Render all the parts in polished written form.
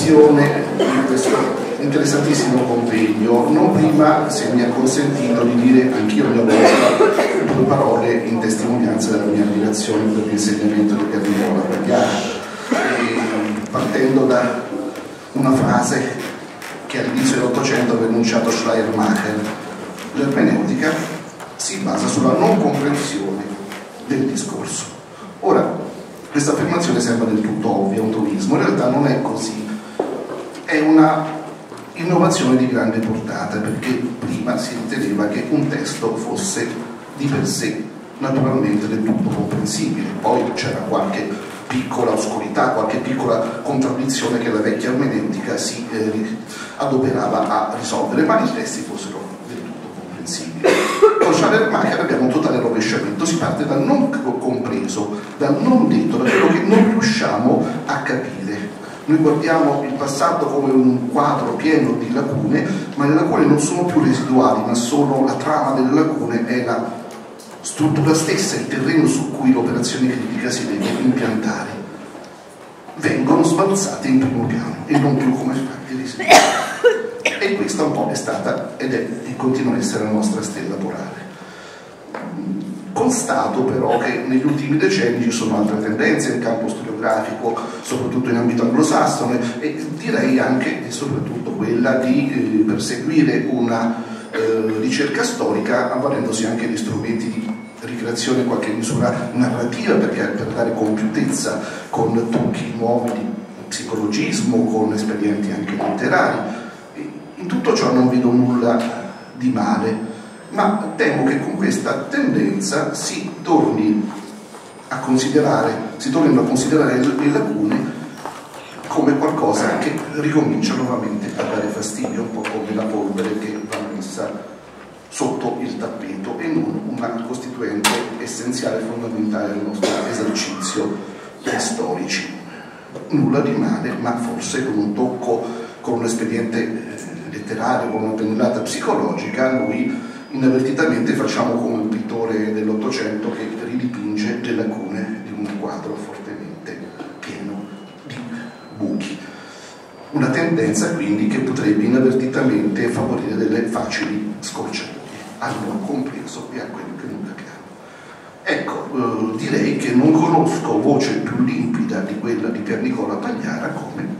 l'occasione di questo interessantissimo convegno, non prima, se mi ha consentito, di dire anch'io a mia volta 2 parole in testimonianza della mia ammirazione per l'insegnamento di Pier Nicola Pagliara, partendo da una frase che all'inizio dell'Ottocento aveva enunciato Schleiermacher: l'ermeneutica si basa sulla non comprensione del discorso. Ora, questa affermazione sembra del tutto ovvia, un truismo, in realtà non è così, è una innovazione di grande portata, perché prima si riteneva che un testo fosse di per sé naturalmente del tutto comprensibile, poi c'era qualche piccola oscurità, qualche piccola contraddizione che la vecchia ermeneutica si adoperava a risolvere, ma i testi fossero del tutto comprensibili. Con Schleiermacher abbiamo un totale rovesciamento, si parte dal non compreso, dal non detto, da quello che non riusciamo a capire. Noi guardiamo il passato come un quadro pieno di lacune, ma le lacune non sono più residuali, ma sono la trama delle lacune, è la struttura stessa, il terreno su cui l'operazione critica si deve impiantare. Vengono sbalzate in primo piano e non più come fatti residuali. E questa un po' è stata ed è e continua a essere la nostra stella polare. Constato però che negli ultimi decenni ci sono altre tendenze in campo storiografico, soprattutto in ambito anglosassone, e direi anche e soprattutto quella di perseguire una ricerca storica avvalendosi anche di strumenti di ricreazione in qualche misura narrativa, perché per dare compiutezza con trucchi nuovi di psicologismo, con espedienti anche letterari. In tutto ciò non vedo nulla di male, ma temo che con questa tendenza si tornino a considerare le lacune come qualcosa che ricomincia nuovamente a dare fastidio, un po' come la polvere che va messa sotto il tappeto e non una costituente essenziale e fondamentale del nostro esercizio storici. Nulla di male, ma forse con un tocco, con un espediente letterario, con una pennellata psicologica, noi inavvertitamente facciamo come un pittore dell'Ottocento che ridipinge le lacune di un quadro fortemente pieno di buchi. Una tendenza quindi che potrebbe inavvertitamente favorire delle facili scorciatoie al non compreso e a quello che non capiamo. Ecco, direi che non conosco voce più limpida di quella di Pier Nicola Pagliara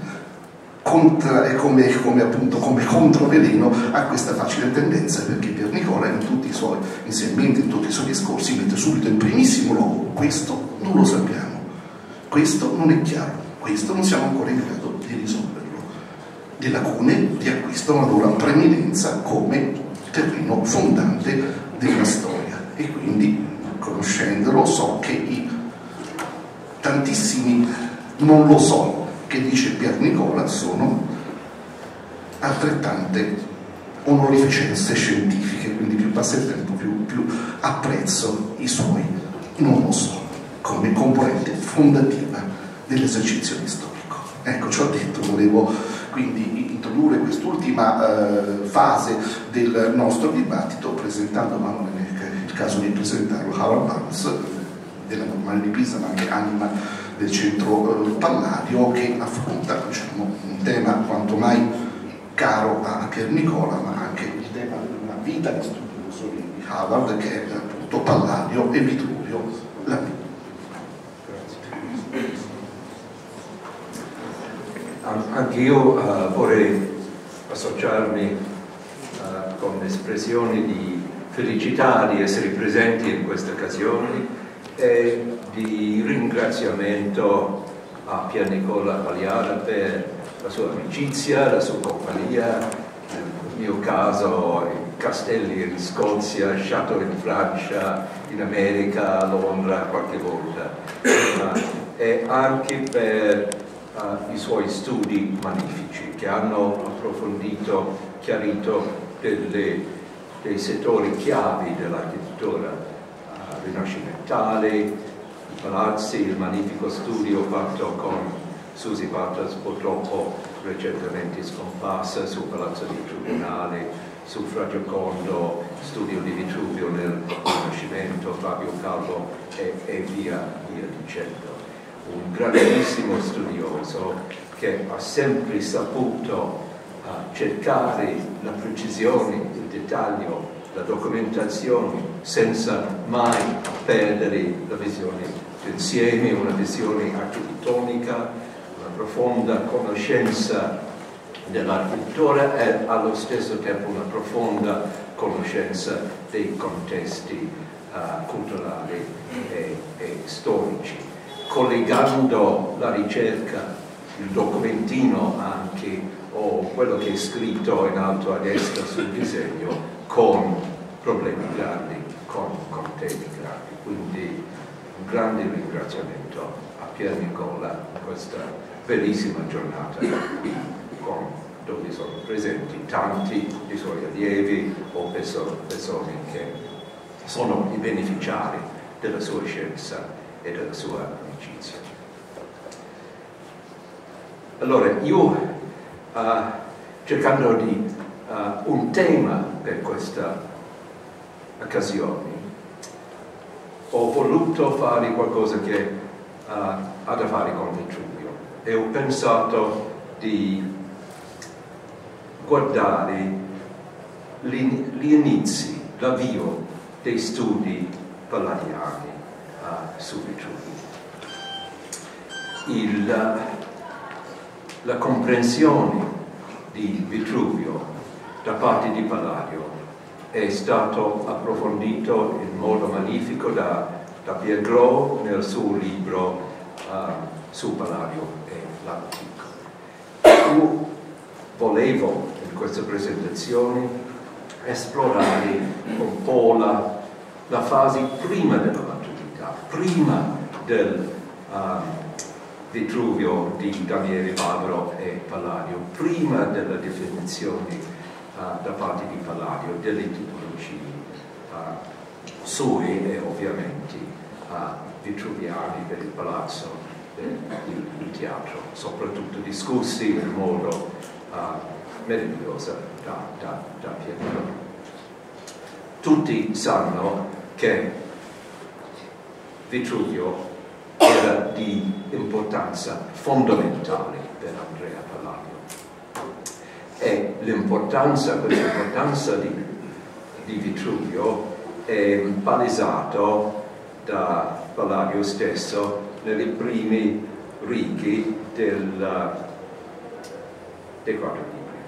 come controveleno a questa facile tendenza, perché Pier Nicola in tutti i suoi insegnamenti, in tutti i suoi discorsi mette subito in primissimo luogo: questo non lo sappiamo, questo non è chiaro, questo non siamo ancora in grado di risolverlo. Le lacune riacquistano allora preminenza come terreno fondante della storia, e quindi, conoscendolo, so che i tantissimi non lo so che dice Pier Nicola sono altrettante onorificenze scientifiche, quindi più passa il tempo più apprezzo i suoi non lo so come componente fondativa dell'esercizio storico. Ecco, ciò detto, volevo quindi introdurre quest'ultima fase del nostro dibattito presentando, ma non è il caso di presentarlo, Howard Barnes della Normale di Pisa, ma anche anima del centro Palladio, che affronta, diciamo, un tema quanto mai caro a Pier Nicola, ma anche il tema della vita di studioso di Howard, che è appunto Palladio e Vitruvio. Anch'io vorrei associarmi con espressioni di felicità di essere presenti in queste occasioni e di ringraziamento a Pier Nicola Pagliara per la sua amicizia, la sua compagnia, nel mio caso in castelli in Scozia, Chateau in Francia, in America, a Londra qualche volta, e anche per i suoi studi magnifici che hanno approfondito, chiarito dei settori chiavi dell'architettura rinascimentale, i palazzi, il magnifico studio fatto con Susi Bartas, purtroppo recentemente scomparsa, sul Palazzo di Tribunale, su Fra Giocondo, studio di Vitruvio nel Rinascimento, Fabio Calvo e via dicendo. un grandissimo studioso che ha sempre saputo cercare la precisione, il dettaglio, la documentazione senza mai perdere la visione d'insieme, una visione architettonica, una profonda conoscenza dell'architettura e allo stesso tempo una profonda conoscenza dei contesti culturali e storici, collegando la ricerca, il documentino anche, o quello che è scritto in alto a destra sul disegno, con problemi grandi, con temi grandi. Quindi un grande ringraziamento a Pier Nicola in questa bellissima giornata dove sono presenti tanti dei suoi allievi o persone che sono i beneficiari della sua scienza e della sua amicizia. Allora, io cercando di un tema per questa occasione, ho voluto fare qualcosa che ha a che fare con Vitruvio e ho pensato di guardare gli inizi, l'avvio dei studi palladiani su Vitruvio. La comprensione di Vitruvio da parte di Palladio è stato approfondito in modo magnifico da Pierre Gros nel suo libro su Palladio e l'antico. Io volevo in questa presentazione esplorare un po' la fase prima della maturità, prima del Vitruvio di Daniele Vabro e Palladio, prima della definizione da parte di Palladio delle tipologie sue e ovviamente vitruviani per il palazzo e il teatro, soprattutto discussi in modo meraviglioso da Pietro. Tutti sanno che Vitruvio era di importanza fondamentale per Andrea Palladio e questa importanza di Vitruvio è palesato da Palladio stesso nelle prime righe dei quattro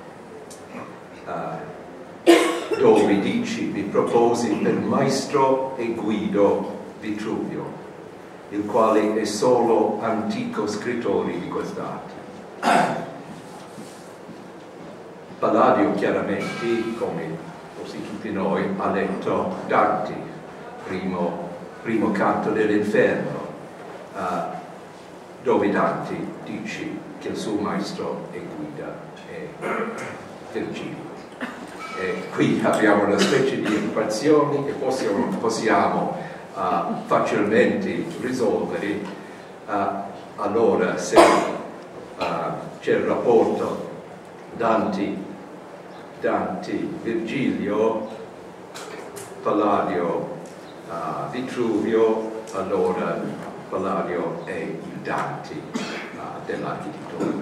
libri, dove dice: mi proposi per maestro e guido Vitruvio, il quale è solo antico scrittore di quest'arte. Palladio chiaramente, come quasi tutti noi, ha letto Dante, primo canto dell'Inferno, dove Dante dice che il suo maestro e guida è Virgilio. E qui abbiamo una specie di equazioni che possiamo facilmente risolvere. Allora, se c'è il rapporto Dante-Virgilio, Palladio Vitruvio, allora Palladio è il Dante dell'architettura.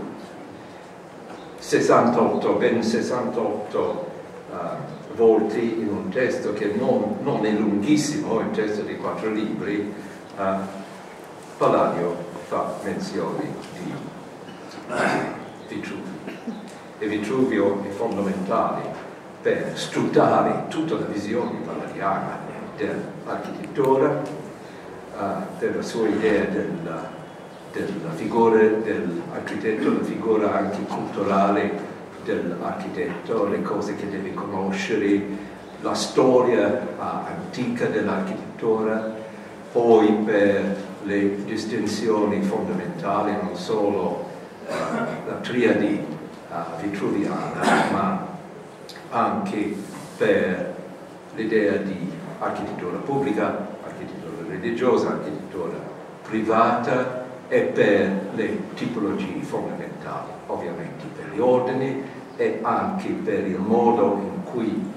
Ben 68 volte in un testo che non è lunghissimo, un testo di 4 libri, Palladio fa menzione di Vitruvio. E Vitruvio è fondamentale per studiare tutta la visione palladiana dell'architettura, della sua idea della figura dell'architetto, la figura anche culturale dell'architetto, le cose che deve conoscere, la storia antica dell'architettura, poi per le distinzioni fondamentali, non solo la triade vitruviana, ma anche per l'idea di architettura pubblica, architettura religiosa, architettura privata e per le tipologie fondamentali, ovviamente per gli ordini e anche per il modo in cui,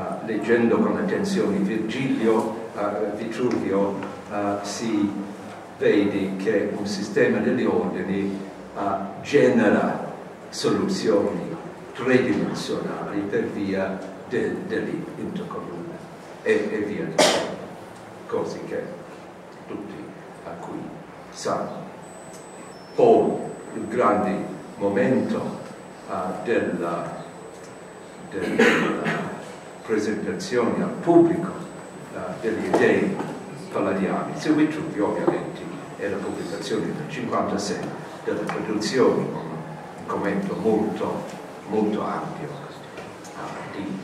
leggendo con attenzione Vitruvio, si vedi che un sistema degli ordini genera soluzioni tridimensionali per via degli intercomuni e via dicendo, cose che tutti a cui sanno. Poi il grande momento della presentazione al pubblico delle idee palladiane su Vitruvio, ovviamente, è la pubblicazione del 1956 della traduzione con un commento molto ampio di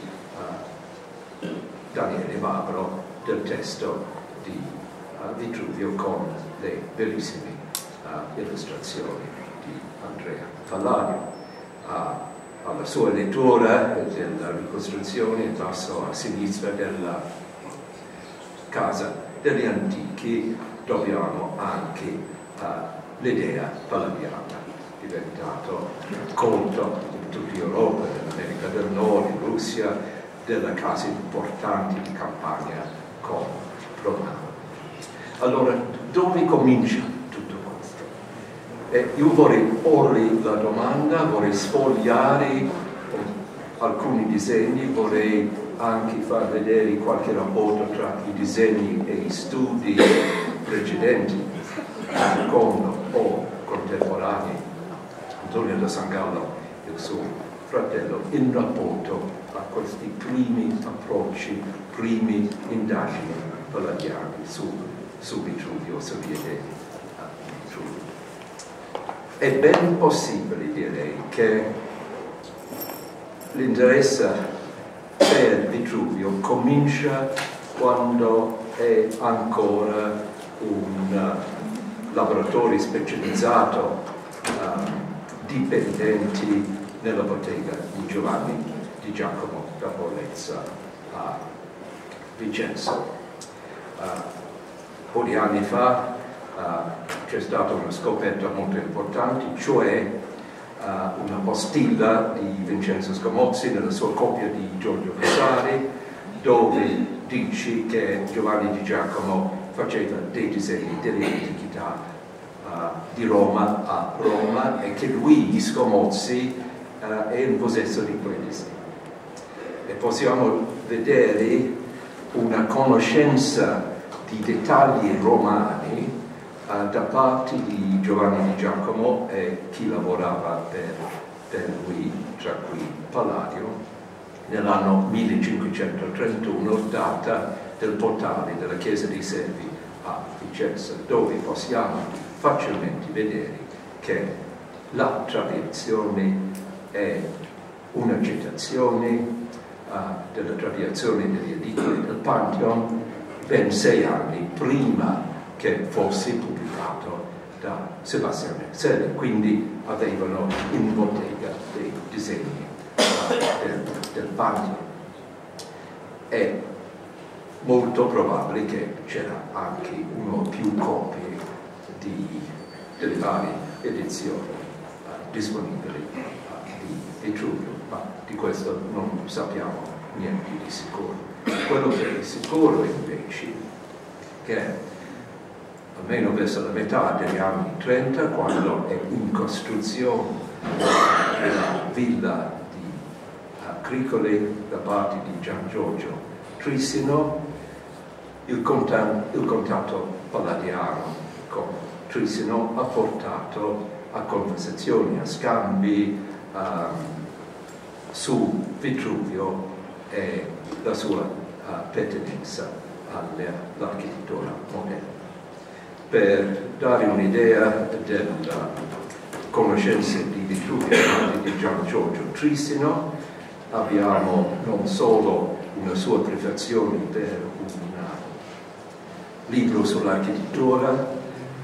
Daniele Vabro del testo di Vitruvio con le bellissime illustrazioni di Andrea Palladio. Alla sua lettura della ricostruzione in basso a sinistra della casa degli antichi dobbiamo anche l'idea palladiana, diventato colto in tutta Europa, nell'America del Nord, in Russia, delle case importanti di campagna con Romano. Allora, dove comincia tutto questo? Io vorrei porre la domanda, vorrei sfogliare alcuni disegni, vorrei anche far vedere qualche rapporto tra i disegni e gli studi precedenti, secondo o contemporanei, Antonio da Sangallo e il suo fratello, in rapporto a questi primi approcci, primi indagini palladiani su Vitruvio, su Vitruvio. È ben possibile, direi, che l'interesse per Vitruvio comincia quando è ancora un laboratorio specializzato dipendenti nella bottega di Giovanni di Giacomo da Borlezza a Vicenza. Un po' di anni fa c'è stata una scoperta molto importante, cioè una postilla di Vincenzo Scamozzi nella sua copia di Giorgio Vasari, dove dice che Giovanni di Giacomo faceva dei disegni delle antichità di Roma a Roma e che lui, Scamozzi, è in possesso di quei disegni. E possiamo vedere una conoscenza di dettagli romani da parte di Giovanni di Giacomo e chi lavorava per lui, tra cui Palladio, nell'anno 1531, data del portale della chiesa dei Servi a Vicenza, dove possiamo facilmente vedere che la tradizione è una citazione della tradizione degli edicoli del Pantheon ben 6 anni prima che fosse pubblicato da Sebastiano Merzelli, quindi avevano in bottega dei disegni del Pantheon. È molto probabile che c'era anche una o più copie delle varie edizioni disponibili di Vitruvio, ma di questo non sappiamo niente di sicuro. Quello che è sicuro invece che almeno verso la metà degli anni 30, quando è in costruzione la villa di Cricoli da parte di Gian Giorgio Trissino, il contatto palladiano con Trissino ha portato a conversazioni, a scambi su Vitruvio e la sua pertinenza all'architettura moderna. Per dare un'idea della conoscenza di Vitruvio di Gian Giorgio Trissino, abbiamo non solo una sua prefazione per un libro sull'architettura,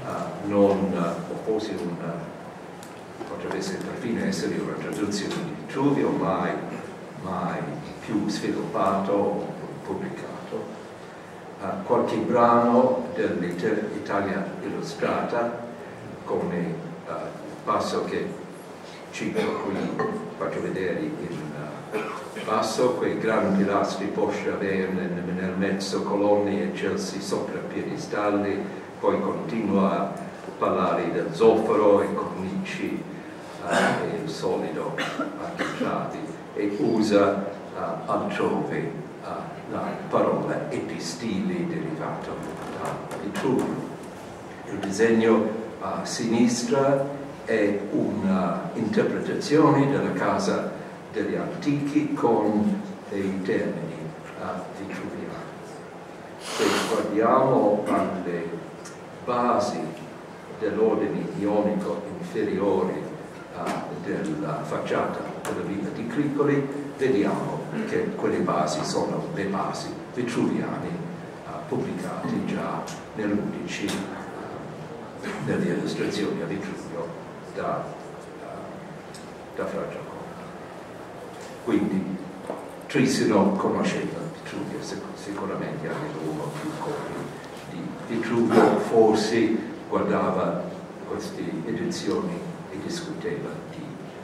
potrebbe perfino essere una traduzione di Vitruvio, mai più sviluppato, pubblicato. Qualche brano dell'Italia illustrata, come il passo che cito qui, faccio vedere in basso, quei grandi pilastri poscia averne nel mezzo colonne eccelsi sopra piedistalli, poi continua a parlare del zolfaro e cornici e il solido architravi e usa altrove la parola epistili derivato da Vitruvio. Il disegno a sinistra è un'interpretazione della casa degli antichi con dei termini vitruviani. Se guardiamo alle basi dell'ordine ionico inferiore della facciata della villa di Cricoli, vediamo che quelle basi sono le basi vitruviane pubblicate già nell'11 nelle illustrazioni a Vitruvio da Fra Giacomo. Quindi Trissino conosceva Vitruvio, sicuramente aveva uno o più copie di Vitruvio, forse guardava queste edizioni e discuteva di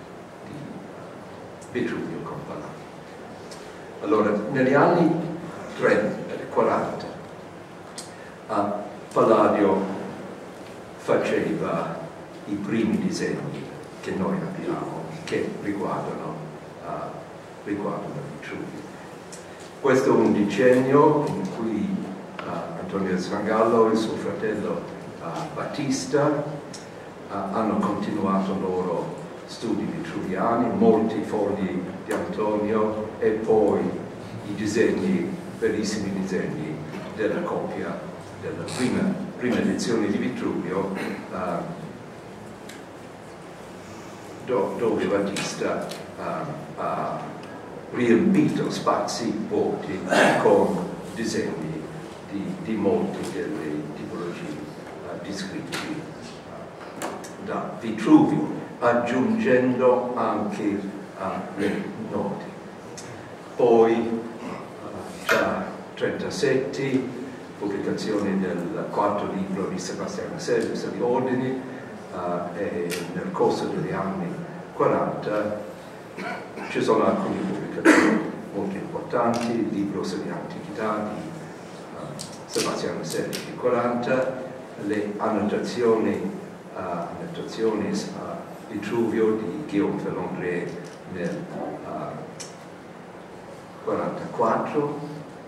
Vitruvio con Palladio. Allora, negli anni 30 e 40 Palladio faceva i primi disegni che noi abbiamo che riguardano Vitruvio. Questo è un decennio in cui Antonio Zvangallo e suo fratello Battista hanno continuato i loro studi vitruviani, molti fogli di Antonio e poi i disegni, bellissimi disegni della coppia della prima edizione di Vitruvio, dove Battista ha riempito spazi vuoti con disegni di molte delle tipologie descritti da Vitruvio, aggiungendo anche le note. Poi già 37, pubblicazione del quarto libro di Sebastiano Serres di Ordini, e nel corso degli anni 40 ci sono alcune pubblicazioni molto importanti, il libro sulle antichità di Sebastiano Serres di 40, le annotazioni a Vitruvio di Guillaume Fellondré nel 44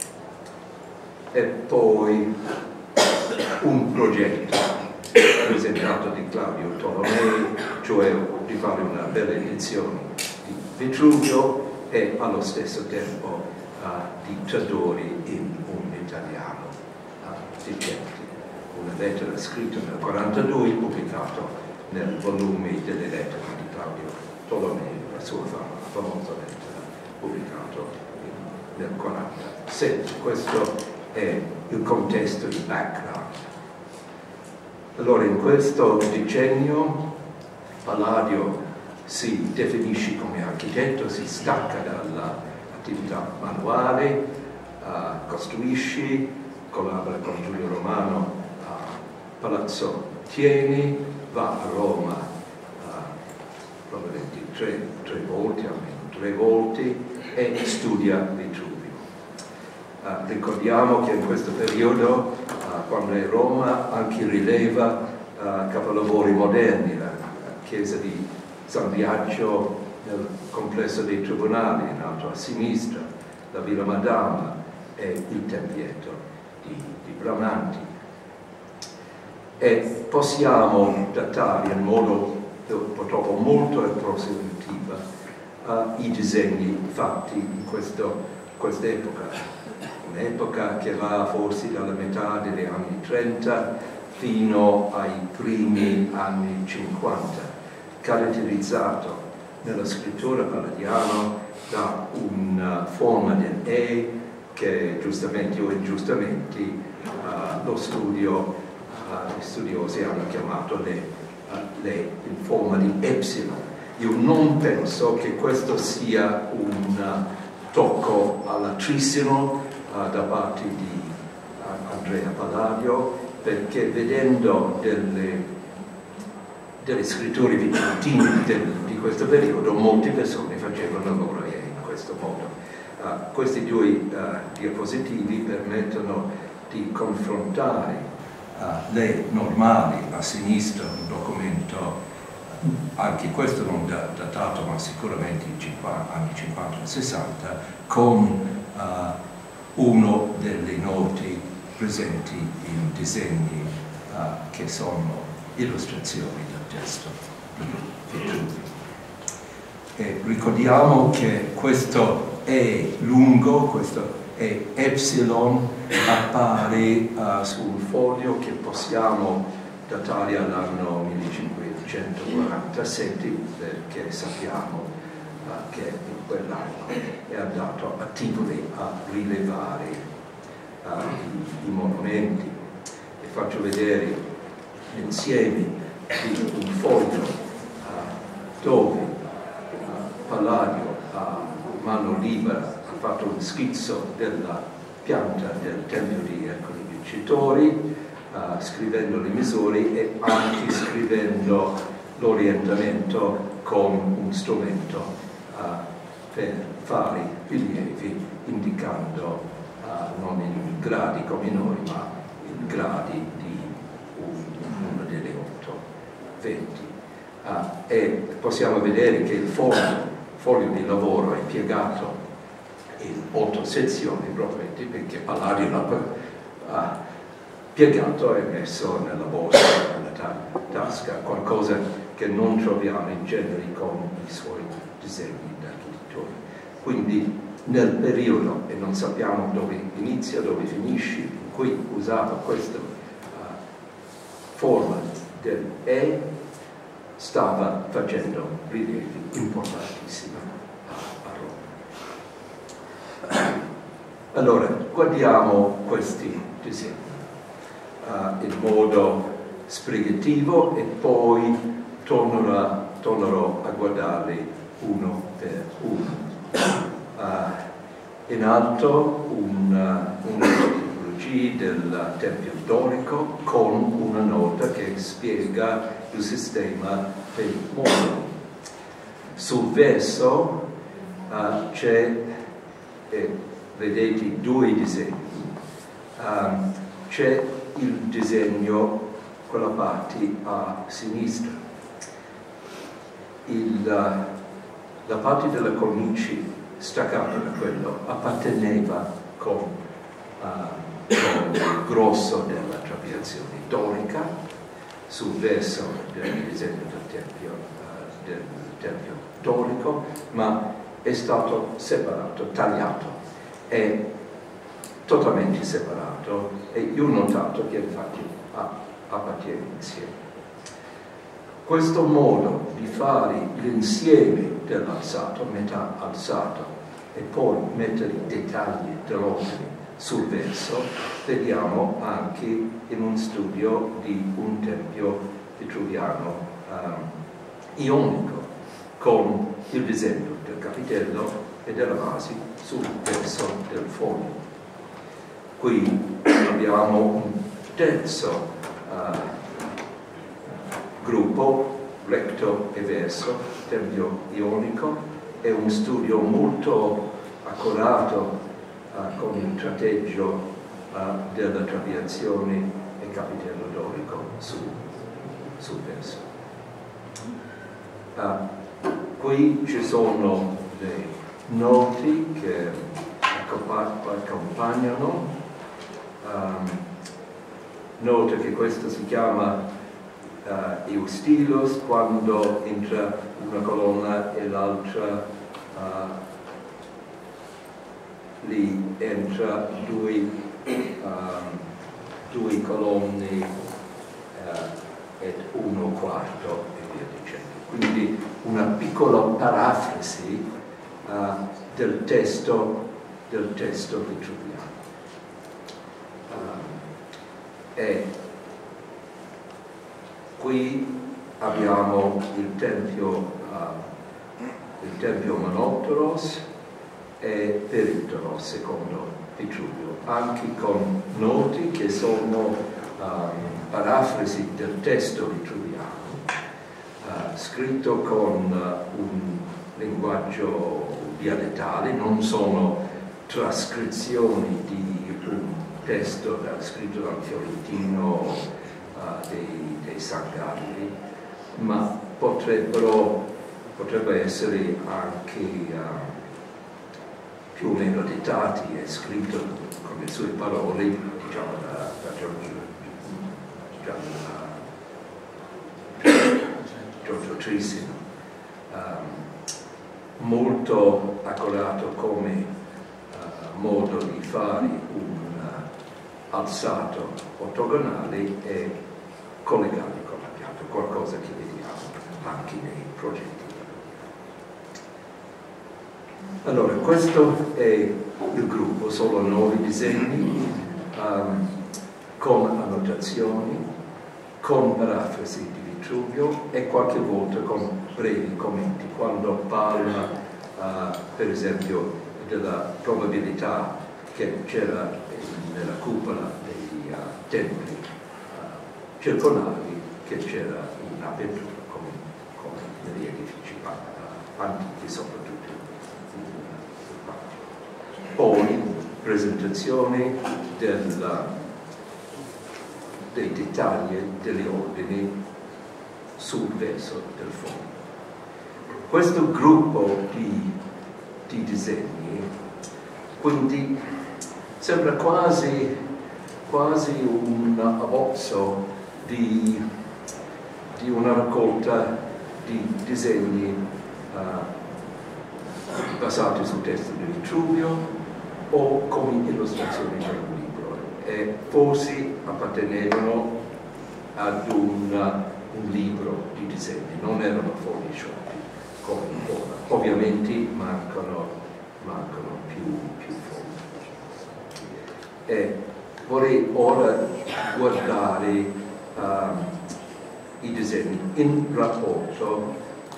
e poi un progetto presentato di Claudio Tolomei, cioè di fare una bella edizione di Vitruvio e allo stesso tempo di tradurre in un italiano decente. Una lettera scritta nel 42, pubblicato nel volume delle lettere di Claudio Tolomei, la sua famosa lettera, pubblicato nel 47. Questo è il contesto, il background. Allora, in questo decennio Palladio si definisce come architetto, si stacca dall'attività manuale, costruisce, collabora con Giulio Romano a Palazzo Thieni, va a Roma probabilmente tre volte, almeno 3 volte, e studia Vitruvio. Ricordiamo che in questo periodo, quando è a Roma, anche rileva capolavori moderni, la chiesa di San Biagio nel complesso dei tribunali, in alto a sinistra, la Villa Madama e il Tempietto di Bramante. E possiamo datare in modo purtroppo molto approssimativo i disegni fatti in quest'epoca. Un'epoca che va forse dalla metà degli anni 30 fino ai primi anni 50, caratterizzato nella scrittura palladiana da una forma del E che giustamente o ingiustamente gli studiosi hanno chiamato in forma di epsilon. Io non penso che questo sia un tocco alla Trissino da parte di Andrea Palladio, perché vedendo delle scritture bizantine di questo periodo, molte persone facevano loro in questo questo modo. Questi due diapositivi permettono di confrontare le normali a sinistra, un documento, anche questo non datato ma sicuramente anni 50 e 60, con uno delle note presenti in disegni che sono illustrazioni del testo di Vitruvi. E ricordiamo che questo è lungo, questo è epsilon, appare sul foglio che possiamo datare all'anno 1547 perché sappiamo che in quell'anno è andato a Tivoli a rilevare i monumenti. E faccio vedere l'insieme di un foglio dove Palladio a mano libera ha fatto un schizzo della pianta del Tempio di Ercole Vincitori, scrivendo le misure e anche scrivendo l'orientamento con un strumento per fare rilievi, indicando non in gradi come noi, ma in gradi di una delle 8 venti. E possiamo vedere che il foglio di lavoro è piegato in 8 sezioni, probabilmente perché Palladio l'ha piegato e messo nella borsa, nella tasca, qualcosa che non troviamo in genere con i suoi disegni d'architettura. Quindi nel periodo, e non sappiamo dove inizia, dove finisce, in cui usava questa forma del E, stava facendo rilievi importantissimi a Roma. Allora, guardiamo questi disegni in modo sbrigativo e poi tornerò a guardarli uno per uno. In alto una tipologia del Tempio dorico con una nota che spiega il sistema dei moduli. Sul verso c'è, vedete, 2 disegni. C'è il disegno, quella parte a sinistra. La parte della cornice staccata da quello apparteneva con il grosso della trapiazione dorica sul verso del disegno del Tempio dorico, ma è stato separato, tagliato, è totalmente separato e io ho notato che infatti appartiene insieme. Questo modo di fare l'insieme dell'alzato, metà alzato, e poi mettere i dettagli dell'opera sul verso, vediamo anche in un studio di un tempio vitruviano ionico, con il disegno del capitello e della base sul verso del foglio. Qui abbiamo un terzo gruppo, recto e verso, tempio ionico, è un studio molto accurato con il tratteggio della trapiazione e capitello dorico sul verso. Qui ci sono le note che accompagnano, nota che questo si chiama eustylos, quando entra una colonna e l'altra lì entra due colonne ed 1/4 e via dicendo. Quindi una piccola parafrasi del testo vitruviano. E qui abbiamo il tempio Monopteros e Peripteros secondo Vitruvio, anche con noti che sono parafrasi del testo vitruviano, scritto con un linguaggio dialettali, non sono trascrizioni di un testo scritto dal fiorentino dei Sangalli, ma potrebbe essere anche più o meno dettati e scritto con le sue parole, diciamo da Giorgio Trissino, molto accurato come modo di fare un alzato ortogonale e collegare con la pianta, qualcosa che vediamo anche nei progetti. Allora, questo è il gruppo, solo 9 disegni, con annotazioni, con parafrasi di Vitruvio e qualche volta con brevi commenti, quando parla, per esempio, della probabilità che c'era nella cupola dei templi circolari, che c'era un'apertura come negli edifici antichi soprattutto. Poi presentazione dei dettagli degli ordini sul verso del fondo. Questo gruppo di disegni quindi sembra quasi un abbozzo di una raccolta di disegni basati sul testo di Vitruvio o come illustrazioni per un libro, e forse appartenevano ad un libro di disegni, non erano fogli sciolti come ora. Ovviamente mancano più fogli. E vorrei ora guardare i disegni in rapporto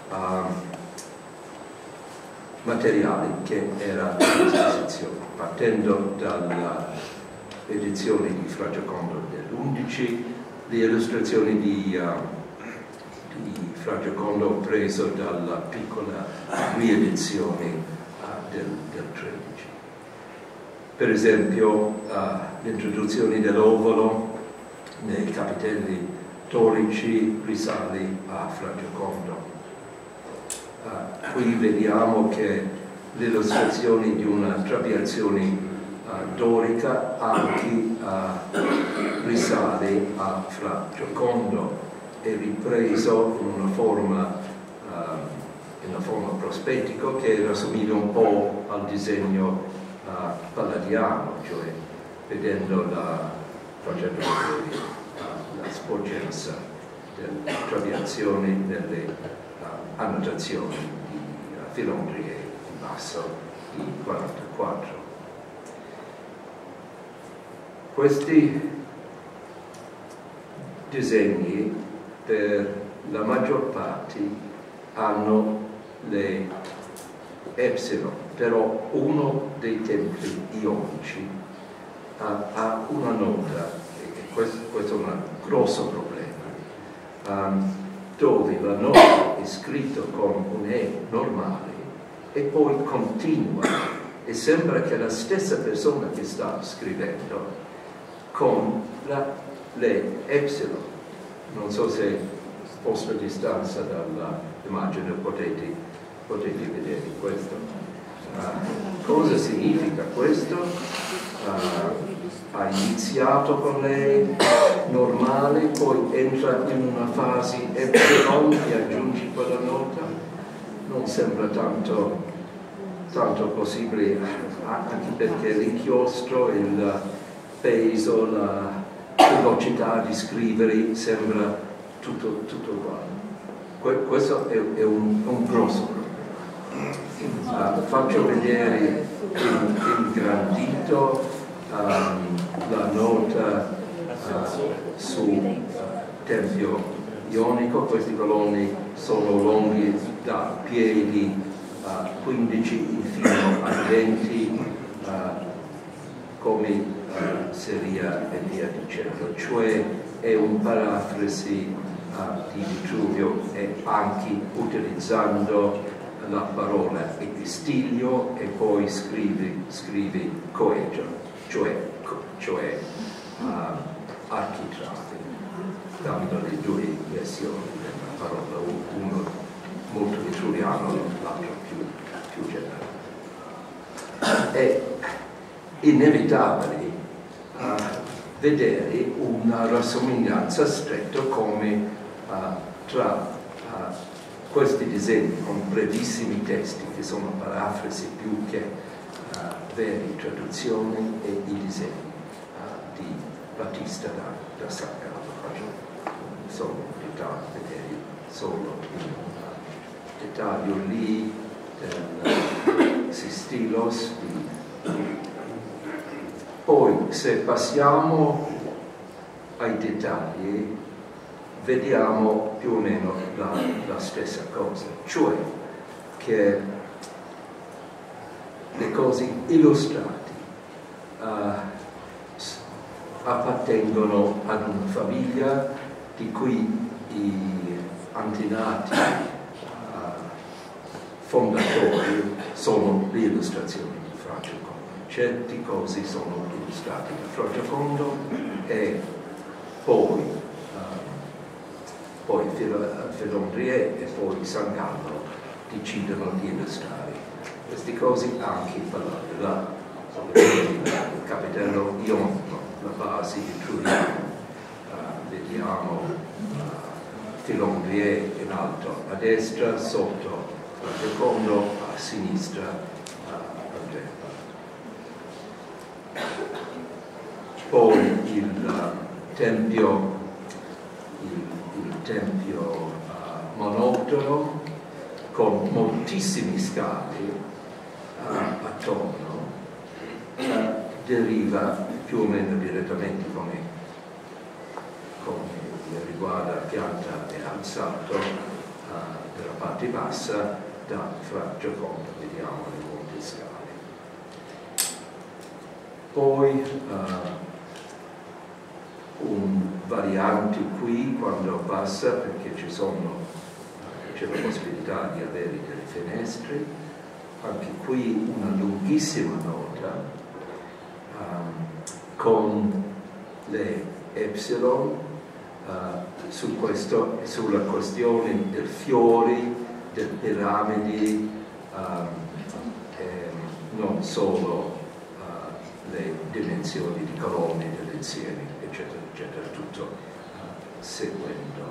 materiali che era a disposizione, partendo dall'edizione di Fra Giocondo dell'11, le illustrazioni di Fra Giocondo preso dalla piccola riedizione del 13. Per esempio l'introduzione dell'ovolo nei capitelli dorici risale a Fra Giocondo. Qui vediamo che l'illustrazione di una trabeazione dorica anche risale a Fra Giocondo, è ripreso in una forma prospettico che rassomiglia un po' al disegno palladiano, cioè vedendo facendo vedere la sporgenza della trabeazione nelle annotazioni di Filondri e Basso di 44. Questi disegni per la maggior parte hanno le epsilon, però uno dei templi ionici ha una nota, e questo è un grosso problema, dove la nota è scritta con un E normale e poi continua, e sembra che la stessa persona che sta scrivendo con le epsilon. Non so se a vostra distanza dall'immagine potete vedere questo. Cosa significa questo? Ha iniziato con lei normale, poi entra in una fase epsilon e aggiunge quella nota. Non sembra tanto possibile, anche perché l'inchiostro, il peso, la velocità di scrivere sembra tutto uguale. Questo è un grosso problema. Faccio vedere ingrandito la nota sul tempio ionico. Questi colonni sono lunghi da piedi 15 fino a 20 come Seria e via dicendo, cioè è un parafrasi di Vitruvio, e anche utilizzando la parola estiglio e poi scrivi coegio, cioè architravi, dando le due versioni della parola, uno molto vitruviano, l'altro più generale. È inevitabile vedere una rassomiglianza stretta come tra questi disegni con brevissimi testi che sono parafrasi più che vere traduzioni e i disegni di Battista da San Gallo. Sono da vedere solo il dettaglio lì del Sistilos. Poi se passiamo ai dettagli vediamo più o meno la stessa cosa, cioè che le cose illustrate appartengono ad una famiglia di cui i antenati fondatori sono le illustrazioni di Fra Giocondo. Certe cose sono illustrate da Fra Giocondo e poi Filondrie e poi San Gallo decidono di illustrare queste cose anche Palladio, il capitello ionio, la base di Trulliano, vediamo Filondrie in alto a destra, sotto Fra Giocondo, a sinistra Andrea. Poi il tempio monotoro con moltissimi scavi attorno deriva più o meno direttamente come riguarda pianta e alzato della parte bassa da Fra Giocondo, vediamo le molte scale. Poi un variante qui quando passa, perché c'è la possibilità di avere delle finestre, anche qui una lunghissima nota con le epsilon sulla questione del fiori, del piramidi, non solo le dimensioni di colonne delle insiemi, eccetera, eccetera, tutto seguendo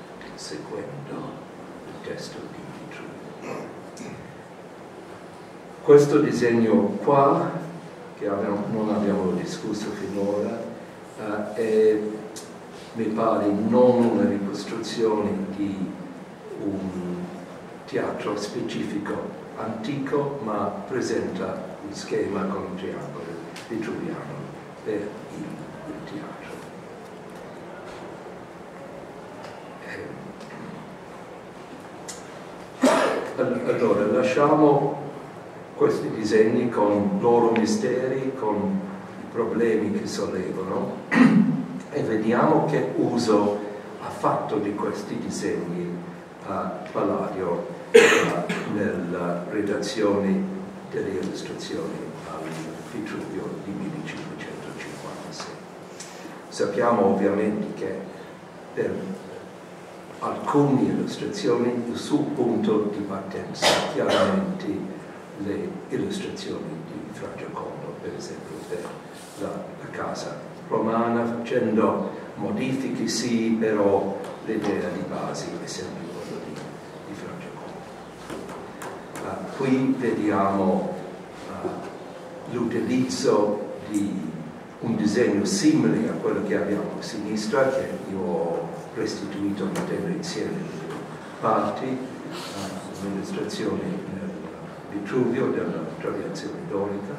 il testo di Vitruvio. Questo disegno qua, che non abbiamo discusso finora, è, mi pare, non una ricostruzione di un teatro specifico antico, ma presenta un schema con un triangolo vitruviano per il teatro. Allora, lasciamo questi disegni con loro misteri, con i problemi che sollevano e vediamo che uso ha fatto di questi disegni Palladio nella redazione delle illustrazioni al Vitruvio di 1556. Sappiamo ovviamente che per alcune illustrazioni il suo punto di partenza chiaramente le illustrazioni di Fra Giocondo, per esempio per la casa romana, facendo modifiche sì, però l'idea di base è sempre quella di Fra Giocondo. Qui vediamo l'utilizzo di un disegno simile a quello che abbiamo a sinistra, che io ho restituito mettendo insieme le due parti, l'illustrazione nel Vitruvio della traviazione dorica.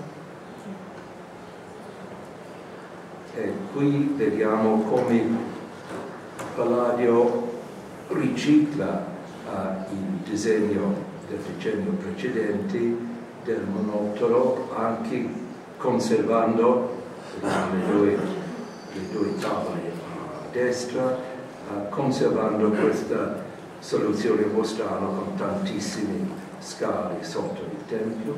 E qui vediamo come Palladio ricicla il disegno del decennio precedente del monotoro, anche conservando le due tavole a destra, conservando questa soluzione Bostano con tantissimi scale sotto il Tempio,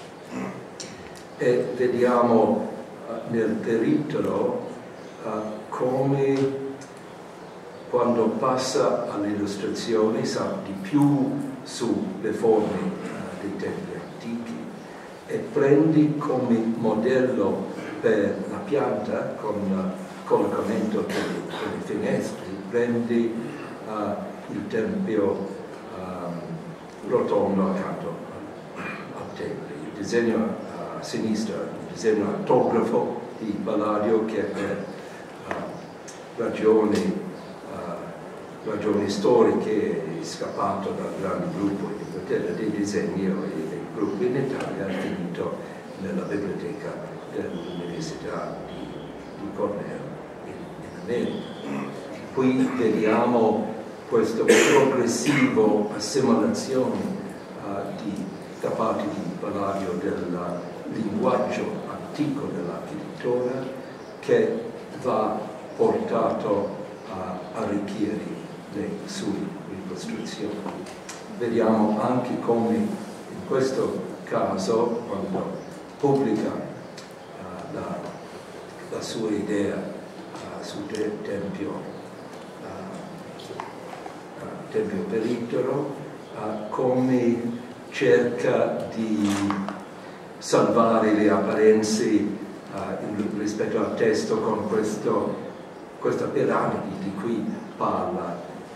e vediamo nel periitolo come quando passa all'illustrazione sa di più sulle forme dei templi antichi e prende come modello per la pianta con collocamento delle finestre, prende il tempio rotondo accanto al tempio. Il disegno a sinistra, il disegno autografo di Palladio, che per ragioni storiche è scappato dal grande gruppo in Inghilterra dei disegni e dei gruppi in Italia, è finito nella biblioteca dell'Università di Cornell in America. Qui vediamo questa progressiva assimilazione da parte di Palladio del linguaggio antico dell'architettura, che va portato a arricchire le sue ricostruzioni. Vediamo anche come in questo caso, quando pubblica la sua idea sul tempio periitolo, come cerca di salvare le apparenze rispetto al testo con questa piramide di cui parla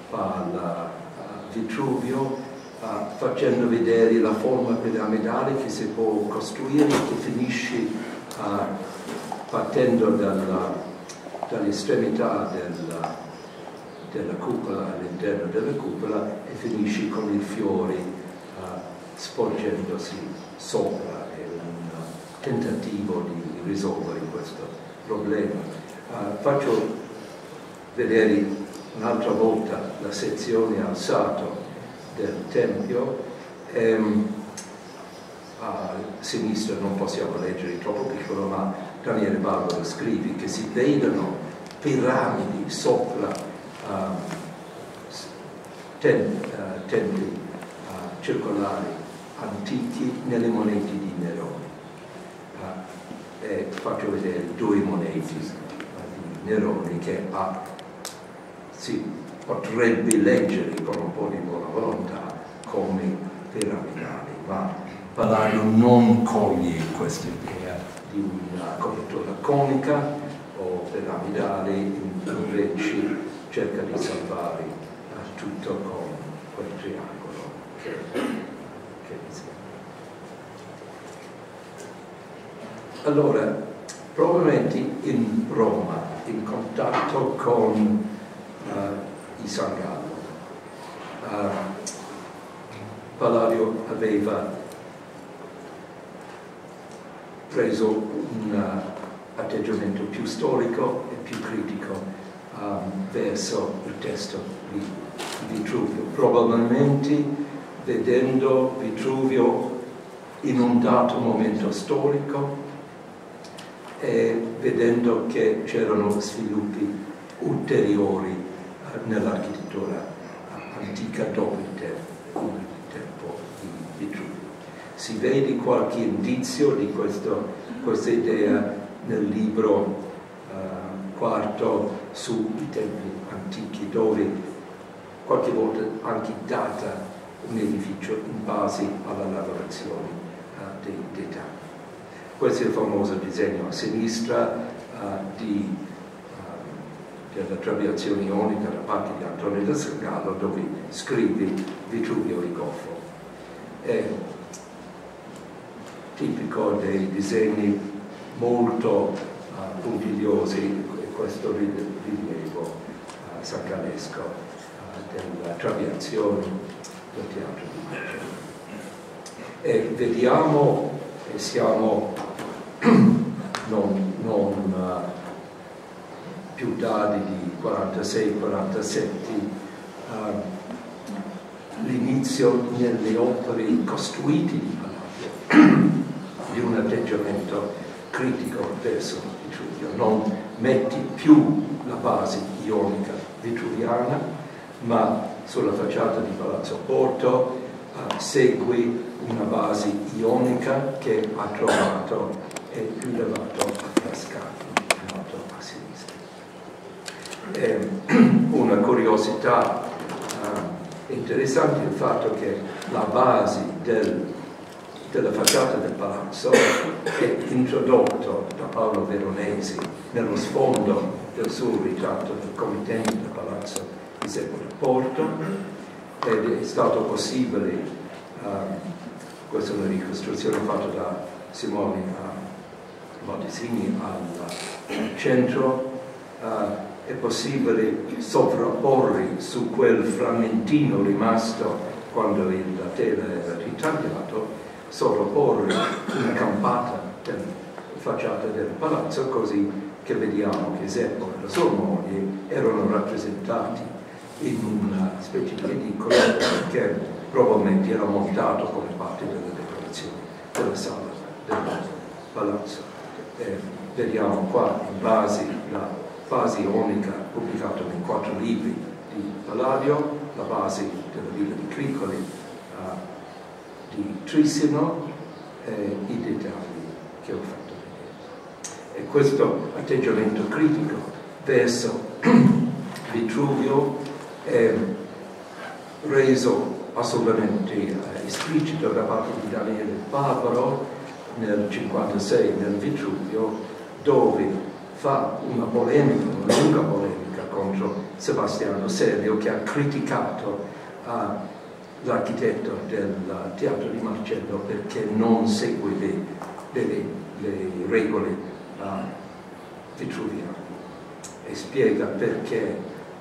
Vitruvio, facendo vedere la forma piramidale che si può costruire, che finisce partendo dall'estremità della cupola, all'interno della cupola, e finisce con il fiore sporgendosi sopra. È un tentativo di risolvere questo problema. Faccio vedere un'altra volta la sezione alzata del Tempio. A sinistra non possiamo leggere, troppo piccolo, ma Daniele Barbaro scrive che si vedono piramidi sopra templi circolari antichi nelle monete di Nerone. E faccio vedere due monete di Nerone che si potrebbe leggere con un po' di buona volontà come piramidali, ma Palladio non coglie questa idea di una copertura conica o piramidale, invece cerca di salvare tutto con quel triangolo che disegna. Allora, probabilmente in Roma, in contatto con i San Gallo, Palladio aveva preso un atteggiamento più storico e più critico verso il testo di Vitruvio, probabilmente vedendo Vitruvio in un dato momento storico e vedendo che c'erano sviluppi ulteriori nell'architettura antica dopo il tempo di Vitruvio. Si vede qualche indizio di questa idea nel libro quarto sui templi antichi, dove qualche volta anche data un edificio in base alla lavorazione dei dettagli. Questo è il famoso disegno a sinistra della trabeazione ionica da parte di Antonio da San Gallo, dove scrive Vitruvio e Goffo. È tipico dei disegni molto puntigliosi, questo rilievo sancalesco della trabeazione del teatro di Maggio. E vediamo, e siamo non più tardi di 46-47, l'inizio nelle opere costruite di Palladio di un atteggiamento critico verso Vitruvio. Non metti più la base ionica vitruviana, ma sulla facciata di Palazzo Porto segue una base ionica che ha trovato e rilevato a Frascati, in alto a sinistra. Una curiosità interessante è il fatto che la base della facciata del palazzo è introdotto da Paolo Veronesi nello sfondo del suo ritratto del committente del palazzo di Secolo Porto, ed è stato possibile, questa è una ricostruzione fatta da Simone Montesini al centro, è possibile sovrapporre su quel frammentino rimasto quando la tela era ritagliato, sovrapporre una campata della facciata del palazzo, così che vediamo che Zeppo e la sua moglie erano rappresentati in una specie di edicolo che probabilmente era montato come parte della decorazione della sala del palazzo. Vediamo qua in base la base ionica pubblicata in 4 libri di Palladio, la base della villa di Cricoli di Trissino, i dettagli che ho fatto vedere. E questo atteggiamento critico verso Vitruvio è reso assolutamente esplicito da parte di Daniele Barbaro nel 1956 nel Vitruvio, dove fa una lunga polemica contro Sebastiano Serlio, che ha criticato l'architetto del Teatro di Marcello perché non segue le regole vitruviane, e spiega perché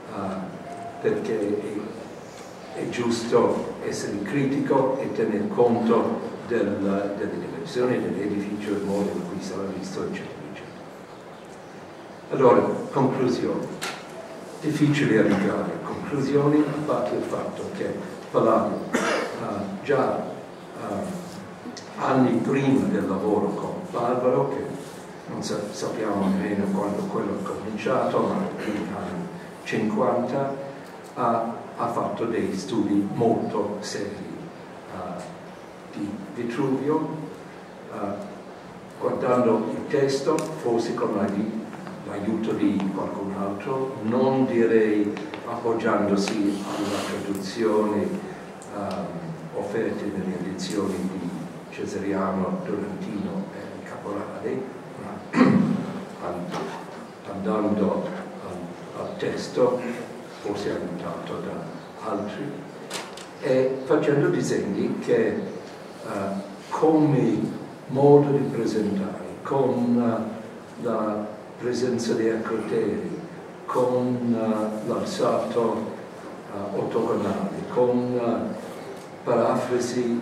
è giusto essere critico e tener conto delle dimensioni dell'edificio, il modo in cui sarà visto, eccetera, eccetera. Allora, conclusioni. Difficili a arrivare a conclusioni, a parte il fatto che Palladio già anni prima del lavoro con Barbaro, che non sappiamo nemmeno quando quello è cominciato, ma negli anni 50, ha fatto dei studi molto seri di Vitruvio, guardando il testo, forse con l'aiuto di qualcun altro, non direi appoggiandosi alla traduzione offerte nelle edizioni di Cesariano, Durantino e Caporale, ma andando al testo, forse aiutato da altri, e facendo disegni che come modo di presentare, con la presenza di acroteri, con l'alzato ottagonale, con parafrasi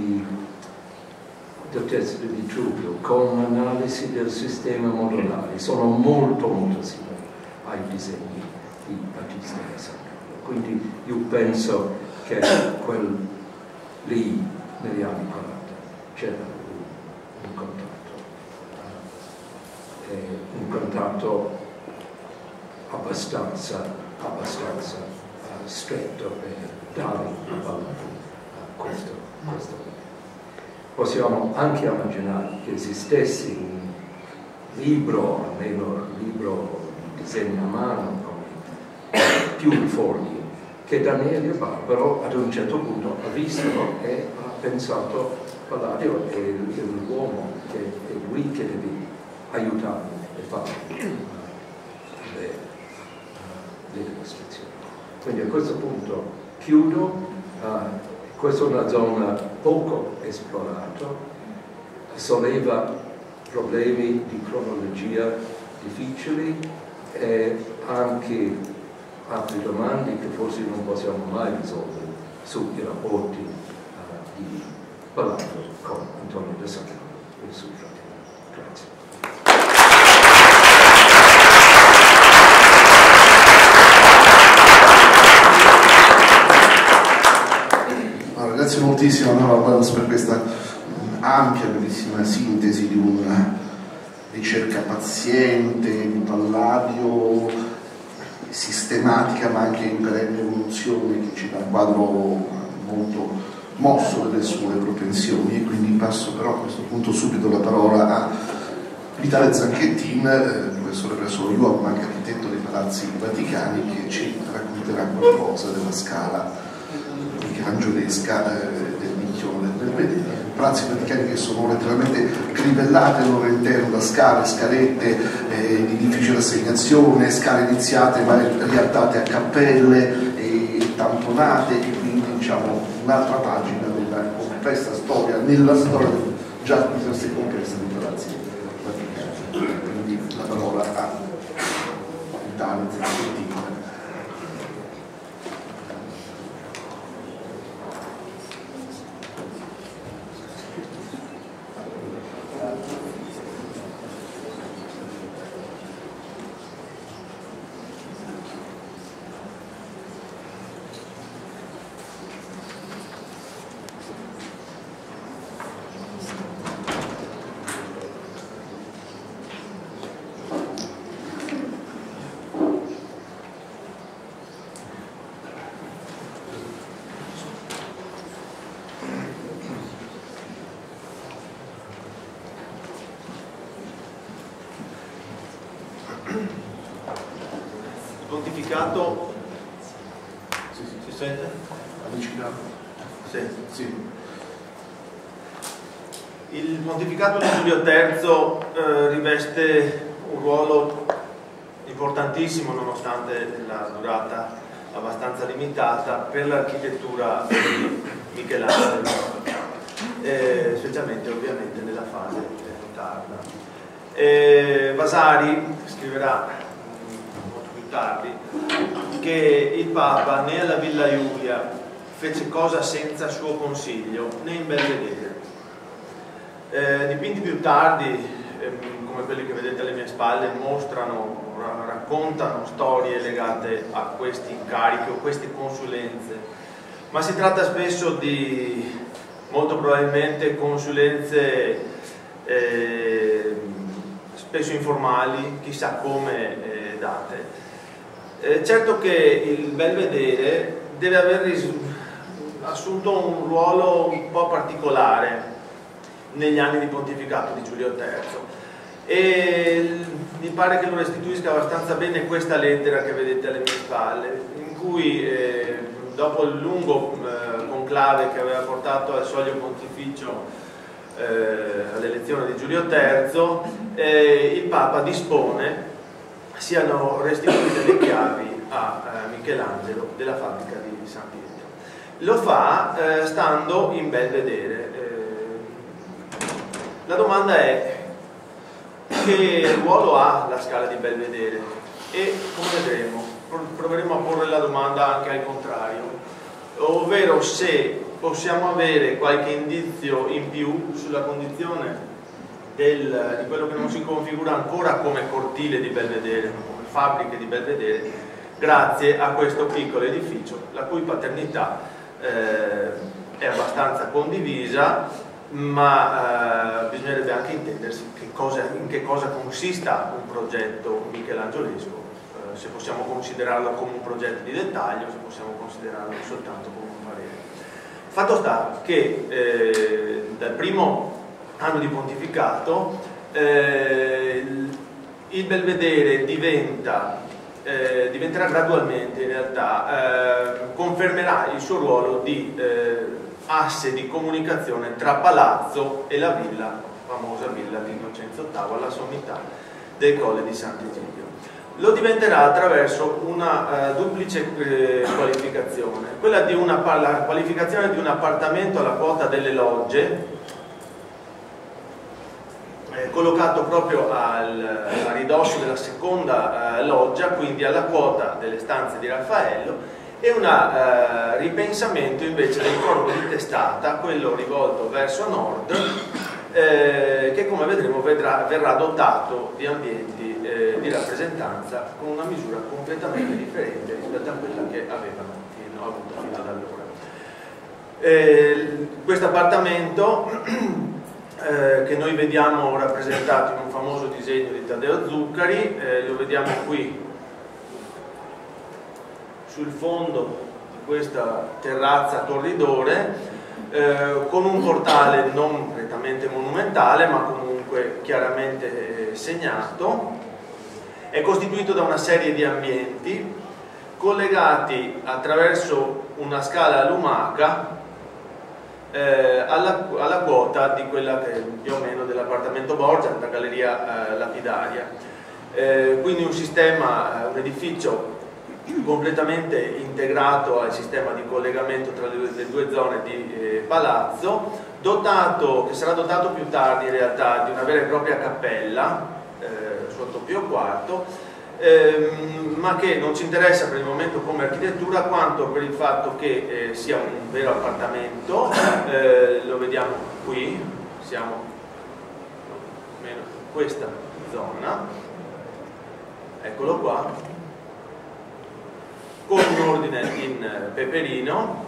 del testo di Vitruvio, con analisi del sistema modulare, sono molto simili ai disegni di Battista da San Carlo. Quindi io penso che lì negli anni 40 c'era un contatto abbastanza stretto per dare valore a questo. Possiamo anche immaginare che esistesse un libro, almeno un libro di disegno a mano, con più fogli, che Daniele Barbaro ad un certo punto ha visto e ha pensato: Palladio è l'uomo, che è lui che deve aiutarmi e fare le dimostrazioni. Quindi a questo punto chiudo. Questa è una zona poco esplorata, solleva problemi di cronologia difficili e anche altre domande che forse non possiamo mai risolvere sui rapporti di Palladio con Antonio da San Carlo e il suo fratello. Grazie. Grazie moltissimo a Nora Baus per questa ampia, bellissima sintesi di una ricerca paziente di Palladio, sistematica ma anche in perenne evoluzione, che ci dà un quadro molto mosso delle sue propensioni, e quindi passo però a questo punto subito la parola a Vitale Zanchettin, professore presso lo IUAM, anche architetto dei Palazzi Vaticani, che ci racconterà qualcosa della scala michelangiolesca del Minchione del Belvedere. Palazzi Vaticani che sono letteralmente crivellate al loro interno da scale, scalette di difficile assegnazione, scale iniziate ma riattate a cappelle tamponate, e quindi diciamo un'altra pagina della complessa storia, nella storia già di per sé complessa dei Palazzi Vaticani. Quindi la parola a Vitale Zanchettin. Pontificato, si sente? Avvicinato. Sì. Il pontificato di Giulio III riveste un ruolo importantissimo, nonostante la durata abbastanza limitata, per l'architettura di Michelangelo, specialmente ovviamente nella fase tarda. Vasari scriverà tardi, che il Papa né alla Villa Iulia fece cosa senza suo consiglio, né in Belvedere. Dipinti più tardi, come quelli che vedete alle mie spalle, raccontano storie legate a questi incarichi o queste consulenze, ma si tratta spesso di, molto probabilmente, consulenze spesso informali, chissà come date. Certo che il Belvedere deve aver assunto un ruolo un po' particolare negli anni di pontificato di Giulio III, e mi pare che lo restituisca abbastanza bene questa lettera che vedete alle mie spalle, in cui dopo il lungo conclave che aveva portato al soglio pontificio all'elezione di Giulio III, il Papa dispone siano restituite le chiavi a Michelangelo della fabbrica di San Pietro. Lo fa stando in Belvedere. La domanda è: che ruolo ha la scala di Belvedere? E come vedremo, proveremo a porre la domanda anche al contrario, ovvero se possiamo avere qualche indizio in più sulla condizione di quello che non si configura ancora come cortile di Belvedere, ma come fabbriche di Belvedere, grazie a questo piccolo edificio, la cui paternità è abbastanza condivisa, ma bisognerebbe anche intendersi in che cosa consista un progetto michelangiolesco, se possiamo considerarlo come un progetto di dettaglio, se possiamo considerarlo soltanto come un parere. Fatto sta che dal primo anno di pontificato il Belvedere diventerà gradualmente, in realtà confermerà il suo ruolo di asse di comunicazione tra palazzo e la villa, famosa villa di Innocenzo VIII alla sommità del Colle di Sant'Egidio. Lo diventerà attraverso una duplice qualificazione, quella di la qualificazione di un appartamento alla quota delle logge, collocato proprio a ridosso della seconda loggia, quindi alla quota delle stanze di Raffaello, e un ripensamento invece del corpo di testata, quello rivolto verso nord, che come vedremo verrà dotato di ambienti di rappresentanza con una misura completamente differente rispetto a quella che avevano avuto fino ad allora. Questo appartamento che noi vediamo rappresentato in un famoso disegno di Taddeo Zuccari, lo vediamo qui sul fondo di questa terrazza a corridore, con un portale non prettamente monumentale ma comunque chiaramente segnato. È costituito da una serie di ambienti collegati attraverso una scala a lumaca alla quota di quella che più o meno dell'appartamento Borgia, la galleria lapidaria. Quindi un sistema, un edificio completamente integrato al sistema di collegamento tra le due zone di palazzo, che sarà dotato più tardi in realtà di una vera e propria cappella sotto Pio IV, ma che non ci interessa per il momento come architettura quanto per il fatto che sia un vero appartamento. Lo vediamo qui, siamo almeno in questa zona, eccolo qua, con un ordine in peperino,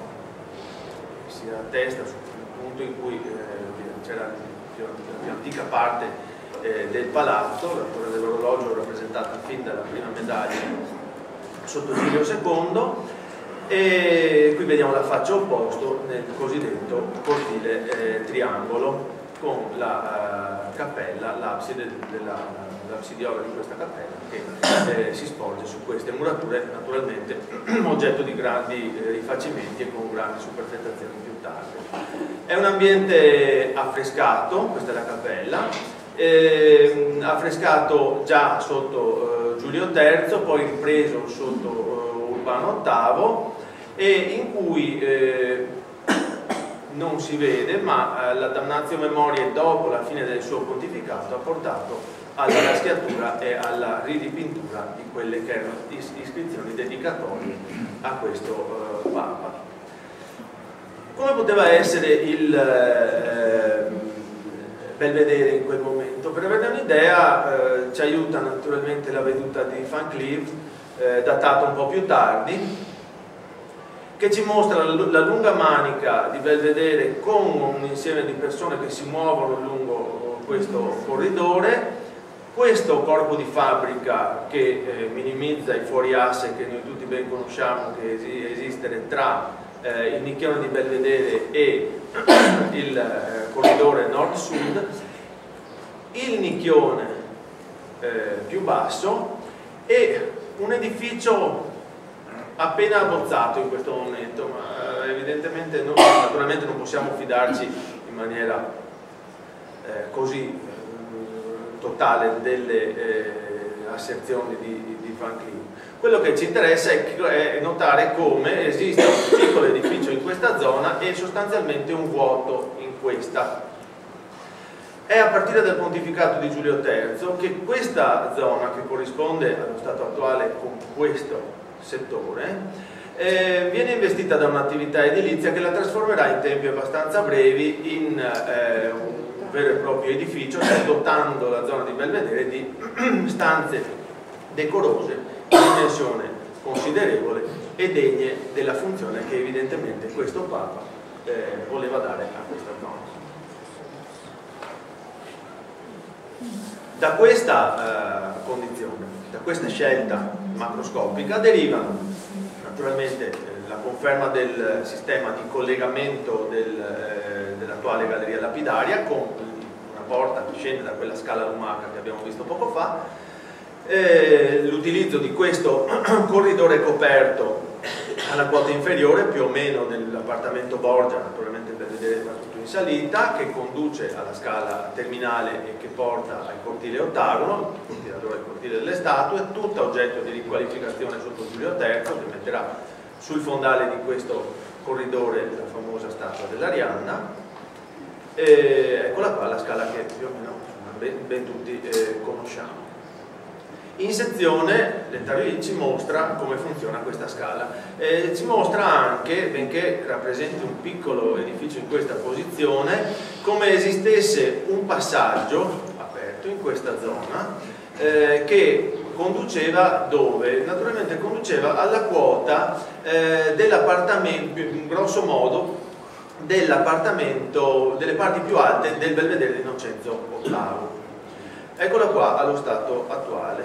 si attesta sul punto in cui c'era la più antica parte del palazzo, la torre dell'orologio rappresentata fin dalla prima medaglia sotto Giulio II, e qui vediamo la faccia opposto nel cosiddetto cortile triangolo con la cappella, l'absidiola di questa cappella che si sporge su queste murature, naturalmente oggetto di grandi rifacimenti e con grandi superfettazioni più tardi. È un ambiente affrescato, questa è la cappella, affrescato già sotto Giulio III, poi ripreso sotto Urbano VIII, e in cui non si vede, ma la damnatio memoriae dopo la fine del suo pontificato ha portato alla raschiatura e alla ridipintura di quelle che erano iscrizioni dedicatorie a questo Papa. Come poteva essere il Belvedere in quel momento? Per avere un'idea ci aiuta naturalmente la veduta di Van Cleef, datata un po' più tardi, che ci mostra la lunga manica di Belvedere con un insieme di persone che si muovono lungo questo corridore, questo corpo di fabbrica che minimizza i fuoriasse che noi tutti ben conosciamo che esistere tra il nicchione di Belvedere e il corridore nord-sud, il nicchione più basso e un edificio appena abbozzato in questo momento, ma evidentemente naturalmente non possiamo fidarci in maniera così totale delle asserzioni di Van Cleef. Quello che ci interessa è notare come esiste un piccolo edificio in questa zona e sostanzialmente un vuoto in questa. È a partire dal pontificato di Giulio III che questa zona, che corrisponde allo stato attuale con questo settore, viene investita da un'attività edilizia che la trasformerà in tempi abbastanza brevi in un vero e proprio edificio, dotando la zona di Belvedere di stanze decorose di dimensione considerevole e degne della funzione che evidentemente questo Papa voleva dare a questa zona. Da questa condizione, da questa scelta macroscopica derivano naturalmente la conferma del sistema di collegamento dell'attuale galleria lapidaria con una porta che scende da quella scala lumaca che abbiamo visto poco fa, l'utilizzo di questo corridore coperto alla quota inferiore più o meno dell'appartamento Borgia, naturalmente per vedere tutto in salita, che conduce alla scala terminale e che porta al cortile ottagono, il cortile delle statue, tutto oggetto di riqualificazione sotto Giulio III, che metterà sul fondale di questo corridore la famosa statua dell'Arianna. Eccola qua la scala che più o meno ben tutti conosciamo. In sezione l'Ettarville ci mostra come funziona questa scala, ci mostra anche, benché rappresenti un piccolo edificio in questa posizione, come esistesse un passaggio aperto in questa zona che conduceva dove? Naturalmente conduceva alla quota dell'appartamento, grosso modo, dell'appartamento, delle parti più alte del Belvedere di Innocenzo VIII. Eccola qua allo stato attuale.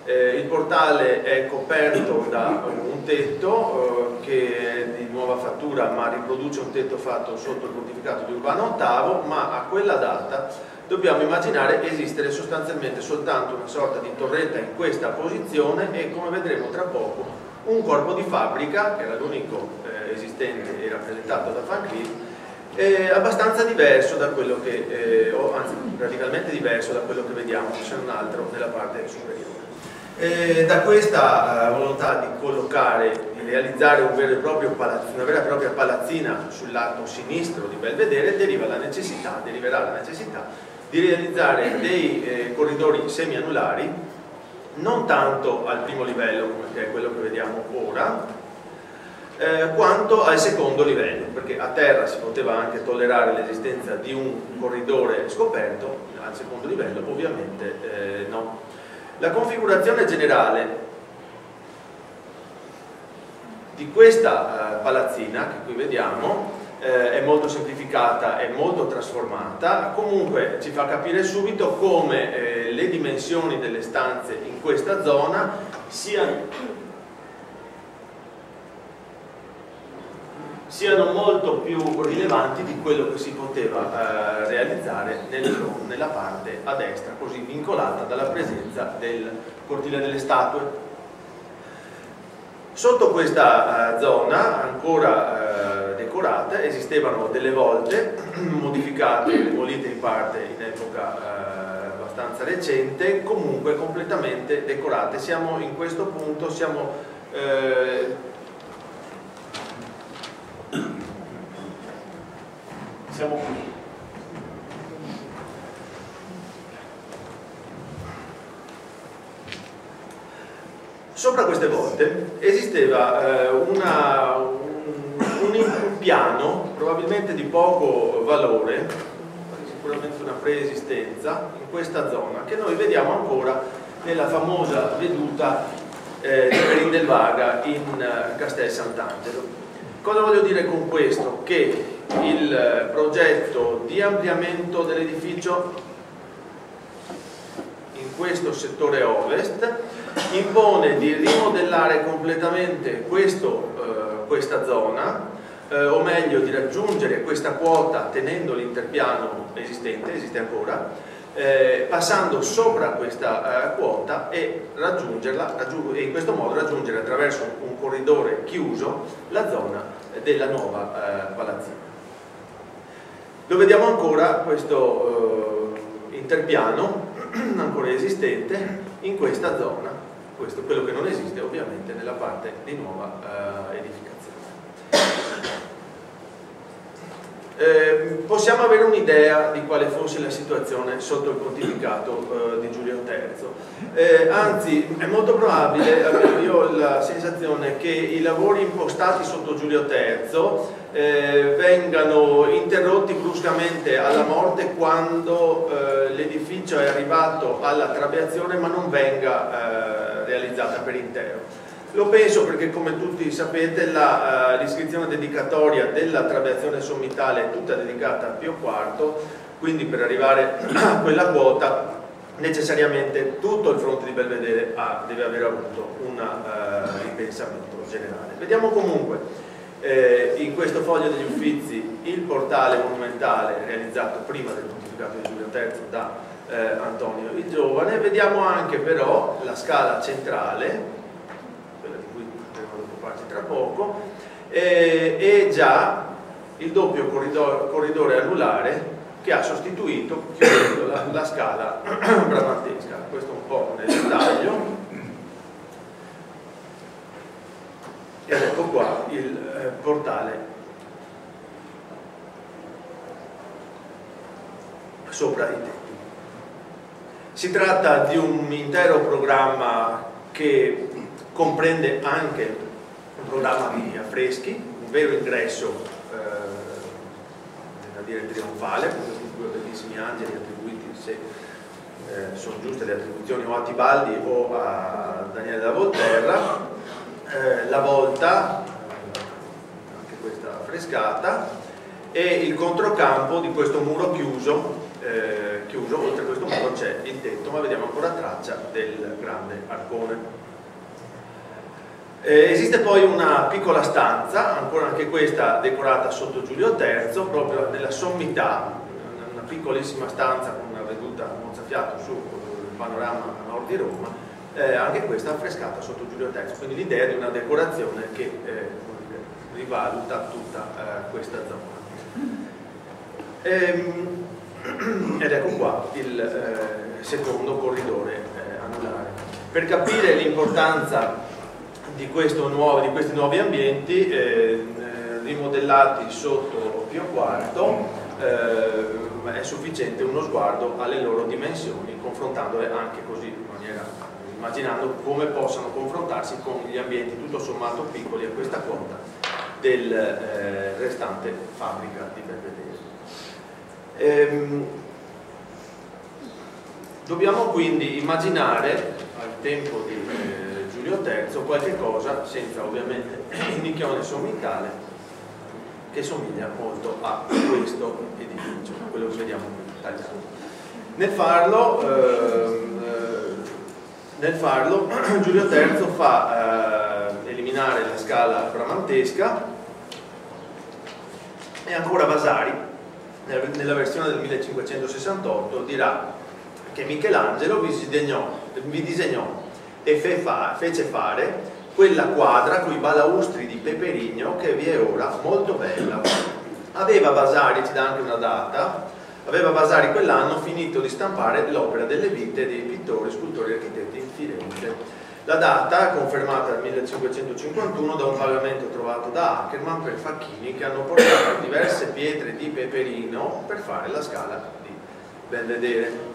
Il portale è coperto da un tetto che è di nuova fattura, ma riproduce un tetto fatto sotto il pontificato di Urbano VIII, ma a quella data dobbiamo immaginare esistere sostanzialmente soltanto una sorta di torretta in questa posizione e, come vedremo tra poco, un corpo di fabbrica, che era l'unico esistente e rappresentato da Van Cleef, abbastanza diverso da quello che, o anzi radicalmente diverso da quello che vediamo, se non altro nella parte superiore. Da questa volontà di collocare, di realizzare una vera e propria palazzina sul lato sinistro di Belvedere deriverà la necessità di realizzare dei corridori semianulari, non tanto al primo livello, che è quello che vediamo ora, quanto al secondo livello, perché a terra si poteva anche tollerare l'esistenza di un corridore scoperto, al secondo livello ovviamente no. La configurazione generale di questa palazzina che qui vediamo è molto semplificata e molto trasformata, comunque ci fa capire subito come le dimensioni delle stanze in questa zona siano molto più rilevanti di quello che si poteva realizzare nella parte a destra, così vincolata dalla presenza del cortile delle statue. Sotto questa zona, ancora decorata, esistevano delle volte modificate, demolite in parte in epoca abbastanza recente, comunque completamente decorate. Siamo in questo punto, siamo qui. Sopra queste volte esisteva un piano probabilmente di poco valore, sicuramente una preesistenza in questa zona, che noi vediamo ancora nella famosa veduta di Perindelvaga in Castel Sant'Angelo. Cosa voglio dire con questo? Che il progetto di ampliamento dell'edificio in questo settore ovest impone di rimodellare completamente questa zona, o meglio di raggiungere questa quota tenendo l'interpiano esiste ancora, passando sopra questa quota e raggiungerla, e in questo modo raggiungere attraverso un corridore chiuso la zona della nuova palazzina. Lo vediamo ancora questo interpiano ancora esistente in questa zona, questo è quello che non esiste ovviamente nella parte di nuova edificazione. Possiamo avere un'idea di quale fosse la situazione sotto il pontificato di Giulio III, anzi è molto probabile, almeno io ho la sensazione, che i lavori impostati sotto Giulio III vengano interrotti bruscamente alla morte quando l'edificio è arrivato alla trabeazione ma non venga realizzata per intero. Lo penso perché, come tutti sapete, l'iscrizione dedicatoria della trabeazione sommitale è tutta dedicata a Pio IV, quindi per arrivare a quella quota necessariamente tutto il fronte di Belvedere deve aver avuto un ripensamento generale. Vediamo comunque in questo foglio degli Uffizi il portale monumentale realizzato prima del pontificato di Giulio III da Antonio il Giovane. Vediamo anche però la scala centrale, tra poco, e già il doppio corridore anulare che ha sostituito chiudendo la scala bramantesca. Questo un po' nel dettaglio, ed ecco qua il portale sopra i tetti. Si tratta di un intero programma che comprende anche un programma di affreschi, un vero ingresso da dire trionfale, con questi due bellissimi angeli attribuiti, se sono giuste le attribuzioni, o a Tibaldi o a Daniele da Volterra, la volta, anche questa affrescata, e il controcampo di questo muro chiuso chiuso. Oltre a questo muro c'è il tetto, ma vediamo ancora traccia del grande arcone. Esiste poi una piccola stanza, ancora anche questa decorata sotto Giulio III, proprio nella sommità, una piccolissima stanza con una veduta mozzafiato sul panorama a nord di Roma, anche questa affrescata sotto Giulio III, quindi l'idea di una decorazione che rivaluta tutta questa zona. Ed ecco qua il secondo corridore anulare. Per capire l'importanza di questi nuovi ambienti rimodellati sotto Pio IV, è sufficiente uno sguardo alle loro dimensioni, confrontandole anche così in maniera, immaginando come possano confrontarsi con gli ambienti tutto sommato piccoli a questa quota del restante fabbrica di Belvedere. Dobbiamo quindi immaginare al tempo di Giulio III qualche cosa, senza ovviamente il nicchione sommitale, che somiglia molto a questo edificio, quello che vediamo qui tagliato. Nel farlo Giulio III fa eliminare la scala bramantesca, e ancora Vasari nella versione del 1568 dirà che Michelangelo vi disegnò e fece fare quella quadra coi balaustri di Peperino che vi è ora molto bella. Aveva Vasari, ci dà anche una data, aveva Vasari quell'anno finito di stampare l'opera delle vite dei pittori, scultori e architetti in Firenze. La data è confermata nel 1551 da un pagamento trovato da Ackermann per facchini che hanno portato diverse pietre di Peperino per fare la scala di Belvedere.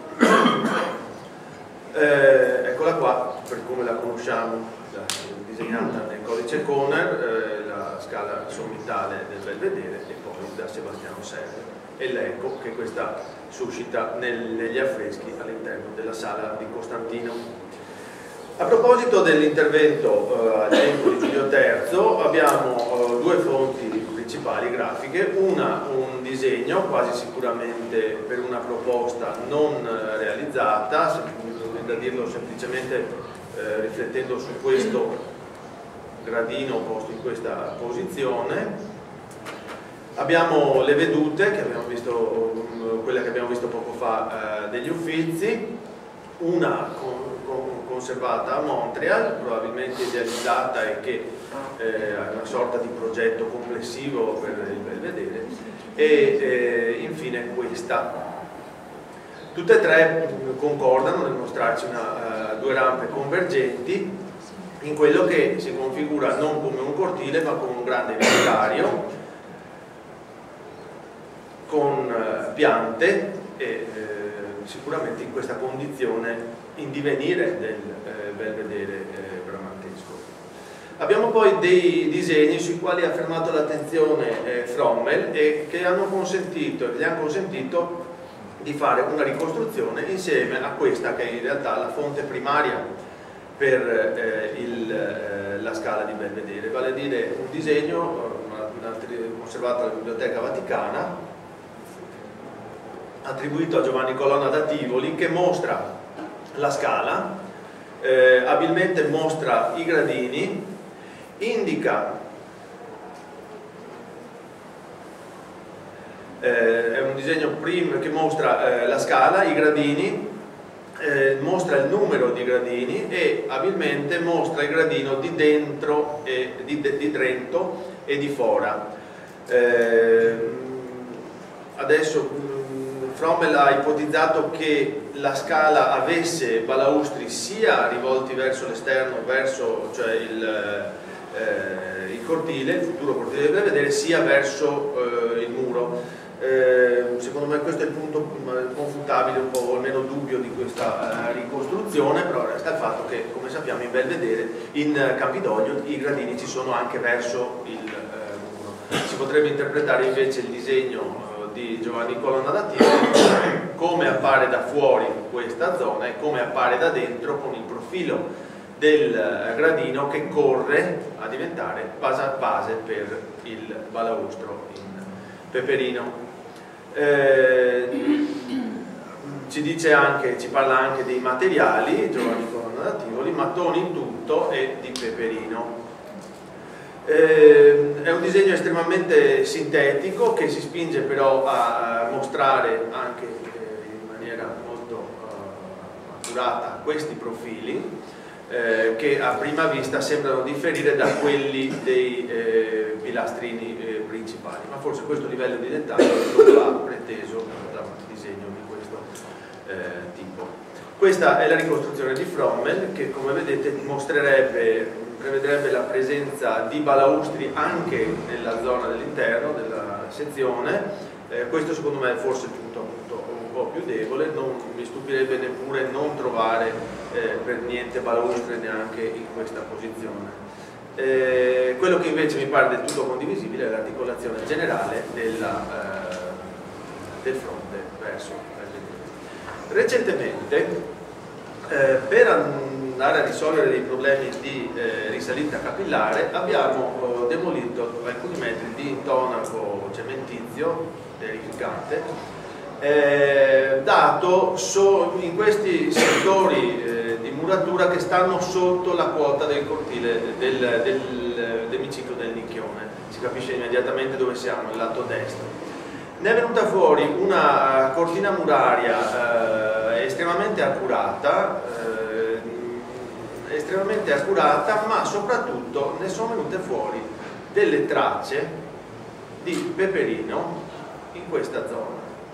Eccola qua per come la conosciamo, disegnata nel codice Conner, la scala sommitale del Belvedere, e poi da Sebastiano Serra, e l'eco che questa suscita negli affreschi all'interno della sala di Costantino. A proposito dell'intervento al tempo di Giulio III, abbiamo due fonti principali grafiche, un disegno quasi sicuramente per una proposta non realizzata, da dirlo semplicemente riflettendo su questo gradino posto in questa posizione. Abbiamo le vedute che abbiamo visto, quella che abbiamo visto poco fa degli Uffizi, una conservata a Montreal, probabilmente idealizzata e che ha una sorta di progetto complessivo per il Belvedere, e infine questa. Tutte e tre concordano nel mostrarci due rampe convergenti in quello che si configura non come un cortile ma come un grande vicario con piante, e sicuramente in questa condizione in divenire del Belvedere bramantesco. Abbiamo poi dei disegni sui quali ha fermato l'attenzione Frommel e che gli hanno consentito di fare una ricostruzione insieme a questa che è in realtà la fonte primaria per la scala di Belvedere, vale a dire un disegno conservato alla Biblioteca Vaticana, attribuito a Giovanni Colonna da Tivoli, che mostra la scala, abilmente mostra i gradini, indica, è un disegno che mostra la scala, i gradini, mostra il numero di gradini e abilmente mostra il gradino di dentro, di Trento e di Fora. Adesso Frommel ha ipotizzato che la scala avesse balaustri sia rivolti verso l'esterno, verso cioè il cortile, il futuro cortile del Belvedere, sia verso il muro. Secondo me questo è il punto confutabile, un po' almeno dubbio di questa ricostruzione, però resta il fatto che, come sappiamo, in Belvedere, in Campidoglio, i gradini ci sono anche verso il muro. Si potrebbe interpretare invece il disegno di Giovanni Colonna da Tivoli come appare da fuori questa zona e come appare da dentro con il profilo del gradino che corre a diventare base per il balaustro in Peperino. ci parla anche dei materiali, Giovanni Colonna da Tivoli, mattoni in tutto e di peperino. È un disegno estremamente sintetico che si spinge però a mostrare anche in maniera molto accurata questi profili che a prima vista sembrano differire da quelli dei pilastrini principali, ma forse questo livello di dettaglio non va preteso da un disegno di questo tipo. Questa è la ricostruzione di Frommel che, come vedete, prevederebbe la presenza di balaustri anche nella zona dell'interno della sezione. Questo secondo me è forse il punto appunto un po' più debole, non mi stupirebbe neppure non trovare per niente balaustre neanche in questa posizione. Quello che invece mi pare del tutto condivisibile è l'articolazione generale del fronte verso il recentemente, per andare a risolvere dei problemi di risalita capillare, abbiamo demolito alcuni metri di intonaco cementizio terrificante, dato in questi settori di muratura che stanno sotto la quota del cortile dell'emiciclo del Nicchione. Si capisce immediatamente dove siamo, il lato destro. Ne è venuta fuori una cortina muraria estremamente accurata, ma soprattutto ne sono venute fuori delle tracce di peperino in questa zona.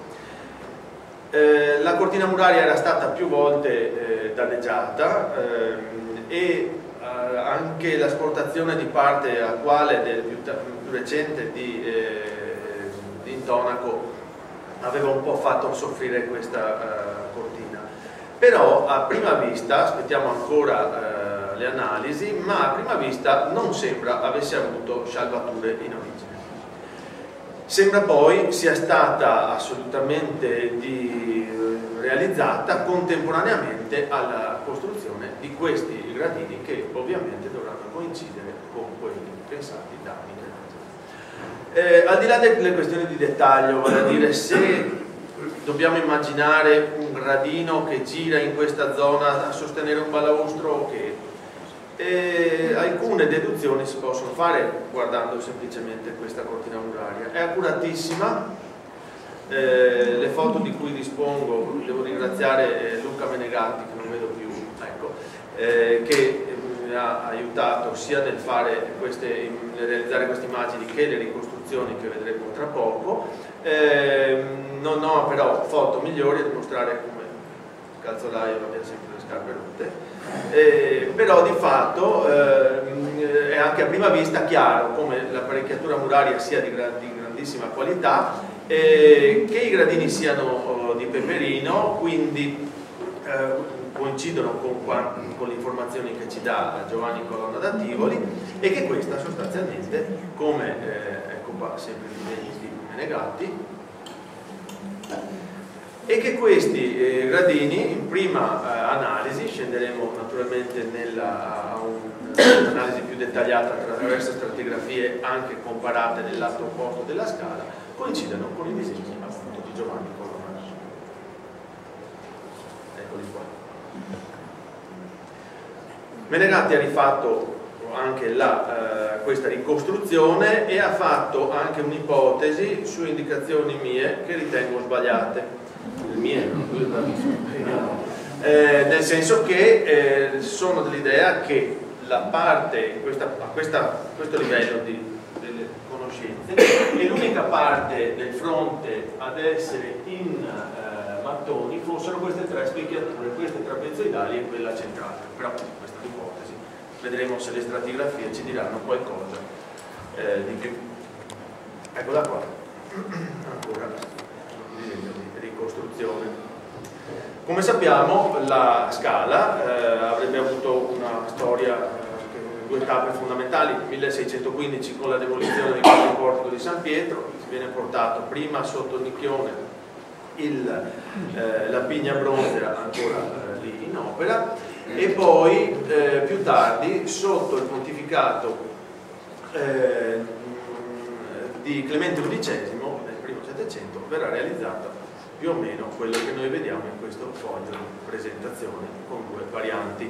La cortina muraria era stata più volte danneggiata e anche l'asportazione di parte acquale del più recente di intonaco aveva un po' fatto soffrire questa cortina. Però a prima vista, aspettiamo ancora le analisi, ma a prima vista non sembra avesse avuto scialbature in origine. Sembra poi sia stata assolutamente realizzata contemporaneamente alla costruzione di questi gradini che ovviamente dovranno coincidere con quelli pensati da Michelangelo. Al di là delle questioni di dettaglio, vale a dire se dobbiamo immaginare un gradino che gira in questa zona a sostenere un balaustro o che alcune deduzioni si possono fare guardando semplicemente questa cortina muraria. È accuratissima, le foto di cui dispongo, devo ringraziare Luca Menegatti, che non vedo più, ecco, che mi ha aiutato sia nel realizzare queste immagini che le ricostruzioni che vedremo tra poco. Non ho però foto migliori a dimostrare come il calzolaio abbia sempre le scarpe rotte. Però di fatto è anche a prima vista chiaro come l'apparecchiatura muraria sia di grandissima qualità, che i gradini siano di peperino, quindi coincidono con le informazioni che ci dà Giovanni Colonna da Tivoli, e che questa sostanzialmente, come ecco qua sempre i disegni di Menegatti, e che questi gradini in prima analisi, scenderemo naturalmente a un'analisi più dettagliata attraverso stratigrafie anche comparate nel lato opposto della scala, coincidono con i disegni appunto di Giovanni Colonna. Eccoli qua. Menegatti ha rifatto anche questa ricostruzione e ha fatto anche un'ipotesi su indicazioni mie che ritengo sbagliate. Nel senso che sono dell'idea che la parte, questo livello delle conoscenze, è l'unica parte del fronte ad essere in mattoni fossero queste tre specchiature, queste trapezoidali e quella centrale. Però questa è l'ipotesi, vedremo se le stratigrafie ci diranno qualcosa di più. Eccola qua, ancora disegno di ricostruzione. Come sappiamo, la Scala avrebbe avuto una storia, due tappe fondamentali. 1615 con la demolizione di quel portico di San Pietro, viene portato prima sotto il Nicchione la pigna bronzea ancora lì in opera, e poi più tardi sotto il pontificato di Clemente XI nel primo Settecento verrà realizzata più o meno quello che noi vediamo in questo foglio di presentazione con due varianti.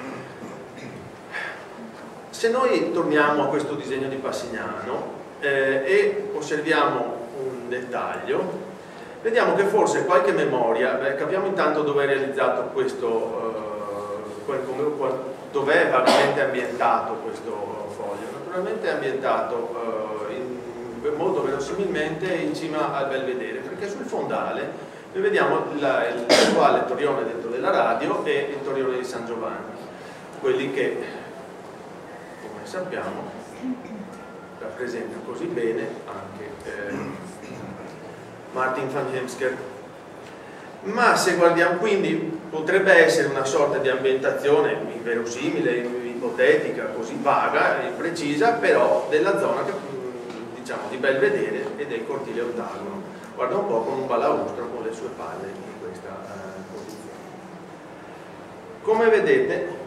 Se noi torniamo a questo disegno di Passignano e osserviamo un dettaglio, vediamo che forse qualche memoria, capiamo intanto dove è realizzato questo, dove è vagamente ambientato questo foglio. Naturalmente è ambientato molto verosimilmente in cima al Belvedere, perché sul fondale noi vediamo l'attuale torrione dentro della radio e il torrione di San Giovanni, quelli che, come sappiamo, rappresenta così bene anche Martin van Heemskerk. Ma se guardiamo, quindi potrebbe essere una sorta di ambientazione inverosimile, ipotetica, così vaga, imprecisa, però della zona che, diciamo, di Belvedere e del cortile ottagono. Guarda un po' con un balaustro con le sue palle in questa posizione. Come vedete,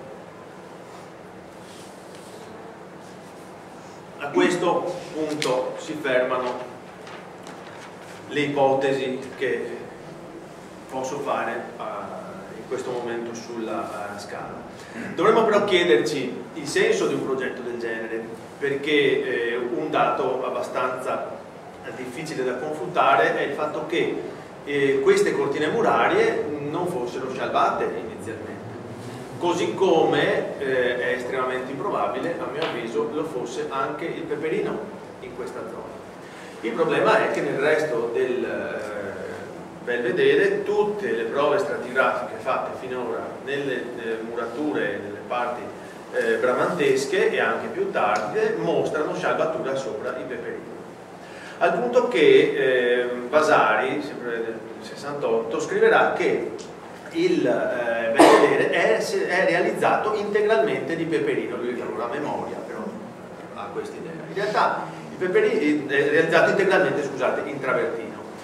a questo punto si fermano le ipotesi che posso fare in questo momento sulla scala. Dovremmo però chiederci il senso di un progetto del genere, perché un dato abbastanza difficile da confutare è il fatto che queste cortine murarie non fossero scialbate inizialmente, così come è estremamente improbabile, a mio avviso, lo fosse anche il peperino in questa zona. Il problema è che nel resto del Belvedere tutte le prove stratigrafiche fatte finora nelle murature e nelle parti bramantesche e anche più tarde mostrano scialbatura sopra i peperini. Al punto che Vasari, sempre nel 68, scriverà che il Belvedere è realizzato integralmente di peperino. Lui lavora a memoria, però ha questa idea. In realtà il peperino è realizzato integralmente, scusate, in travertino.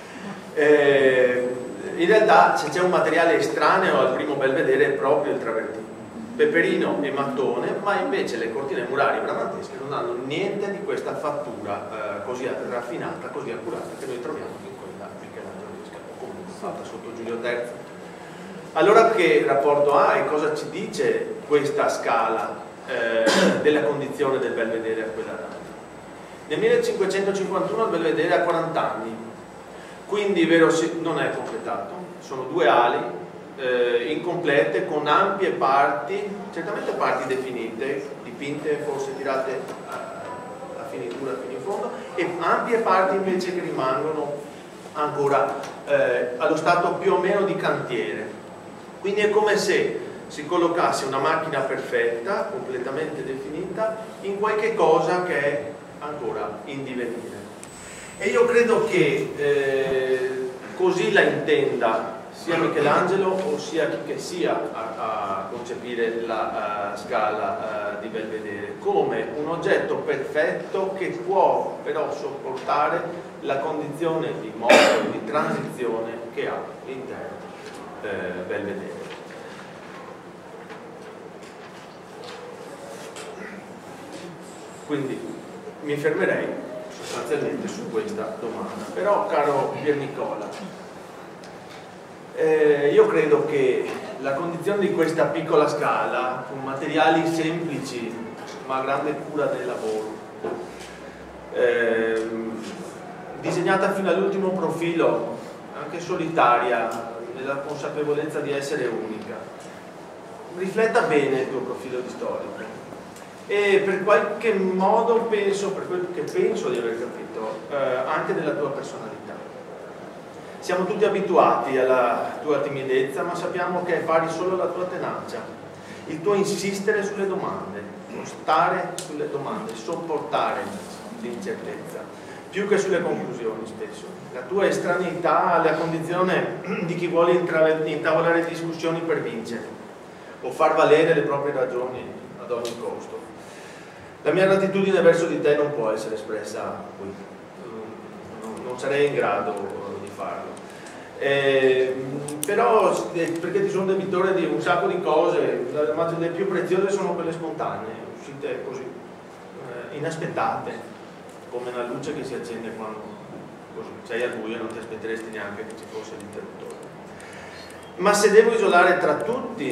In realtà se c'è un materiale estraneo al primo Belvedere è proprio il travertino, peperino e mattone, ma invece le cortine murarie bramantesche non hanno niente di questa fattura così raffinata, così accurata che noi troviamo in quella michelangeloesca, o comunque fatta sotto Giulio III. Allora che rapporto ha e cosa ci dice questa scala della condizione del Belvedere a quella data? Nel 1551 il Belvedere ha 40 anni, quindi non è completato, sono due ali incomplete con ampie parti, certamente parti definite, dipinte, forse tirate a finitura fino in fondo, e ampie parti invece che rimangono ancora allo stato più o meno di cantiere. Quindi è come se si collocasse una macchina perfetta, completamente definita, in qualche cosa che è ancora in divenire. E io credo che così la intenda sia Michelangelo o sia chi che sia a concepire la scala di Belvedere, come un oggetto perfetto che può però sopportare la condizione di modo, di transizione che ha l'intero Belvedere. Quindi mi fermerei sostanzialmente su questa domanda. Però, caro Pier Nicola, io credo che la condizione di questa piccola scala, con materiali semplici ma grande cura del lavoro, disegnata fino all'ultimo profilo, anche solitaria, nella consapevolezza di essere unica, rifletta bene il tuo profilo di storico. E per qualche modo penso, per quel che penso di aver capito, anche nella tua personalità. Siamo tutti abituati alla tua timidezza, ma sappiamo che è pari solo la tua tenacia, il tuo insistere sulle domande, stare sulle domande, sopportare l'incertezza, più che sulle conclusioni spesso. La tua estraneità alla condizione di chi vuole intavolare discussioni per vincere o far valere le proprie ragioni ad ogni costo. La mia gratitudine verso di te non può essere espressa qui, non sarei in grado di farlo. Però perché ti sono debitore di un sacco di cose, le più preziose sono quelle spontanee, uscite così, inaspettate, come una luce che si accende quando così, sei al buio e non ti aspetteresti neanche che ci fosse l'interruttore. Ma se devo isolare tra tutti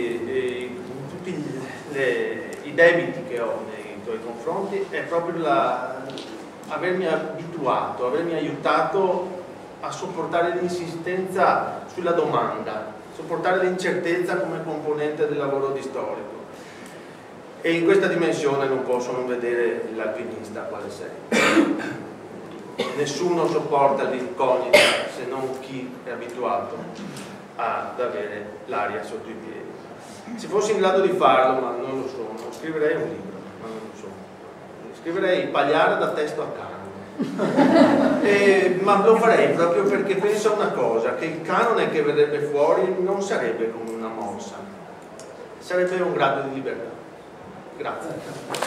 i debiti che ho nei tuoi confronti, è proprio avermi abituato, avermi aiutato a sopportare l'insistenza sulla domanda, sopportare l'incertezza come componente del lavoro di storico. E in questa dimensione non posso non vedere l'alpinista quale sei. Nessuno sopporta l'incognita se non chi è abituato ad avere l'aria sotto i piedi. Se fossi in grado di farlo, ma non lo sono, scriverei un libro, ma non lo sono. Scriverei Pagliara da testo a canone. Ma lo farei proprio perché penso a una cosa, che il canone che verrebbe fuori non sarebbe come una mossa, sarebbe un grado di libertà. Grazie.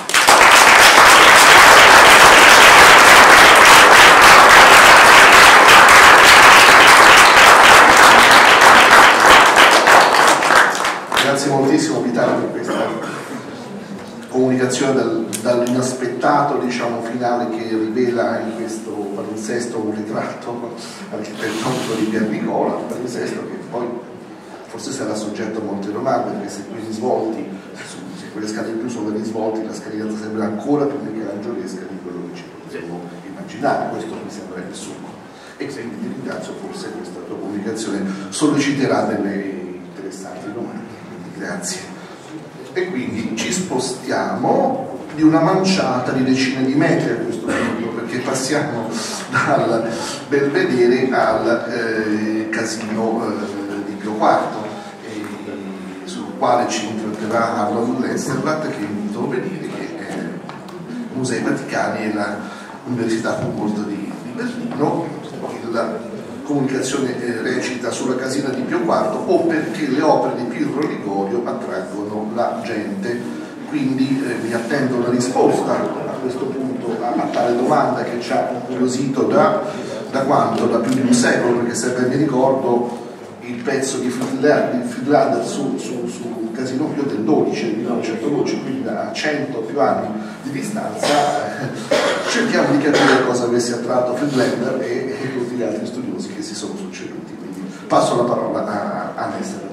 Grazie moltissimo Vitale per questa comunicazione dall'inaspettato, diciamo, finale, che rivela in questo palinsesto un ritratto architettonico di Pier Nicola, un palinsesto che poi forse sarà soggetto a molti romani, perché se quei risvolti, se quelle scale in più sono dei risvolti, la scalinata sembra ancora più michelangioresca di quello che ci potremmo immaginare. Questo mi sembra il succo. E quindi ti ringrazio, forse questa tua comunicazione solleciterà delle interessanti domande. Grazie. E quindi ci spostiamo di una manciata di decine di metri a questo punto, perché passiamo dal Belvedere al casino di Pio IV, sul quale ci intratterrà Harlan Lesterlatt, che invito a venire, che è Musei Vaticani e l'Università Humboldt di Berlino. La comunicazione recita sulla casina di Pio IV, o perché le opere di Pirro Ligorio attraggono la gente. Quindi mi attendo una risposta a questo punto a tale domanda che ci ha incuriosito da quanto? Da più di un secolo, perché se ben mi ricordo il pezzo di Friedlander su Casino Pio del 12, del 1912, quindi a 100 più anni di distanza, cerchiamo di capire cosa avesse attratto Friedlander e tutti gli altri studiosi che si sono succeduti. Quindi passo la parola a Lesterlatt.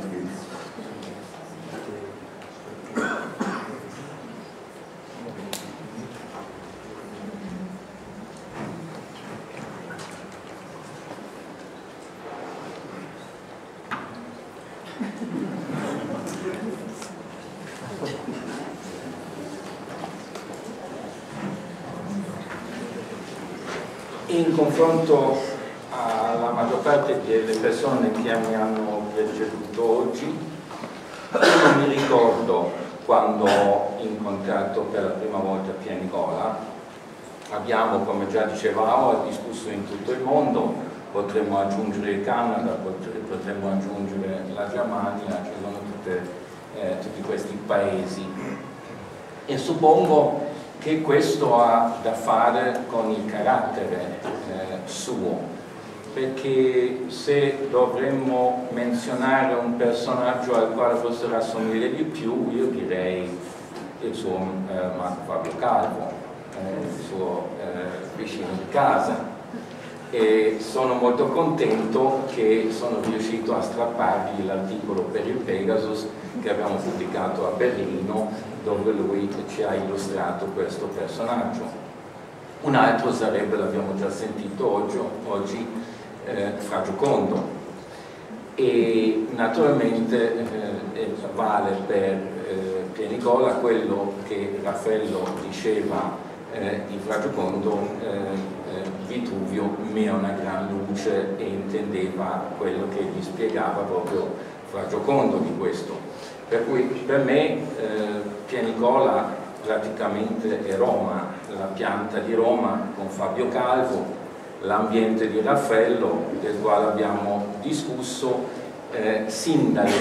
In confronto alla maggior parte delle persone che mi hanno preceduto oggi, io non mi ricordo quando ho incontrato per la prima volta Pier Nicola. Abbiamo, come già dicevamo, discusso in tutto il mondo, potremmo aggiungere il Canada, potremmo aggiungere la Germania, ci sono tutti questi paesi, e suppongo che questo ha da fare con il carattere suo, perché se dovremmo menzionare un personaggio al quale forse rassomiglia di più, io direi il suo Marco Fabio Calvo, il suo vicino di casa, e sono molto contento che sono riuscito a strappargli l'articolo per il Pegasus che abbiamo pubblicato a Berlino, dove lui ci ha illustrato questo personaggio. Un altro sarebbe, l'abbiamo già sentito oggi, Fra Giocondo, e naturalmente vale per Pier Nicola quello che Raffaello diceva di Fra Giocondo. Vituvio mi è una gran luce, e intendeva quello che gli spiegava proprio Fra Giocondo di questo. Per cui per me Pier Nicola praticamente è Roma, la pianta di Roma con Fabio Calvo, l'ambiente di Raffaello, del quale abbiamo discusso sin dai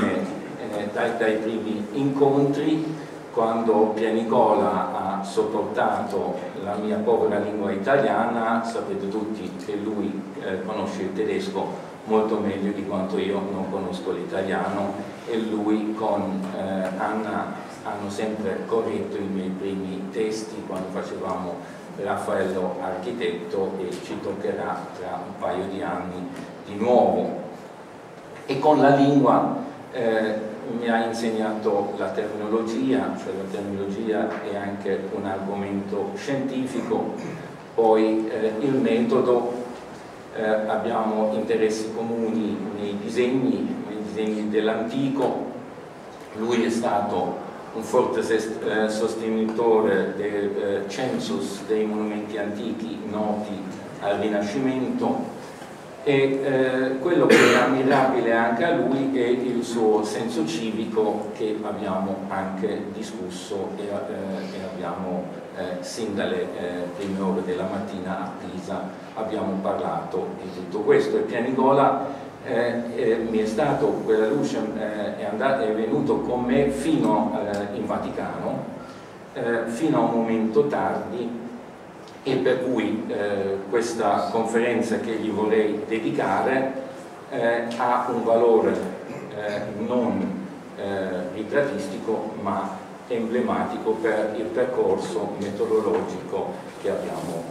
primi incontri, quando Pier Nicola ha sopportato la mia povera lingua italiana. Sapete tutti che lui conosce il tedesco molto meglio di quanto io non conosco l'italiano, e lui con Anna hanno sempre corretto i miei primi testi quando facevamo Raffaello architetto e ci toccherà tra un paio di anni di nuovo. E con la lingua mi ha insegnato la terminologia, cioè la terminologia è anche un argomento scientifico, poi il metodo, abbiamo interessi comuni nei disegni dell'antico. Lui è stato un forte sostenitore del census dei monumenti antichi noti al Rinascimento, e quello che è ammirabile anche a lui è il suo senso civico, che abbiamo anche discusso e abbiamo sin dalle prime ore della mattina a Pisa abbiamo parlato di tutto questo. E Pianigola mi è stato, quella luce è venuto con me fino in Vaticano, fino a un momento tardi, e per cui questa conferenza che gli vorrei dedicare ha un valore non ritrattistico ma emblematico per il percorso metodologico che abbiamo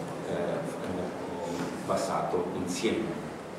passato insieme.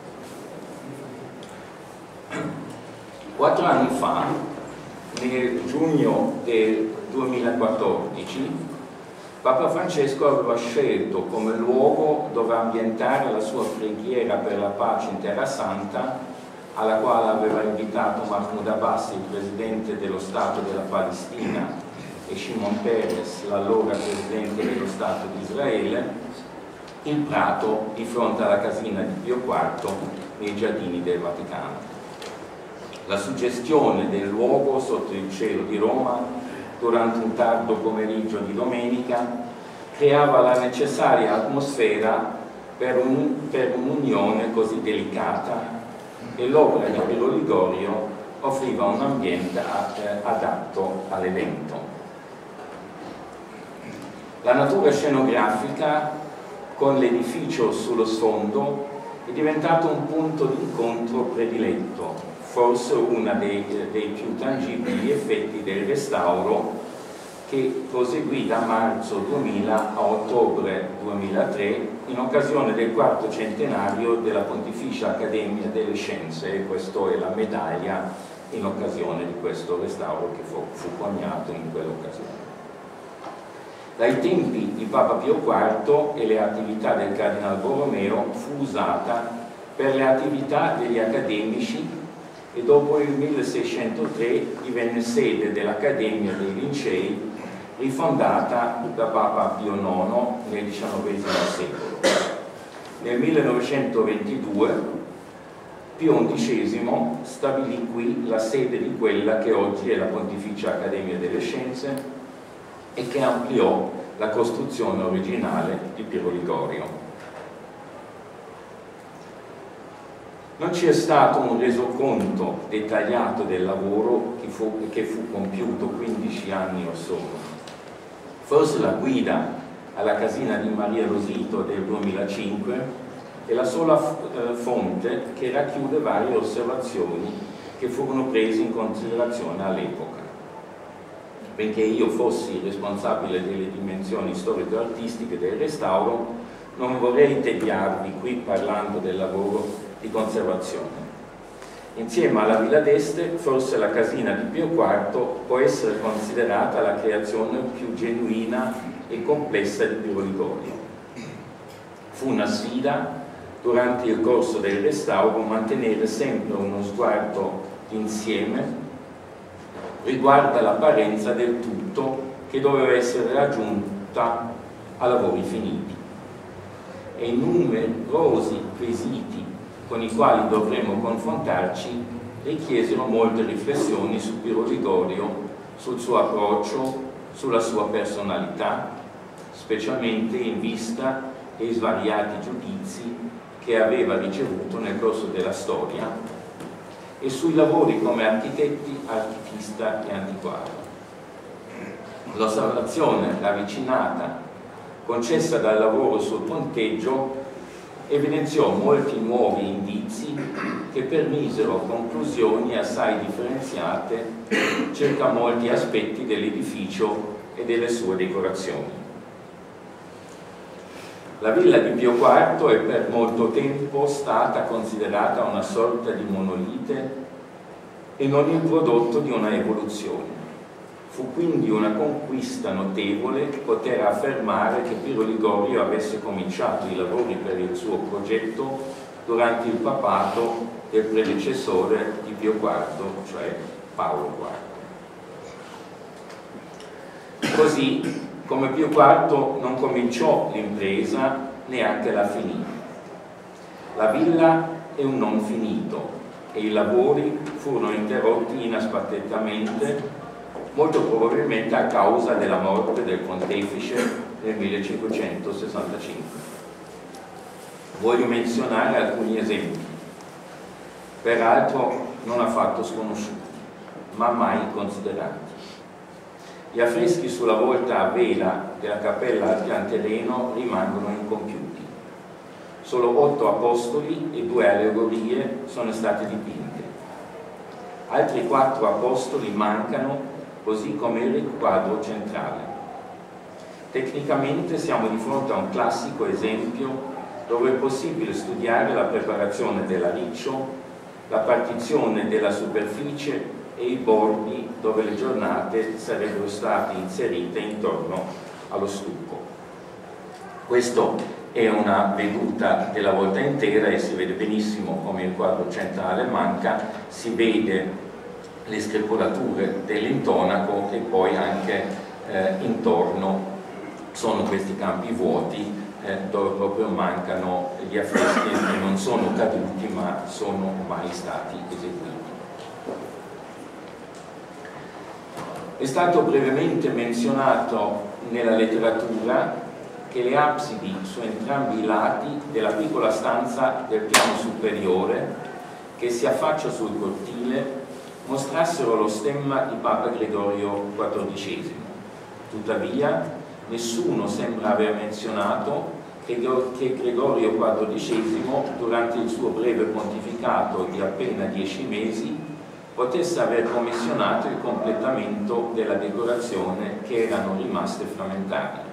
4 anni fa, nel giugno del 2014, Papa Francesco aveva scelto come luogo dove ambientare la sua preghiera per la pace in Terra Santa, alla quale aveva invitato Mahmoud Abbas, il presidente dello Stato della Palestina, e Shimon Peres, l'allora presidente dello Stato di Israele, il prato di fronte alla casina di Pio IV nei giardini del Vaticano. La suggestione del luogo sotto il cielo di Roma durante un tardo pomeriggio di domenica creava la necessaria atmosfera per un'unione così delicata, e l'opera di Piero Ligorio offriva un ambiente adatto all'evento. La natura scenografica, con l'edificio sullo sfondo, è diventato un punto di incontro prediletto, forse uno dei più tangibili effetti del restauro, che proseguì da marzo 2000 a ottobre 2003 in occasione del 4° centenario della Pontificia Accademia delle Scienze, e questa è la medaglia in occasione di questo restauro che fu coniato in quell'occasione. Dai tempi di Papa Pio IV e le attività del Cardinal Borromeo fu usata per le attività degli accademici, e dopo il 1603 divenne sede dell'Accademia dei Lincei, rifondata da Papa Pio IX nel XIX secolo. Nel 1922 Pio XI stabilì qui la sede di quella che oggi è la Pontificia Accademia delle Scienze, e che ampliò la costruzione originale di Piero Ligorio. Non ci è stato un resoconto dettagliato del lavoro che fu compiuto 15 anni or sono. Forse la guida alla casina di Maria Rosito del 2005 è la sola fonte che racchiude varie osservazioni che furono prese in considerazione all'epoca. Benché io fossi responsabile delle dimensioni storico-artistiche del restauro, non vorrei tediarvi qui parlando del lavoro di conservazione. Insieme alla Villa d'Este, forse la casina di Pio IV può essere considerata la creazione più genuina e complessa di Piero Ligorio. Fu una sfida durante il corso del restauro mantenere sempre uno sguardo d'insieme riguardo all'apparenza del tutto che doveva essere raggiunta a lavori finiti. E i numerosi quesiti con i quali dovremmo confrontarci richiesero molte riflessioni su Piero Ligorio, sul suo approccio, sulla sua personalità, specialmente in vista dei svariati giudizi che aveva ricevuto nel corso della storia, e sui lavori come architetta e antiquario. L'osservazione ravvicinata concessa dal lavoro sul ponteggio evidenziò molti nuovi indizi che permisero conclusioni assai differenziate circa molti aspetti dell'edificio e delle sue decorazioni. La villa di Pio IV è per molto tempo stata considerata una sorta di monolite e non il prodotto di una evoluzione. Fu quindi una conquista notevole poter affermare che Piero Ligorio avesse cominciato i lavori per il suo progetto durante il papato del predecessore di Pio IV, cioè Paolo IV. Così come Pio IV non cominciò l'impresa, neanche la finì. La villa è un non finito e i lavori furono interrotti inaspettatamente, molto probabilmente a causa della morte del pontefice nel 1565. Voglio menzionare alcuni esempi, peraltro non affatto sconosciuti, ma mai considerati. Gli affreschi sulla volta a vela della cappella al pianterreno rimangono incompiuti. Solo 8 apostoli e 2 allegorie sono state dipinte. Altri 4 apostoli mancano, così come il riquadro centrale. Tecnicamente siamo di fronte a un classico esempio dove è possibile studiare la preparazione della riccio, la partizione della superficie e i bordi dove le giornate sarebbero state inserite intorno allo stucco. Questa è una veduta della volta intera e si vede benissimo come il quadro centrale manca, si vede le screpolature dell'intonaco e poi anche intorno sono questi campi vuoti dove proprio mancano gli affreschi che non sono caduti ma sono mai stati eseguiti. È stato brevemente menzionato nella letteratura che le absidi su entrambi i lati della piccola stanza del piano superiore che si affaccia sul cortile mostrassero lo stemma di Papa Gregorio XIV. Tuttavia, nessuno sembra aver menzionato che Gregorio XIV, durante il suo breve pontificato di appena 10 mesi, potesse aver commissionato il completamento della decorazione che erano rimaste frammentarie.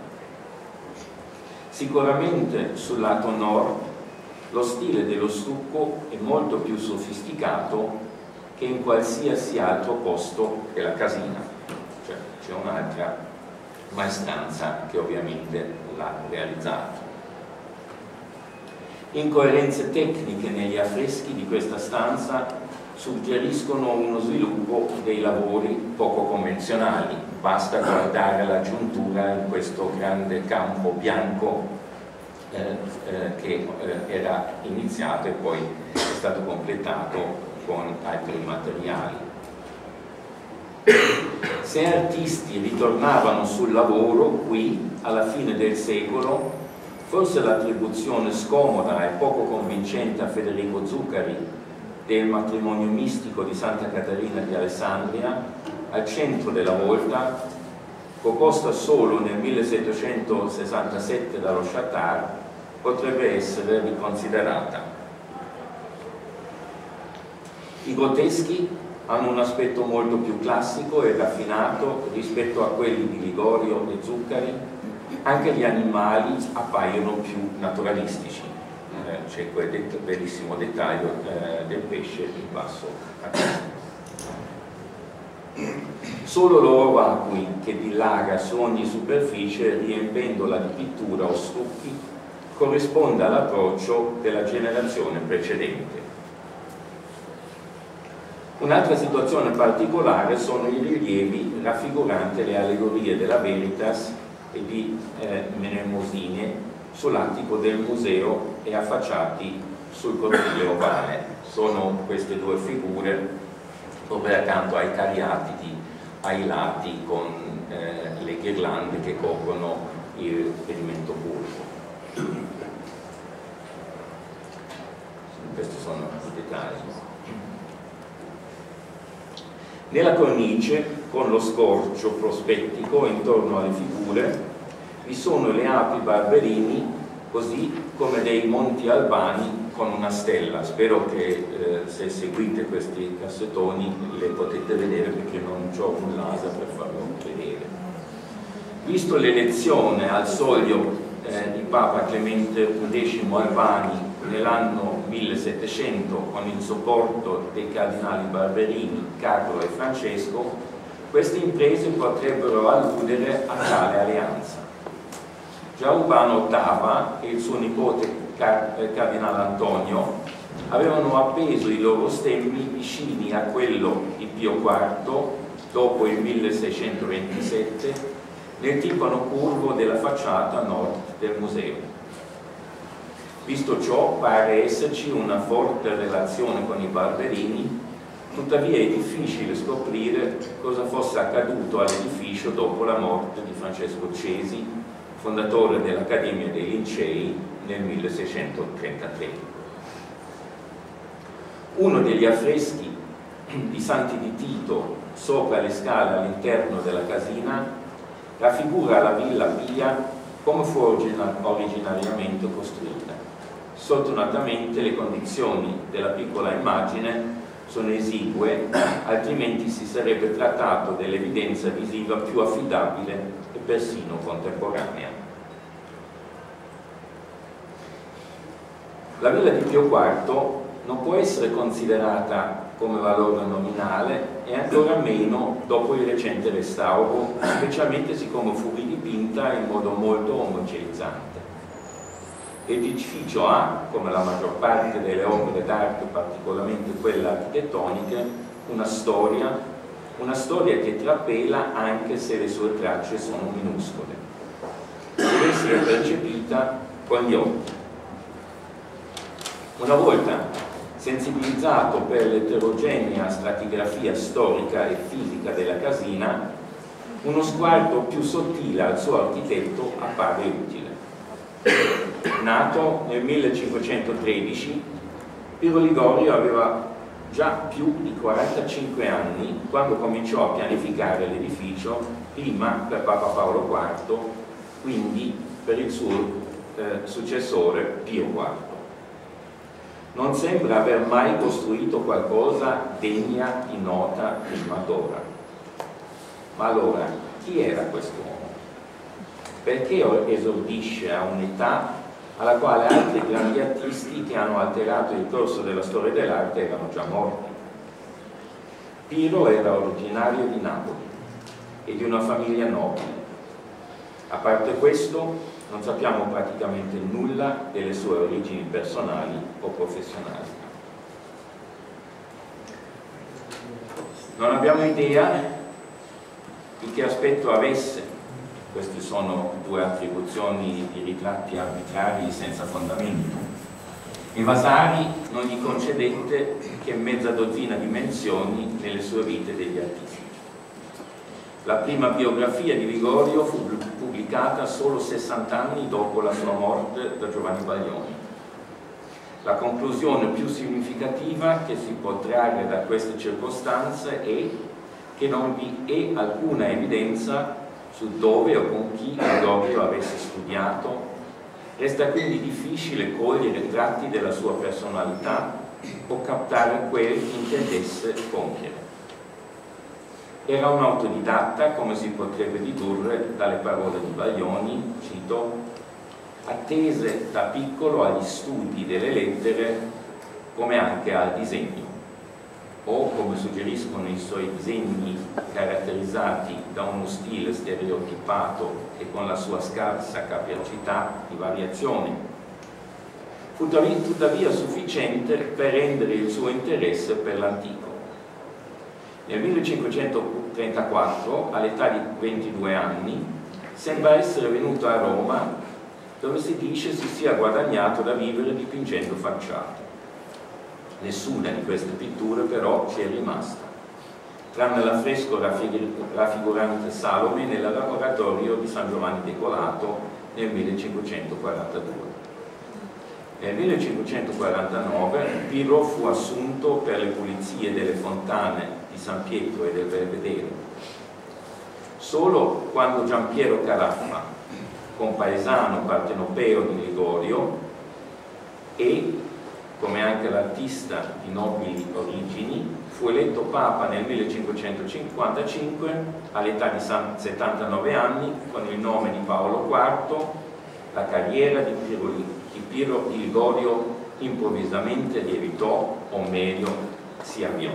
Sicuramente sul lato nord lo stile dello stucco è molto più sofisticato che in qualsiasi altro posto della casina, cioè c'è un'altra maestranza che ovviamente l'ha realizzato. Incoerenze tecniche negli affreschi di questa stanza suggeriscono uno sviluppo dei lavori poco convenzionali. Basta guardare la giuntura in questo grande campo bianco che era iniziato e poi è stato completato con altri materiali. Se artisti ritornavano sul lavoro qui alla fine del secolo, forse l'attribuzione scomoda e poco convincente a Federico Zuccari del matrimonio mistico di Santa Caterina di Alessandria al centro della volta, proposta solo nel 1767 dallo Chattard, potrebbe essere riconsiderata. I grotteschi hanno un aspetto molto più classico e raffinato rispetto a quelli di Ligorio e Zuccari. Anche gli animali appaiono più naturalistici. C'è quel bellissimo dettaglio del pesce in basso a destra. Solo l'oro vacui che dilaga su ogni superficie riempendola di pittura o stucchi corrisponde all'approccio della generazione precedente. Un'altra situazione particolare sono i rilievi raffiguranti le allegorie della Veritas e di Mnemosine sull'attico del museo e affacciati sul cortile ovale. Sono queste due figure proprio accanto ai cariatidi ai lati con le ghirlande che coprono il pedimento curvo. Questi sono i dettagli. Nella cornice, con lo scorcio prospettico intorno alle figure, vi sono le api barberini, così come dei monti albani con una stella. Spero che se seguite questi cassettoni le potete vedere, perché non ho un laser per farlo vedere. Visto l'elezione al soglio di Papa Clemente XI Albani nell'anno 1700 con il supporto dei cardinali Barberini, Carlo e Francesco, queste imprese potrebbero alludere a tale alleanza. Già Urbano VIII e il suo nipote Cardinale Antonio avevano appeso i loro stemmi vicini a quello di Pio IV dopo il 1627 nel timpano curvo della facciata nord del museo. Visto ciò, pare esserci una forte relazione con i Barberini, tuttavia è difficile scoprire cosa fosse accaduto all'edificio dopo la morte di Francesco Cesi, fondatore dell'Accademia dei Lincei, nel 1633. Uno degli affreschi di Santi di Tito sopra le scale all'interno della casina raffigura la Villa Pia come fu originariamente costruita. Sfortunatamente le condizioni della piccola immagine sono esigue, altrimenti si sarebbe trattato dell'evidenza visiva più affidabile e persino contemporanea. La villa di Pio IV non può essere considerata come valore nominale e ancora meno dopo il recente restauro, specialmente siccome fu ridipinta in modo molto omogenizzante. L'edificio ha, come la maggior parte delle opere d'arte, particolarmente quelle architettoniche, una storia che trapela anche se le sue tracce sono minuscole. Deve essere percepita con gli occhi. Una volta sensibilizzato per l'eterogenea stratigrafia storica e fisica della casina, uno sguardo più sottile al suo architetto appare utile. Nato nel 1513, Piero Ligorio aveva già più di 45 anni quando cominciò a pianificare l'edificio, prima per Papa Paolo IV, quindi per il suo successore Pio IV. Non sembra aver mai costruito qualcosa degna di nota prima d'ora. Ma allora, chi era quest'uomo? Perché esordisce a un'età alla quale altri grandi artisti che hanno alterato il corso della storia dell'arte erano già morti? Piero era originario di Napoli e di una famiglia nobile. A parte questo, non sappiamo praticamente nulla delle sue origini personali o professionali. Non abbiamo idea di che aspetto avesse. Queste sono due attribuzioni di ritratti arbitrari senza fondamento. E Vasari non gli concedette che mezza dozzina di menzioni nelle sue vite degli artisti. La prima biografia di Ligorio fu pubblicata solo 60 anni dopo la sua morte da Giovanni Baglioni. La conclusione più significativa che si può trarre da queste circostanze è che non vi è alcuna evidenza su dove o con chi Ligorio avesse studiato. Resta quindi difficile cogliere tratti della sua personalità o captare quel che intendesse compiere. Era un autodidatta, come si potrebbe dedurre dalle parole di Baglioni, cito: attese da piccolo agli studi delle lettere come anche al disegno, o come suggeriscono i suoi disegni caratterizzati da uno stile stereotipato e con la sua scarsa capacità di variazione, fu tuttavia sufficiente per rendere il suo interesse per l'antico. Nel 1534, all'età di 22 anni, sembra essere venuto a Roma, dove si dice si sia guadagnato da vivere dipingendo facciate. Nessuna di queste pitture però ci è rimasta, tranne l'affresco raffigurante Salome nel laboratorio di San Giovanni Decolato nel 1542. Nel 1549 Pirro fu assunto per le pulizie delle fontane di San Pietro e del Belvedere. Solo quando Giampiero Caraffa, compaesano partenopeo di Ligorio e, come anche l'artista di nobili origini, fu eletto Papa nel 1555 all'età di 79 anni con il nome di Paolo IV, La carriera di Piero di Ligorio improvvisamente lievitò, o meglio, si avviò.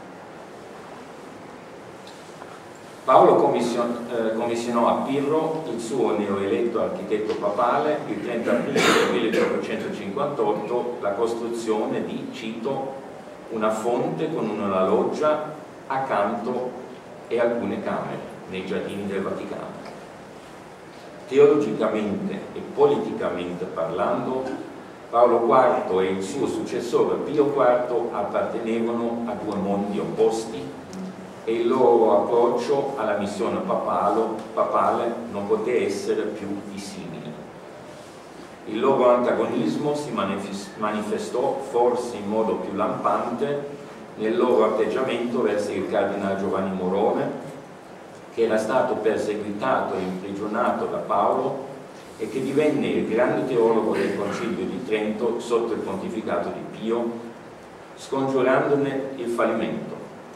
Paolo commissionò a Pirro, il suo neoeletto architetto papale, il 30 aprile del 1558 la costruzione di, cito, una fonte con una loggia accanto e alcune camere nei giardini del Vaticano. Teologicamente e politicamente parlando, Paolo IV e il suo successore Pio IV appartenevano a due mondi opposti e il loro approccio alla missione papale non poté essere più dissimile. Il loro antagonismo si manifestò forse in modo più lampante nel loro atteggiamento verso il cardinale Giovanni Morone, che era stato perseguitato e imprigionato da Paolo e che divenne il grande teologo del Concilio di Trento sotto il pontificato di Pio, scongiurandone il fallimento.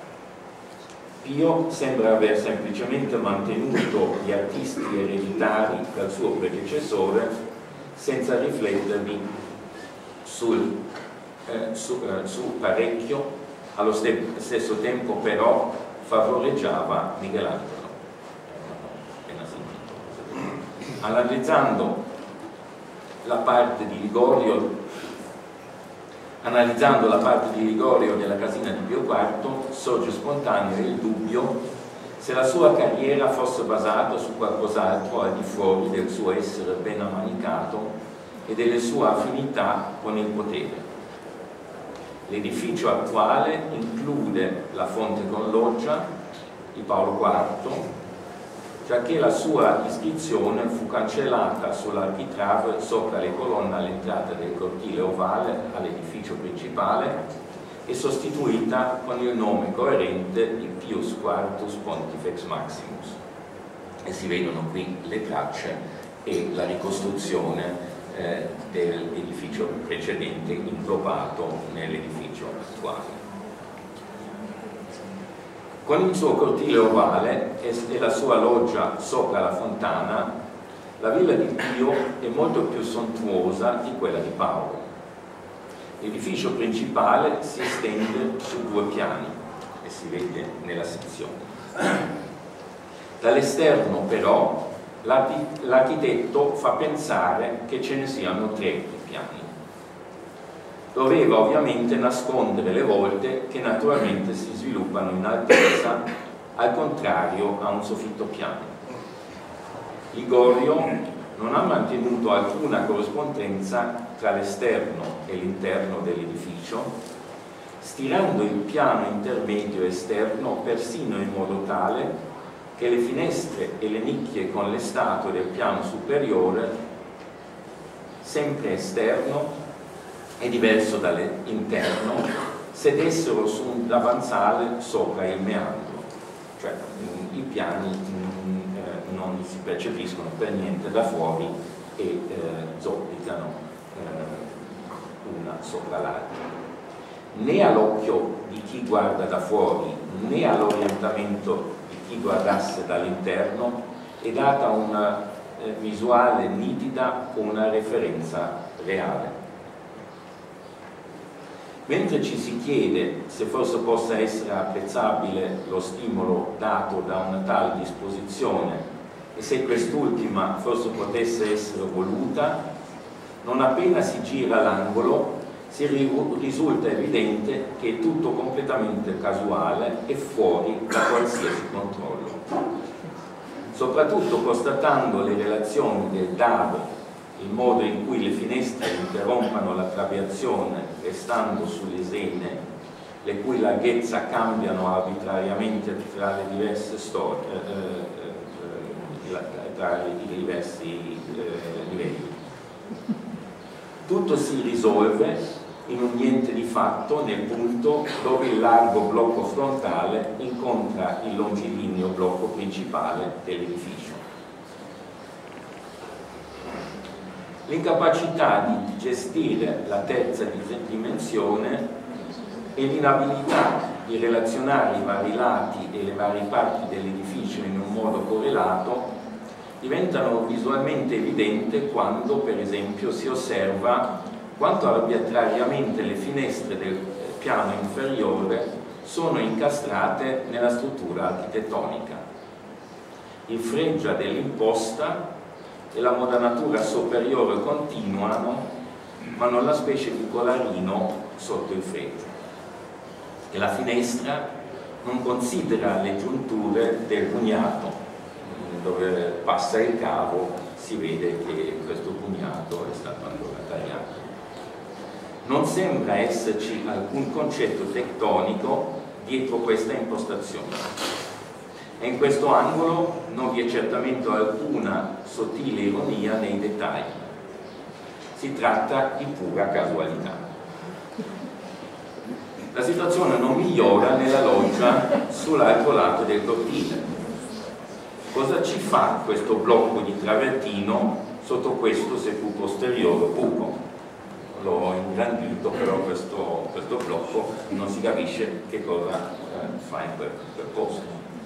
Pio sembra aver semplicemente mantenuto gli artisti ereditari dal suo predecessore senza riflettervi su parecchio, allo stesso tempo però favoreggiava Michelangelo. Analizzando la parte di Ligorio della casina di Pio IV, sorge spontaneo il dubbio se la sua carriera fosse basata su qualcos'altro al di fuori del suo essere ben ammanicato e delle sue affinità con il potere. L'edificio attuale include la fonte con loggia di Paolo IV, giacché la sua iscrizione fu cancellata sull'architrave sopra le colonne all'entrata del cortile ovale all'edificio principale e sostituita con il nome coerente di Pius Quartus Pontifex Maximus. E si vedono qui le tracce e la ricostruzione dell'edificio precedente inglobato nell'edificio attuale. Con il suo cortile ovale e la sua loggia sopra la fontana, la villa di Pio è molto più sontuosa di quella di Paolo. L'edificio principale si estende su 2 piani e si vede nella sezione. Dall'esterno però l'architetto fa pensare che ce ne siano 3 piani. Doveva ovviamente nascondere le volte che naturalmente si sviluppano in altezza, al contrario a un soffitto piano. Ligorio non ha mantenuto alcuna corrispondenza tra l'esterno e l'interno dell'edificio, stirando il piano intermedio esterno persino in modo tale che le finestre e le nicchie con le statue del piano superiore, sempre esterno e diverso dall'interno, sedessero su un davanzale sopra il meandro, cioè i piani non si percepiscono per niente da fuori e zoppicano una sopra l'altra. Né all'occhio di chi guarda da fuori né all'orientamento di chi guardasse dall'interno è data una visuale nitida o una referenza reale. Mentre ci si chiede se forse possa essere apprezzabile lo stimolo dato da una tale disposizione e se quest'ultima forse potesse essere voluta, non appena si gira l'angolo risulta evidente che è tutto completamente casuale e fuori da qualsiasi controllo. Soprattutto constatando le relazioni del dado, il modo in cui le finestre interrompano la trabeazione restando sulle lesene, le cui larghezza cambiano arbitrariamente tra le diverse tra i diversi livelli. Tutto si risolve in un niente di fatto nel punto dove il largo blocco frontale incontra il longilineo blocco principale dell'edificio. L'incapacità di gestire la terza dimensione e l'inabilità di relazionare i vari lati e le varie parti dell'edificio in un modo correlato diventano visualmente evidenti quando, per esempio, si osserva quanto arbitrariamente le finestre del piano inferiore sono incastrate nella struttura architettonica. Il freggia dell'imposta e la modanatura superiore continuano, ma non la specie di colarino sotto il fregio. E la finestra non considera le giunture del bugnato, dove passa il cavo si vede che questo bugnato è stato ancora tagliato. Non sembra esserci alcun concetto tettonico dietro questa impostazione, e in questo angolo non vi è certamente alcuna sottile ironia nei dettagli. Si tratta di pura casualità. La situazione non migliora nella loggia sull'altro lato del cortile. Cosa ci fa questo blocco di travertino sotto questo, seppur posteriore, buco? L'ho ingrandito, però questo blocco non si capisce che cosa fa in quel posto.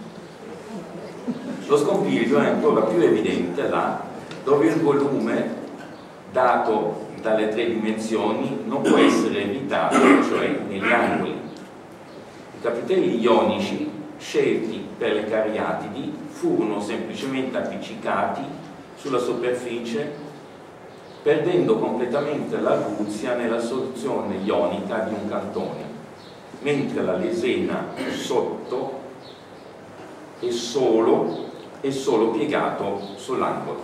Lo scompiglio è ancora più evidente là dove il volume dato dalle 3 dimensioni non può essere evitato, cioè negli angoli. I capitelli ionici scelti per le cariatidi furono semplicemente appiccicati sulla superficie, perdendo completamente l'arguzia nella soluzione ionica di un cantone, mentre la lesena sotto è solo piegato sull'angolo.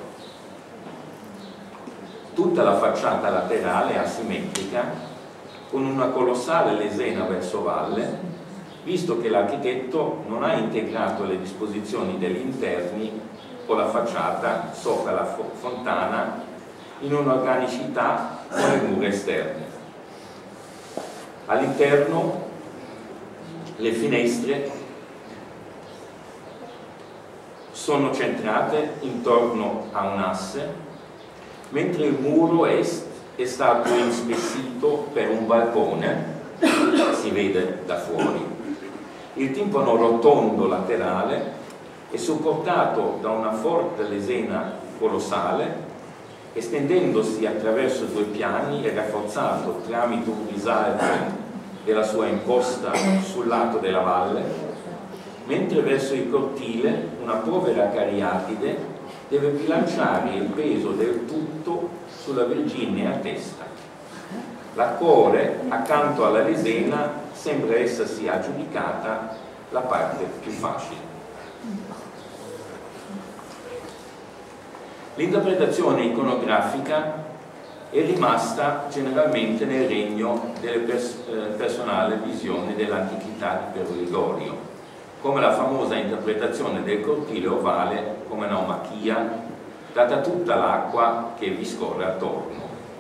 Tutta la facciata laterale è asimmetrica, con una colossale lesena verso valle, visto che l'architetto non ha integrato le disposizioni degli interni o la facciata sopra la fontana in un'organicità con le mura esterne. All'interno le finestre sono centrate intorno a un asse, mentre il muro est è stato inspessito per un balcone, si vede da fuori. Il timpano rotondo laterale è supportato da una forte lesena colossale, estendendosi attraverso 2 piani e rafforzato tramite un risalto della sua imposta sul lato della valle, mentre verso il cortile una povera cariatide deve bilanciare il peso del tutto sulla virginea testa. La core, accanto alla lesena, sembra essersi aggiudicata la parte più facile. L'interpretazione iconografica è rimasta generalmente nel regno delle personale visione dell'antichità di Piero Ligorio, come la famosa interpretazione del cortile ovale come naumachia, data tutta l'acqua che vi scorre attorno.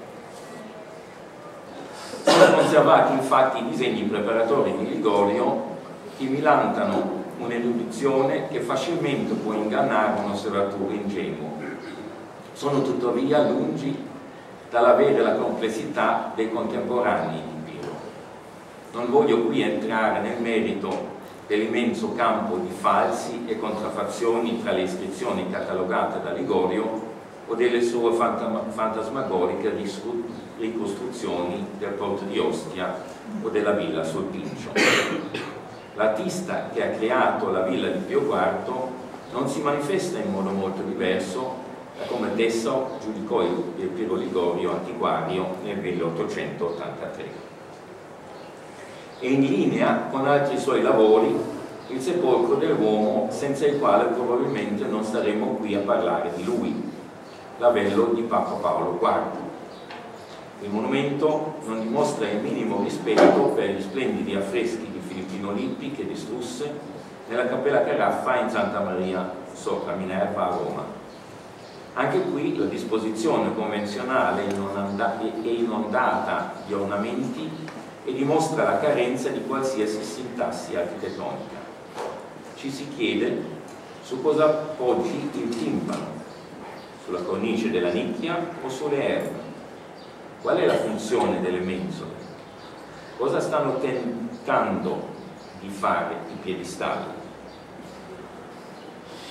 Sono conservati infatti i disegni preparatori di Ligorio che milantano un'erudizione che facilmente può ingannare un osservatore ingenuo. Sono tuttavia lungi dall'avere la complessità dei contemporanei di Piero. Non voglio qui entrare nel merito dell'immenso campo di falsi e contraffazioni tra le iscrizioni catalogate da Ligorio o delle sue fantasmagoriche ricostruzioni del porto di Ostia o della villa sul Pincio. L'artista che ha creato la villa di Pio IV non si manifesta in modo molto diverso da come Tessao giudicò il Piero Ligorio antiquario nel 1883. È in linea con altri suoi lavori il sepolcro dell'uomo senza il quale probabilmente non saremmo qui a parlare di lui, l'Avello di Papa Paolo IV. Il monumento non dimostra il minimo rispetto per gli splendidi affreschi di Filippino Lippi che distrusse nella Cappella Caraffa in Santa Maria sopra Minerva a Roma. Anche qui la disposizione convenzionale è inondata di ornamenti e dimostra la carenza di qualsiasi sintassi architettonica. Ci si chiede su cosa appoggi il timpano, sulla cornice della nicchia o sulle erbe. Qual è la funzione delle mensole? Cosa stanno tentando di fare i piedistalli?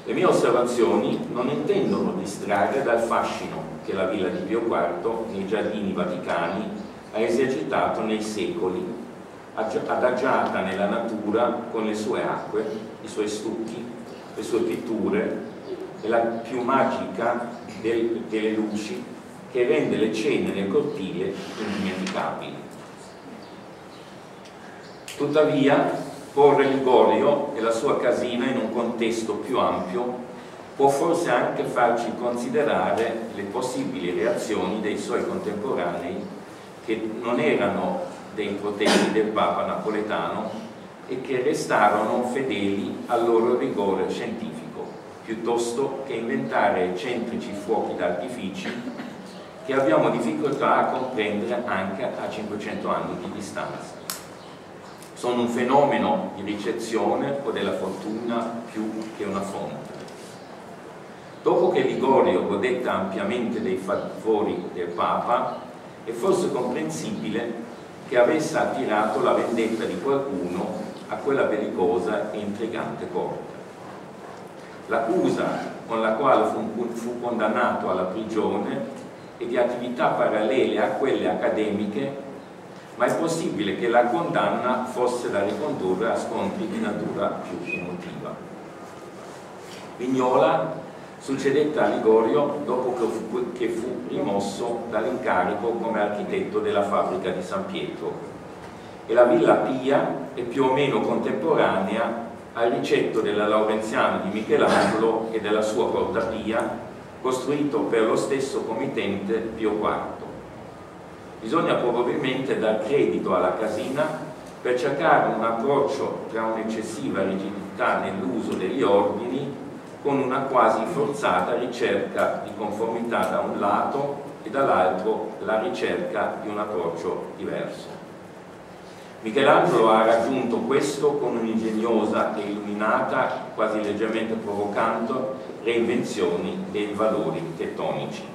Le mie osservazioni non intendono distrarre dal fascino che la Villa di Pio IV nei giardini vaticani ha esercitato nei secoli, adagiata nella natura con le sue acque, i suoi stucchi, le sue pitture e la più magica delle luci che rende le cene nel cortile indimenticabili. Tuttavia, porre Ligorio e la sua casina in un contesto più ampio può forse anche farci considerare le possibili reazioni dei suoi contemporanei, che non erano dei protetti del Papa napoletano e che restarono fedeli al loro rigore scientifico, piuttosto che inventare eccentrici fuochi d'artifici che abbiamo difficoltà a comprendere anche a 500 anni di distanza. Sono un fenomeno di ricezione o della fortuna più che una fonte. Dopo che Ligorio godetta ampiamente dei favori del Papa, è forse comprensibile che avesse attirato la vendetta di qualcuno a quella bellicosa e intrigante corte. L'accusa con la quale fu condannato alla prigione e di attività parallele a quelle accademiche, ma è possibile che la condanna fosse da ricondurre a scontri di natura più emotiva. Vignola succedette a Ligorio dopo che fu rimosso dall'incarico come architetto della fabbrica di San Pietro, e la Villa Pia è più o meno contemporanea al ricetto della Laurenziana di Michelangelo e della sua Porta Pia, costruito per lo stesso committente Pio IV. Bisogna probabilmente dar credito alla casina per cercare un approccio tra un'eccessiva rigidità nell'uso degli ordini con una quasi forzata ricerca di conformità da un lato e dall'altro la ricerca di un approccio diverso. Michelangelo ha raggiunto questo con un'ingegnosa e illuminata, quasi leggermente provocante, reinvenzione dei valori tettonici.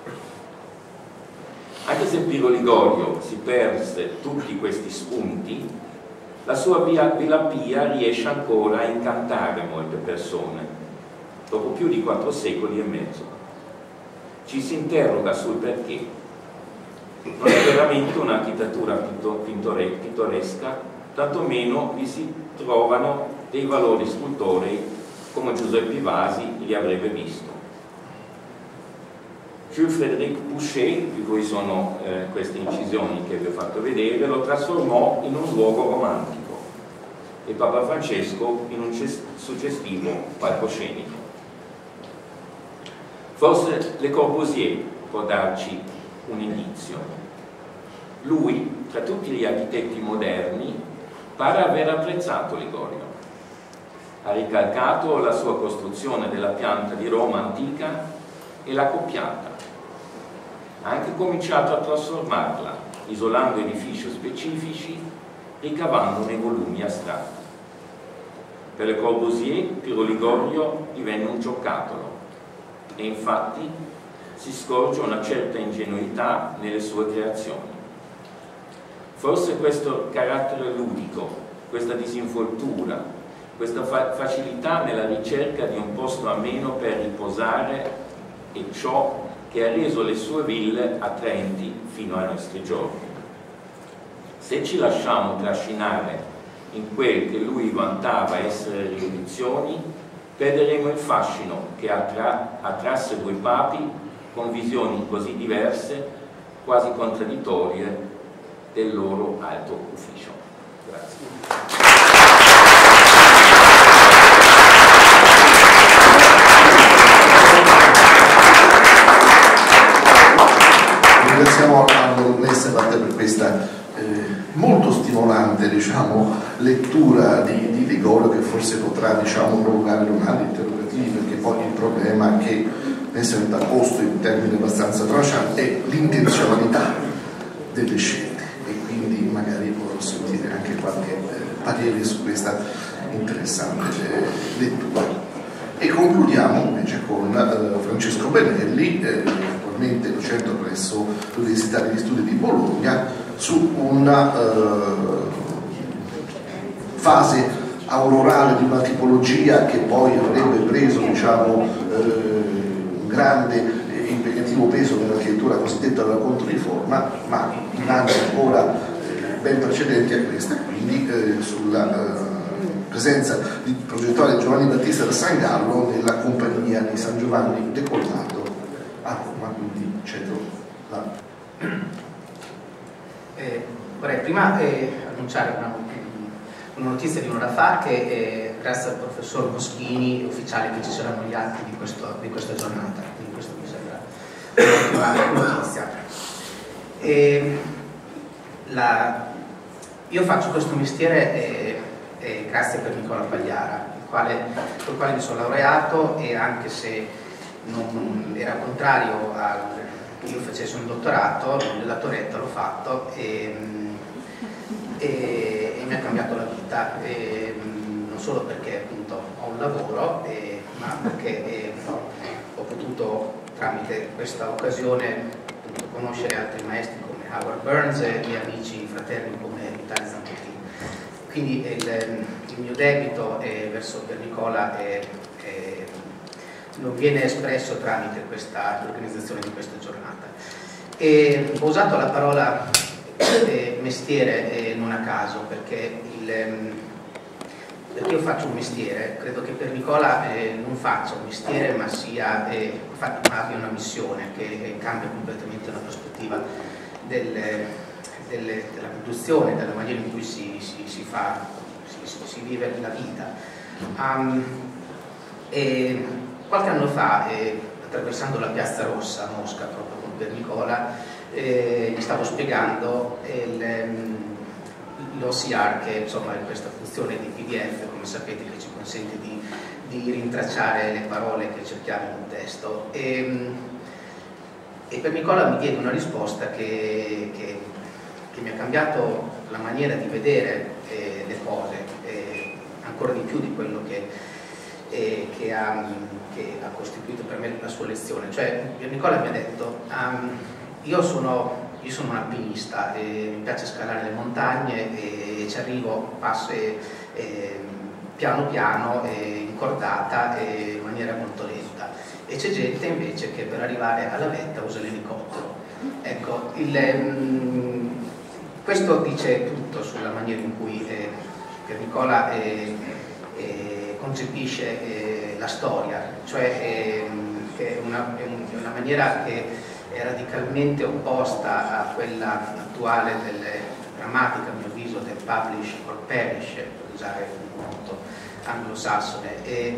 Anche se Piero Ligorio si perse tutti questi spunti, la sua Villa Pia riesce ancora a incantare molte persone, dopo più di 4 secoli e mezzo. Ci si interroga sul perché. Non è veramente un'architettura pittoresca, tantomeno vi si trovano dei valori scultorei come Giuseppe Vasi li avrebbe visto. Jules-Frédéric Boucher, di cui sono queste incisioni che vi ho fatto vedere, lo trasformò in un luogo romantico e Papa Francesco in un suggestivo palcoscenico. Forse Le Corbusier può darci un indizio. Lui, tra tutti gli architetti moderni, pare aver apprezzato Ligorio. Ha ricalcato la sua costruzione della pianta di Roma antica e l'ha copiata. Ha anche cominciato a trasformarla, isolando edifici specifici, ricavandone volumi astratti. Per Le Corbusier, Piero Ligorio divenne un giocattolo e infatti si scorge una certa ingenuità nelle sue creazioni. Forse questo carattere ludico, questa disinvoltura, questa facilità nella ricerca di un posto ameno per riposare è ciò che ha reso le sue ville attraenti fino ai nostri giorni. Se ci lasciamo trascinare in quel che lui vantava essere rivoluzioni, perderemo il fascino che attrasse 2 papi con visioni così diverse, quasi contraddittorie, del loro alto ufficio. Grazie. Ringraziamo Arno Nessebat per questa molto stimolante, diciamo, lettura di Ligorio, che forse potrà, diciamo, provocare domande interrogativi, perché poi il problema che Nessebat ha posto in termini abbastanza trancianti è l'intenzionalità delle scelte, e quindi magari vorrò sentire anche qualche parere su questa interessante lettura. E concludiamo invece con Francesco Benelli, attualmente docente presso l'Università degli Studi di Bologna, su una fase aurorale di una tipologia che poi avrebbe preso, diciamo, un grande impegnativo peso nell'architettura cosiddetta della Controriforma, ma in anni ancora ben precedenti a questa, quindi sulla presenza di progettuale Giovanni Battista da San Gallo nella compagnia di San Giovanni de Collato a Roma, quindi cedo là. Vorrei prima annunciare una notizia di un'ora fa che grazie al professor Moschini è ufficiale che ci saranno gli atti di questa giornata, quindi questo mi sembra un'ottima notizia. Io faccio questo mestiere grazie per Nicola Pagliara, col quale mi sono laureato, e anche se non era contrario che io facessi un dottorato, la Toretta l'ho fatto e mi ha cambiato la vita, non solo perché appunto ho un lavoro, ma perché ho potuto tramite questa occasione appunto conoscere altri maestri come Howard Burns e miei amici fraterni come Vitale Zampettini. Quindi il mio debito verso per Nicola non viene espresso tramite l'organizzazione di questa giornata. Ho usato la parola mestiere non a caso, perché io faccio un mestiere, credo che per Nicola non faccia un mestiere, ma abbia una missione che cambia completamente la prospettiva della produzione, della maniera in cui si vive la vita. Qualche anno fa, attraversando la Piazza Rossa a Mosca, proprio con Pier Nicola, gli stavo spiegando l'OCR, che insomma è questa funzione di PDF, come sapete, che ci consente di rintracciare le parole che cerchiamo in un testo. E per Nicola mi diede una risposta che mi ha cambiato la maniera di vedere le cose, ancora di più di quello che ha costituito per me la sua lezione. Cioè, Nicola mi ha detto: io sono un alpinista, mi piace scalare le montagne e ci arrivo piano piano, in cordata e in maniera molto lenta, e c'è gente invece che per arrivare alla vetta usa l'elicottero. Ecco, questo dice tutto sulla maniera in cui Pier Nicola concepisce la storia, cioè è una maniera che è radicalmente opposta a quella attuale grammatica, a mio avviso, del publish or perish, per usare un motto anglosassone.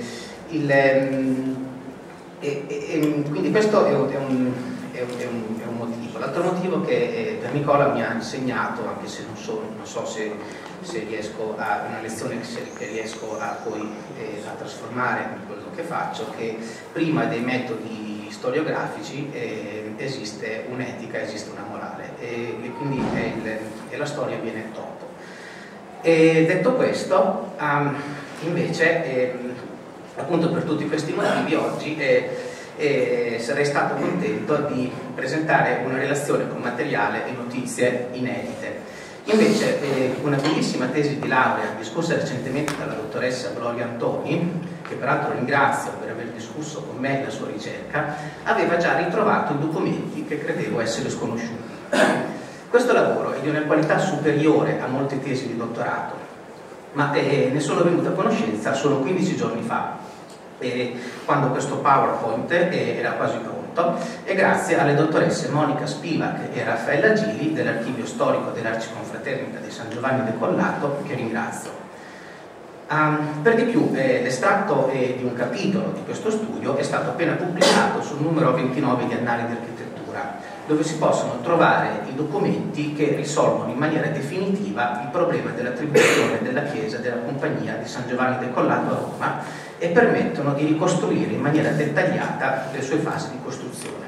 Quindi questo è un motivo. L'altro motivo che per Nicola mi ha insegnato, anche se non so se riesco a una lezione che riesco poi a trasformare in quello che faccio, che prima dei metodi storiografici esiste un'etica, esiste una morale, e quindi la storia viene dopo. E detto questo, invece, appunto per tutti questi motivi oggi sarei stato contento di presentare una relazione con materiale e notizie inedite. Invece una bellissima tesi di laurea discussa recentemente dalla dottoressa Gloria Antoni, che peraltro ringrazio per aver discusso con me la sua ricerca, aveva già ritrovato i documenti che credevo essere sconosciuti. Questo lavoro è di una qualità superiore a molte tesi di dottorato, ma ne sono venuta a conoscenza solo 15 giorni fa, quando questo PowerPoint era quasi pronto, e grazie alle dottoresse Monica Spivak e Raffaella Gili dell'Archivio Storico dell'Arciconfraternita di San Giovanni de Collato, che ringrazio. Per di più, l'estratto di un capitolo di questo studio è stato appena pubblicato sul numero 29 di Annali di Architettura, dove si possono trovare i documenti che risolvono in maniera definitiva il problema dell'attribuzione della chiesa della Compagnia di San Giovanni de Collato a Roma, e permettono di ricostruire in maniera dettagliata le sue fasi di costruzione.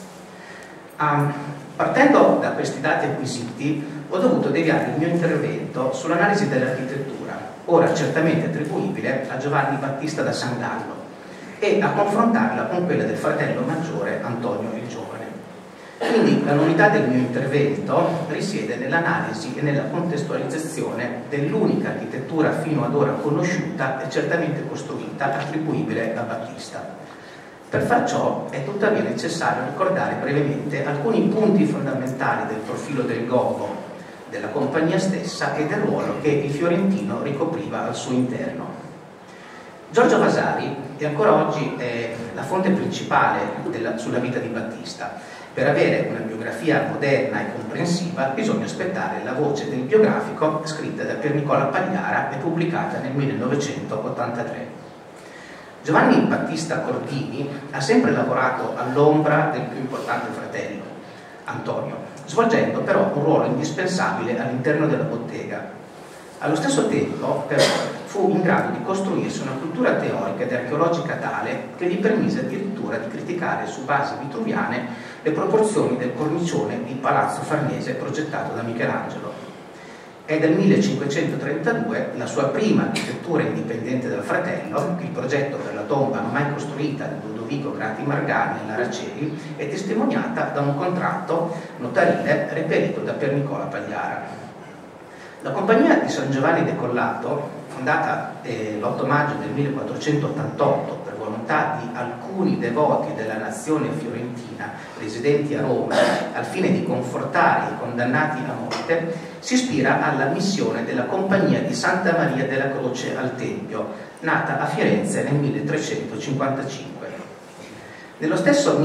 Partendo da questi dati acquisiti, ho dovuto deviare il mio intervento sull'analisi dell'architettura, ora certamente attribuibile a Giovanni Battista da San Gallo, e a confrontarla con quella del fratello maggiore Antonio il Giovane. Quindi la novità del mio intervento risiede nell'analisi e nella contestualizzazione dell'unica architettura fino ad ora conosciuta e certamente costruita attribuibile a Battista. Per far ciò è tuttavia necessario ricordare brevemente alcuni punti fondamentali del profilo del Gobbo, della compagnia stessa e del ruolo che il fiorentino ricopriva al suo interno. Giorgio Vasari è ancora oggi la fonte principale sulla vita di Battista. Per avere una biografia moderna e comprensiva bisogna aspettare la voce del biografico scritta da Piernicola Pagliara e pubblicata nel 1983. Giovanni Battista Cordini ha sempre lavorato all'ombra del più importante fratello, Antonio, svolgendo però un ruolo indispensabile all'interno della bottega. Allo stesso tempo, però, fu in grado di costruirsi una cultura teorica ed archeologica tale che gli permise addirittura di criticare su basi vitruviane le proporzioni del cornicione di Palazzo Farnese progettato da Michelangelo. È del 1532 la sua prima architettura indipendente dal fratello, il progetto per la tomba mai costruita di Ludovico Grati Margani all'Araceli, è testimoniata da un contratto notarile reperito da Piernicola Pagliara. La compagnia di San Giovanni Decollato, fondata l'8 maggio del 1488 per volontà di alcuni devoti della nazione fiorentina residenti a Roma al fine di confortare i condannati a morte, si ispira alla missione della Compagnia di Santa Maria della Croce al Tempio, nata a Firenze nel 1355. Nello stesso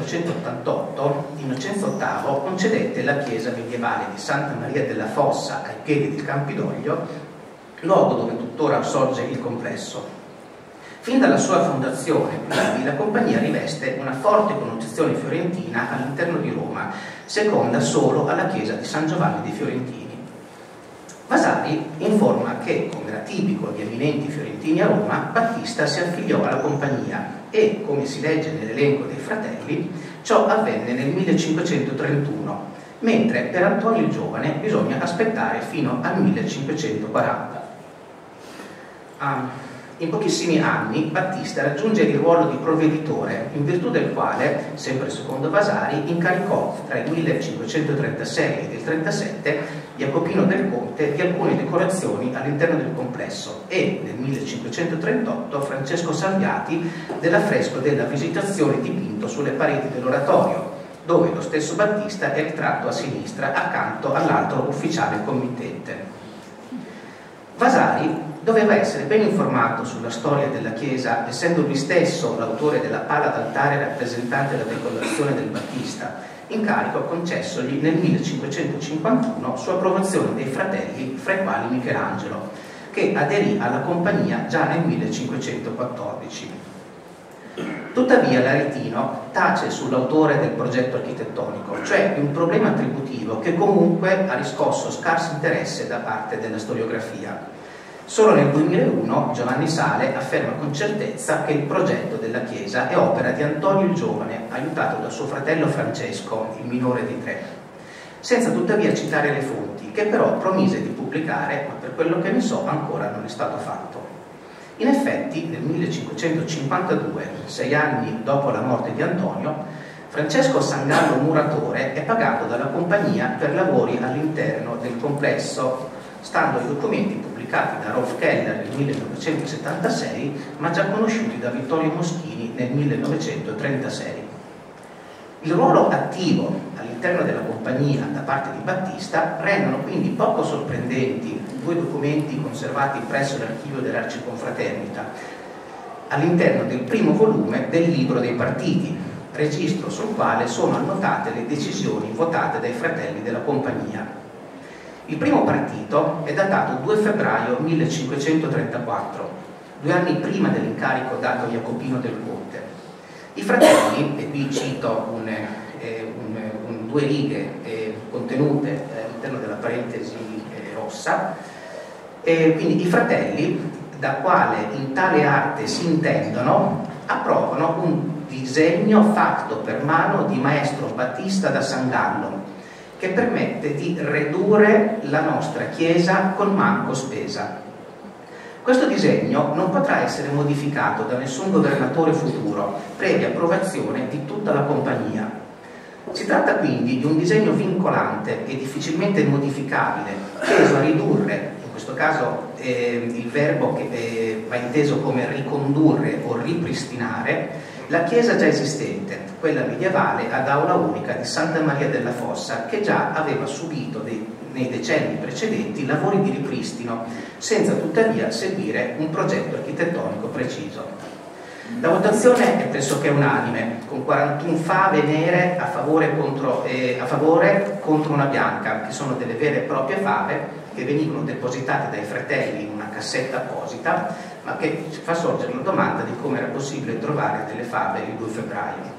1488 Innocenzo VIII concedette la chiesa medievale di Santa Maria della Fossa ai piedi del Campidoglio, luogo dove tuttora sorge il complesso. Fin dalla sua fondazione, quindi, la compagnia riveste una forte connotazione fiorentina all'interno di Roma, seconda solo alla chiesa di San Giovanni dei Fiorentini. Vasari informa che, come era tipico di eminenti fiorentini a Roma, Battista si affiliò alla compagnia e, come si legge nell'elenco dei fratelli, ciò avvenne nel 1531, mentre per Antonio il Giovane bisogna aspettare fino al 1540. In pochissimi anni Battista raggiunge il ruolo di provveditore, in virtù del quale, sempre secondo Vasari, incaricò tra il 1536 e il 1537 Jacopino del Conte di alcune decorazioni all'interno del complesso e nel 1538 Francesco Salviati dell'affresco della Visitazione dipinto sulle pareti dell'oratorio, dove lo stesso Battista è ritratto a sinistra accanto all'altro ufficiale committente. Vasari doveva essere ben informato sulla storia della Chiesa, essendo lui stesso l'autore della pala d'altare rappresentante la decorazione del Battista, incarico concessogli nel 1551 su approvazione dei fratelli, fra i quali Michelangelo, che aderì alla compagnia già nel 1514. Tuttavia l'Aretino tace sull'autore del progetto architettonico, cioè di un problema attributivo che comunque ha riscosso scarso interesse da parte della storiografia. Solo nel 2001 Giovanni Sale afferma con certezza che il progetto della chiesa è opera di Antonio il Giovane, aiutato da suo fratello Francesco, il minore dei tre, senza tuttavia citare le fonti, che però promise di pubblicare, ma per quello che ne so ancora non è stato fatto. In effetti, nel 1552, 6 anni dopo la morte di Antonio, Francesco Sangallo Muratore è pagato dalla compagnia per lavori all'interno del complesso, stando ai documenti pubblicati da Rolf Keller nel 1976, ma già conosciuti da Vittorio Moschini nel 1936. Il ruolo attivo all'interno della compagnia da parte di Battista rendono quindi poco sorprendenti due documenti conservati presso l'archivio dell'Arciconfraternita all'interno del primo volume del Libro dei Partiti, registro sul quale sono annotate le decisioni votate dai fratelli della compagnia. Il primo partito è datato 2 febbraio 1534, 2 anni prima dell'incarico dato a Jacopino del Conte. I fratelli, e qui cito due righe contenute all'interno della parentesi rossa, quindi i fratelli, da quale in tale arte si intendono, approvano un disegno fatto per mano di maestro Battista da Sangallo, che permette di ridurre la nostra chiesa con manco spesa. Questo disegno non potrà essere modificato da nessun governatore futuro, previa approvazione di tutta la compagnia. Si tratta quindi di un disegno vincolante e difficilmente modificabile, teso a ridurre, in questo caso il verbo che va inteso come ricondurre o ripristinare, la chiesa già esistente, quella medievale ad aula unica di Santa Maria della Fossa, che già aveva subito nei decenni precedenti lavori di ripristino, senza tuttavia seguire un progetto architettonico preciso. La votazione è pressoché unanime, con 41 fave nere a favore contro una bianca, che sono delle vere e proprie fave che venivano depositate dai fratelli in una cassetta apposita, ma che ci fa sorgere la domanda di come era possibile trovare delle fave il 2 febbraio.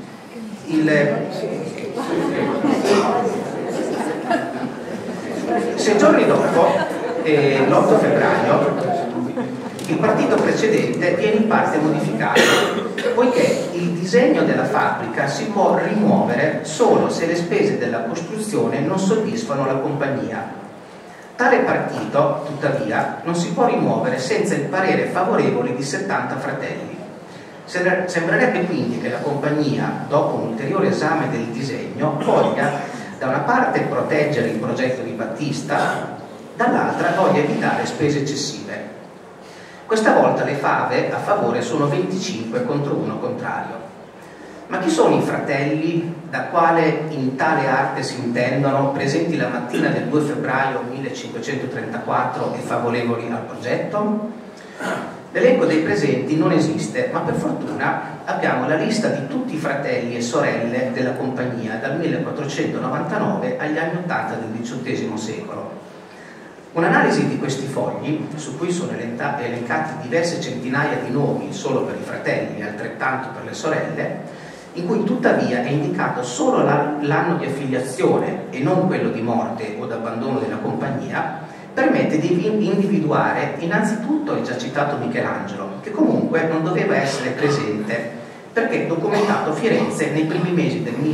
Sei giorni dopo, l'8 febbraio, il partito precedente viene in parte modificato, poiché il disegno della fabbrica si può rimuovere solo se le spese della costruzione non soddisfano la compagnia. Tale partito, tuttavia, non si può rimuovere senza il parere favorevole di 70 fratelli. Sembrerebbe quindi che la compagnia, dopo un ulteriore esame del disegno, voglia da una parte proteggere il progetto di Battista, dall'altra voglia evitare spese eccessive. Questa volta le fave a favore sono 25 contro 1 contrario. Ma chi sono i fratelli da quale in tale arte si intendono, presenti la mattina del 2 febbraio 1534 e favorevoli al progetto? L'elenco dei presenti non esiste, ma per fortuna abbiamo la lista di tutti i fratelli e sorelle della compagnia dal 1499 agli anni 80 del XVIII secolo. Un'analisi di questi fogli, su cui sono elencati diverse centinaia di nomi solo per i fratelli e altrettanto per le sorelle, in cui tuttavia è indicato solo l'anno di affiliazione e non quello di morte o d'abbandono della compagnia, permette di individuare innanzitutto il già citato Michelangelo, che comunque non doveva essere presente perché documentato a Firenze nei primi mesi del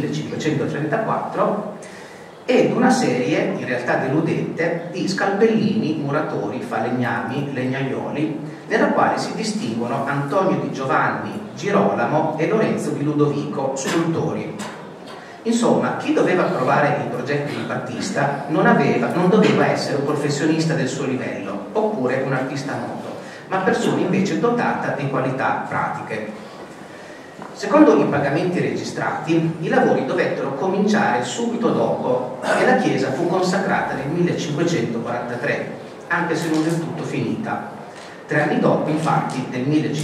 1534, ed una serie, in realtà deludente, di scalpellini, muratori, falegnami, legnaioli, nella quale si distinguono Antonio di Giovanni, Girolamo e Lorenzo di Ludovico, scultori. Insomma, chi doveva approvare il progetto di Battista non doveva essere un professionista del suo livello, oppure un artista noto, ma persona invece dotata di qualità pratiche. Secondo i pagamenti registrati, i lavori dovettero cominciare subito dopo e la chiesa fu consacrata nel 1543, anche se non del tutto finita. 3 anni dopo, infatti, nel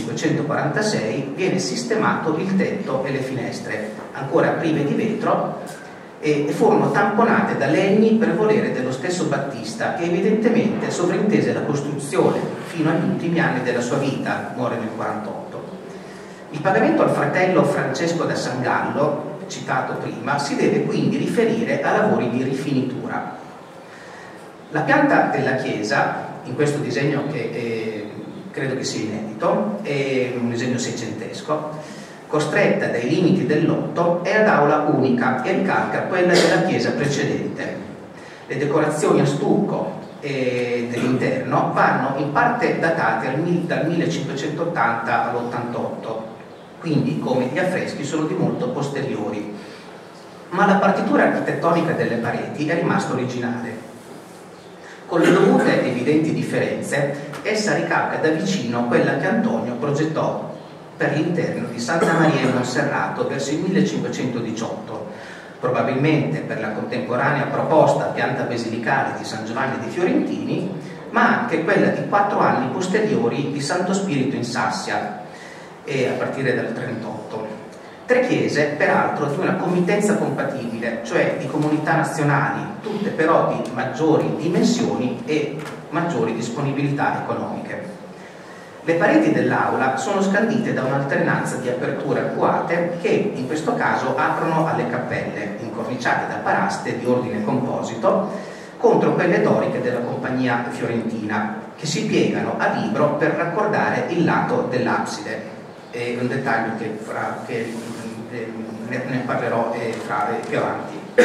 1546, viene sistemato il tetto e le finestre, ancora prive di vetro, e furono tamponate da legni per volere dello stesso Battista, che evidentemente sovrintese la costruzione fino agli ultimi anni della sua vita, muore nel 48. Il pagamento al fratello Francesco da Sangallo, citato prima, si deve quindi riferire a lavori di rifinitura. La pianta della chiesa, in questo disegno che credo che sia inedito, è un disegno seicentesco, costretta dai limiti del lotto, è ad aula unica e ricalca quella della chiesa precedente. Le decorazioni a stucco dell'interno vanno in parte datate dal 1580 all'88, quindi come gli affreschi sono di molto posteriori, ma la partitura architettonica delle pareti è rimasta originale. Con le dovute evidenti differenze, essa ricalca da vicino quella che Antonio progettò per l'interno di Santa Maria in Monserrato verso il 1518, probabilmente per la contemporanea proposta pianta basilicale di San Giovanni dei Fiorentini, ma anche quella di 4 anni posteriori di Santo Spirito in Sassia, e a partire dal 38. 3 chiese, peraltro, di una committenza compatibile, cioè di comunità nazionali, tutte però di maggiori dimensioni e maggiori disponibilità economiche. Le pareti dell'aula sono scandite da un'alternanza di aperture arcuate che, in questo caso, aprono alle cappelle, incorniciate da paraste di ordine composito, contro quelle doriche della compagnia fiorentina, che si piegano a libro per raccordare il lato dell'abside. È un dettaglio che ne parlerò più avanti.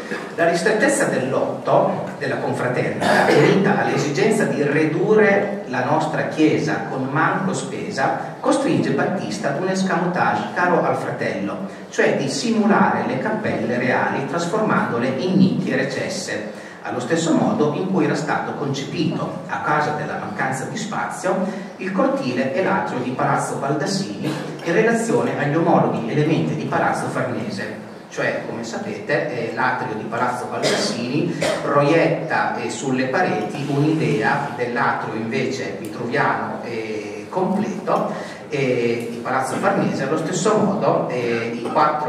La ristrettezza del lotto della confraternita, unita all'esigenza di ridurre la nostra chiesa con manco spesa, costringe Battista ad un escamotage caro al fratello, cioè di simulare le cappelle reali trasformandole in nicchie recesse, allo stesso modo in cui era stato concepito, a causa della mancanza di spazio, il cortile e l'atrio di Palazzo Baldassini in relazione agli omologhi elementi di Palazzo Farnese. Cioè, come sapete, l'atrio di Palazzo Baldassini proietta sulle pareti un'idea dell'atrio invece vitruviano completo di Palazzo Farnese. Allo stesso modo i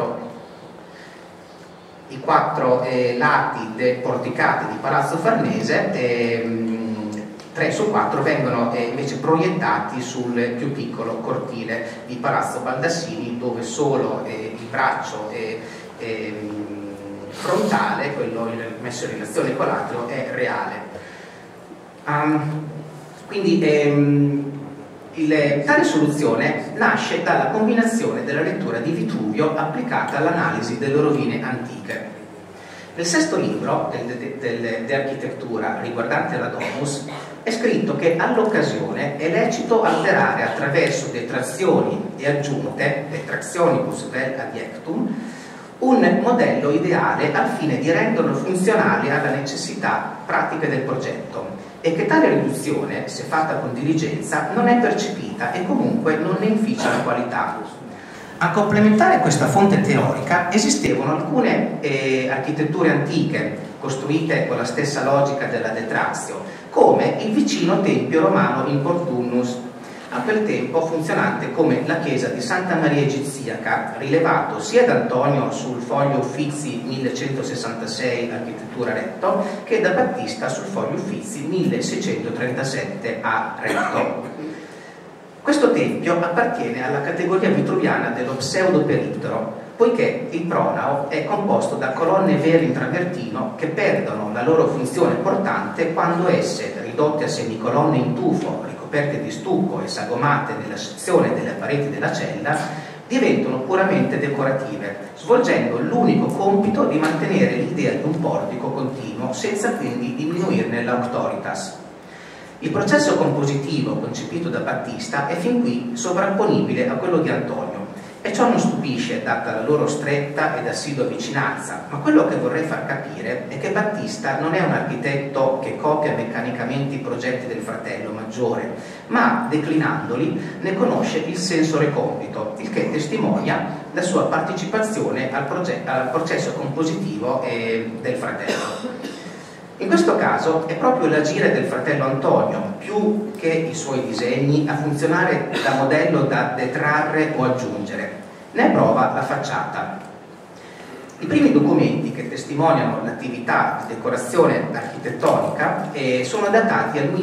quattro lati porticati di Palazzo Farnese, 3 su 4, vengono invece proiettati sul più piccolo cortile di Palazzo Baldassini, dove solo il braccio frontale, quello messo in relazione con l'atrio, è reale. Tale soluzione nasce dalla combinazione della lettura di Vitruvio applicata all'analisi delle rovine antiche. Nel sesto libro di architettura riguardante la Domus è scritto che all'occasione è lecito alterare attraverso detrazioni e aggiunte, detractionibus vel adiectum, un modello ideale al fine di renderlo funzionale alla necessità pratiche del progetto, e che tale riduzione, se fatta con diligenza, non è percepita e comunque non ne inficia la qualità. A complementare questa fonte teorica esistevano alcune architetture antiche costruite con la stessa logica della detratio, come il vicino tempio romano Importunus, a quel tempo funzionante come la chiesa di Santa Maria Egiziaca, rilevato sia da Antonio sul foglio Uffizi 1166 architettura retto, che da Battista sul foglio Uffizi 1637 a retto. Questo tempio appartiene alla categoria vitruviana dello pseudoperittero, poiché il pronao è composto da colonne vere in travertino che perdono la loro funzione portante quando esse, ridotte a semicolonne in tufo, ricoperte di stucco e sagomate nella sezione delle pareti della cella, diventano puramente decorative, svolgendo l'unico compito di mantenere l'idea di un portico continuo senza quindi diminuirne l'auctoritas. Il processo compositivo concepito da Battista è fin qui sovrapponibile a quello di Antonio, e ciò non stupisce data la loro stretta ed assidua vicinanza, ma quello che vorrei far capire è che Battista non è un architetto che copia meccanicamente i progetti del fratello maggiore, ma declinandoli ne conosce il senso recondito, il che testimonia la sua partecipazione al processo compositivo del fratello. In questo caso è proprio l'agire del fratello Antonio, più che i suoi disegni, a funzionare da modello da detrarre o aggiungere. Ne è prova la facciata. I primi documenti che testimoniano l'attività di decorazione architettonica sono datati al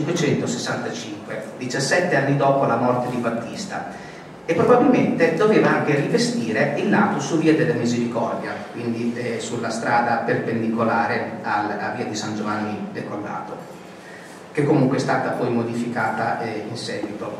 1565, 17 anni dopo la morte di Battista, e probabilmente doveva anche rivestire il lato su Via della Misericordia, quindi sulla strada perpendicolare a Via di San Giovanni Decollato, che comunque è stata poi modificata in seguito.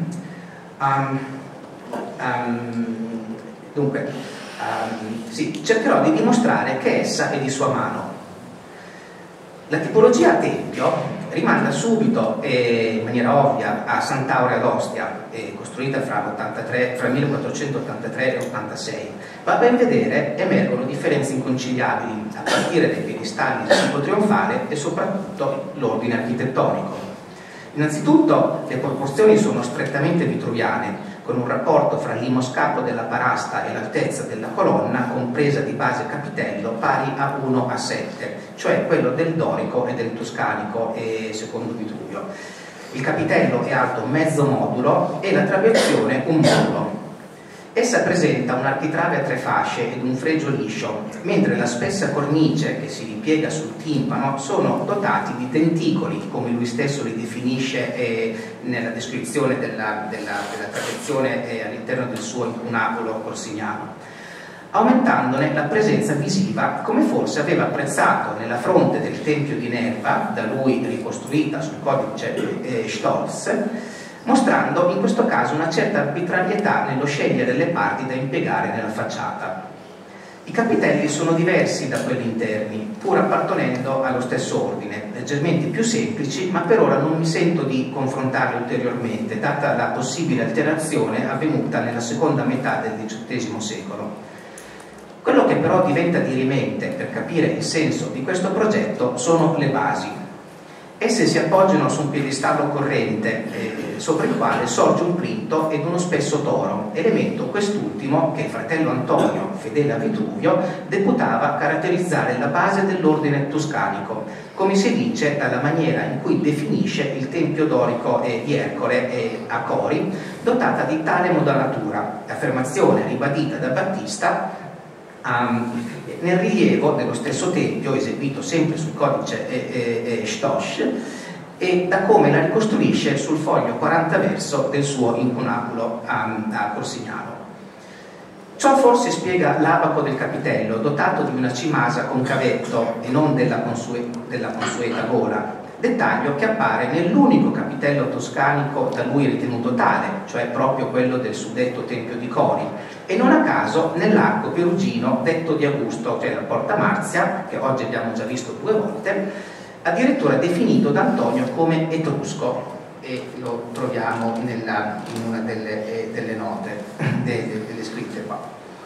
Sì, cercherò di dimostrare che essa è di sua mano. La tipologia a tempio rimanda subito in maniera ovvia a Sant'Aurea d'Ostia, costruita fra 1483 e 86. Ma a ben vedere emergono differenze inconciliabili a partire dai piedistalli del tipo trionfale e soprattutto l'ordine architettonico. Innanzitutto le proporzioni sono strettamente vitruviane, con un rapporto fra l'imoscapo della parasta e l'altezza della colonna compresa di base capitello pari a 1:7, cioè quello del dorico e del toscanico secondo Vitruvio. Il capitello è alto mezzo modulo e la trabeazione un modulo. Essa presenta un'architrave a 3 fasce ed un fregio liscio, mentre la spessa cornice che si ripiega sul timpano sono dotati di tenticoli, come lui stesso li definisce nella descrizione della trabeazione all'interno del suo incunabolo corsignano, aumentandone la presenza visiva, come forse aveva apprezzato nella fronte del Tempio di Nerva, da lui ricostruita sul codice Stolz, mostrando in questo caso una certa arbitrarietà nello scegliere le parti da impiegare nella facciata. I capitelli sono diversi da quelli interni, pur appartenendo allo stesso ordine, leggermente più semplici, ma per ora non mi sento di confrontarli ulteriormente, data la possibile alterazione avvenuta nella seconda metà del XVIII secolo. Quello che però diventa dirimente per capire il senso di questo progetto sono le basi. Esse si appoggiano su un piedistallo corrente sopra il quale sorge un plinto ed uno spesso toro, elemento quest'ultimo che il fratello Antonio, fedele a Vitruvio, deputava a caratterizzare la base dell'ordine tuscanico, come si dice dalla maniera in cui definisce il tempio dorico di Ercole a Cori, dotata di tale modanatura, affermazione ribadita da Battista nel rilievo dello stesso tempio, eseguito sempre sul codice Stosch, e da come la ricostruisce sul foglio 40 verso del suo incunaculo a Corsignano. Ciò forse spiega l'abaco del capitello, dotato di una cimasa con cavetto e non della consueta gola, dettaglio che appare nell'unico capitello toscanico da lui ritenuto tale, cioè proprio quello del suddetto Tempio di Cori, e non a caso nell'arco perugino detto di Augusto, cioè la Porta Marzia, che oggi abbiamo già visto 2 volte, addirittura definito da Antonio come etrusco, e lo troviamo in una delle note, delle scritte qua.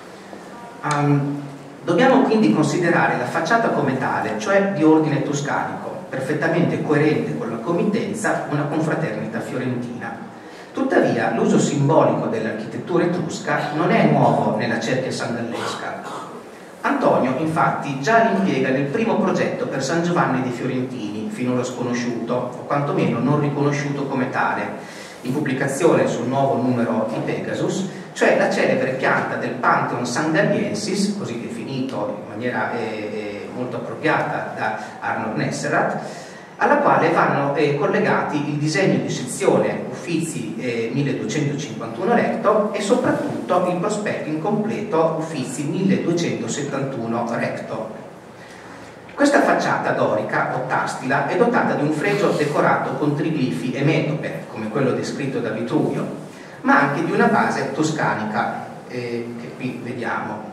Dobbiamo quindi considerare la facciata come tale, cioè di ordine tuscanico, perfettamente coerente con la committenza, una confraternita fiorentina. Tuttavia, l'uso simbolico dell'architettura etrusca non è nuovo nella cerchia sandallesca. Antonio, infatti, già l'impiega nel primo progetto per San Giovanni dei Fiorentini, finora sconosciuto, o quantomeno non riconosciuto come tale, in pubblicazione sul nuovo numero di Pegasus, cioè la celebre pianta del Pantheon Sangalliensis, così definito in maniera molto appropriata da Arnold Nesserat, alla quale vanno collegati il disegno di sezione Uffizi 1251 recto e soprattutto il prospetto incompleto Uffizi 1271 recto. Questa facciata dorica o tastila è dotata di un fregio decorato con triglifi e metope, come quello descritto da Vitruvio, ma anche di una base toscanica, che qui vediamo,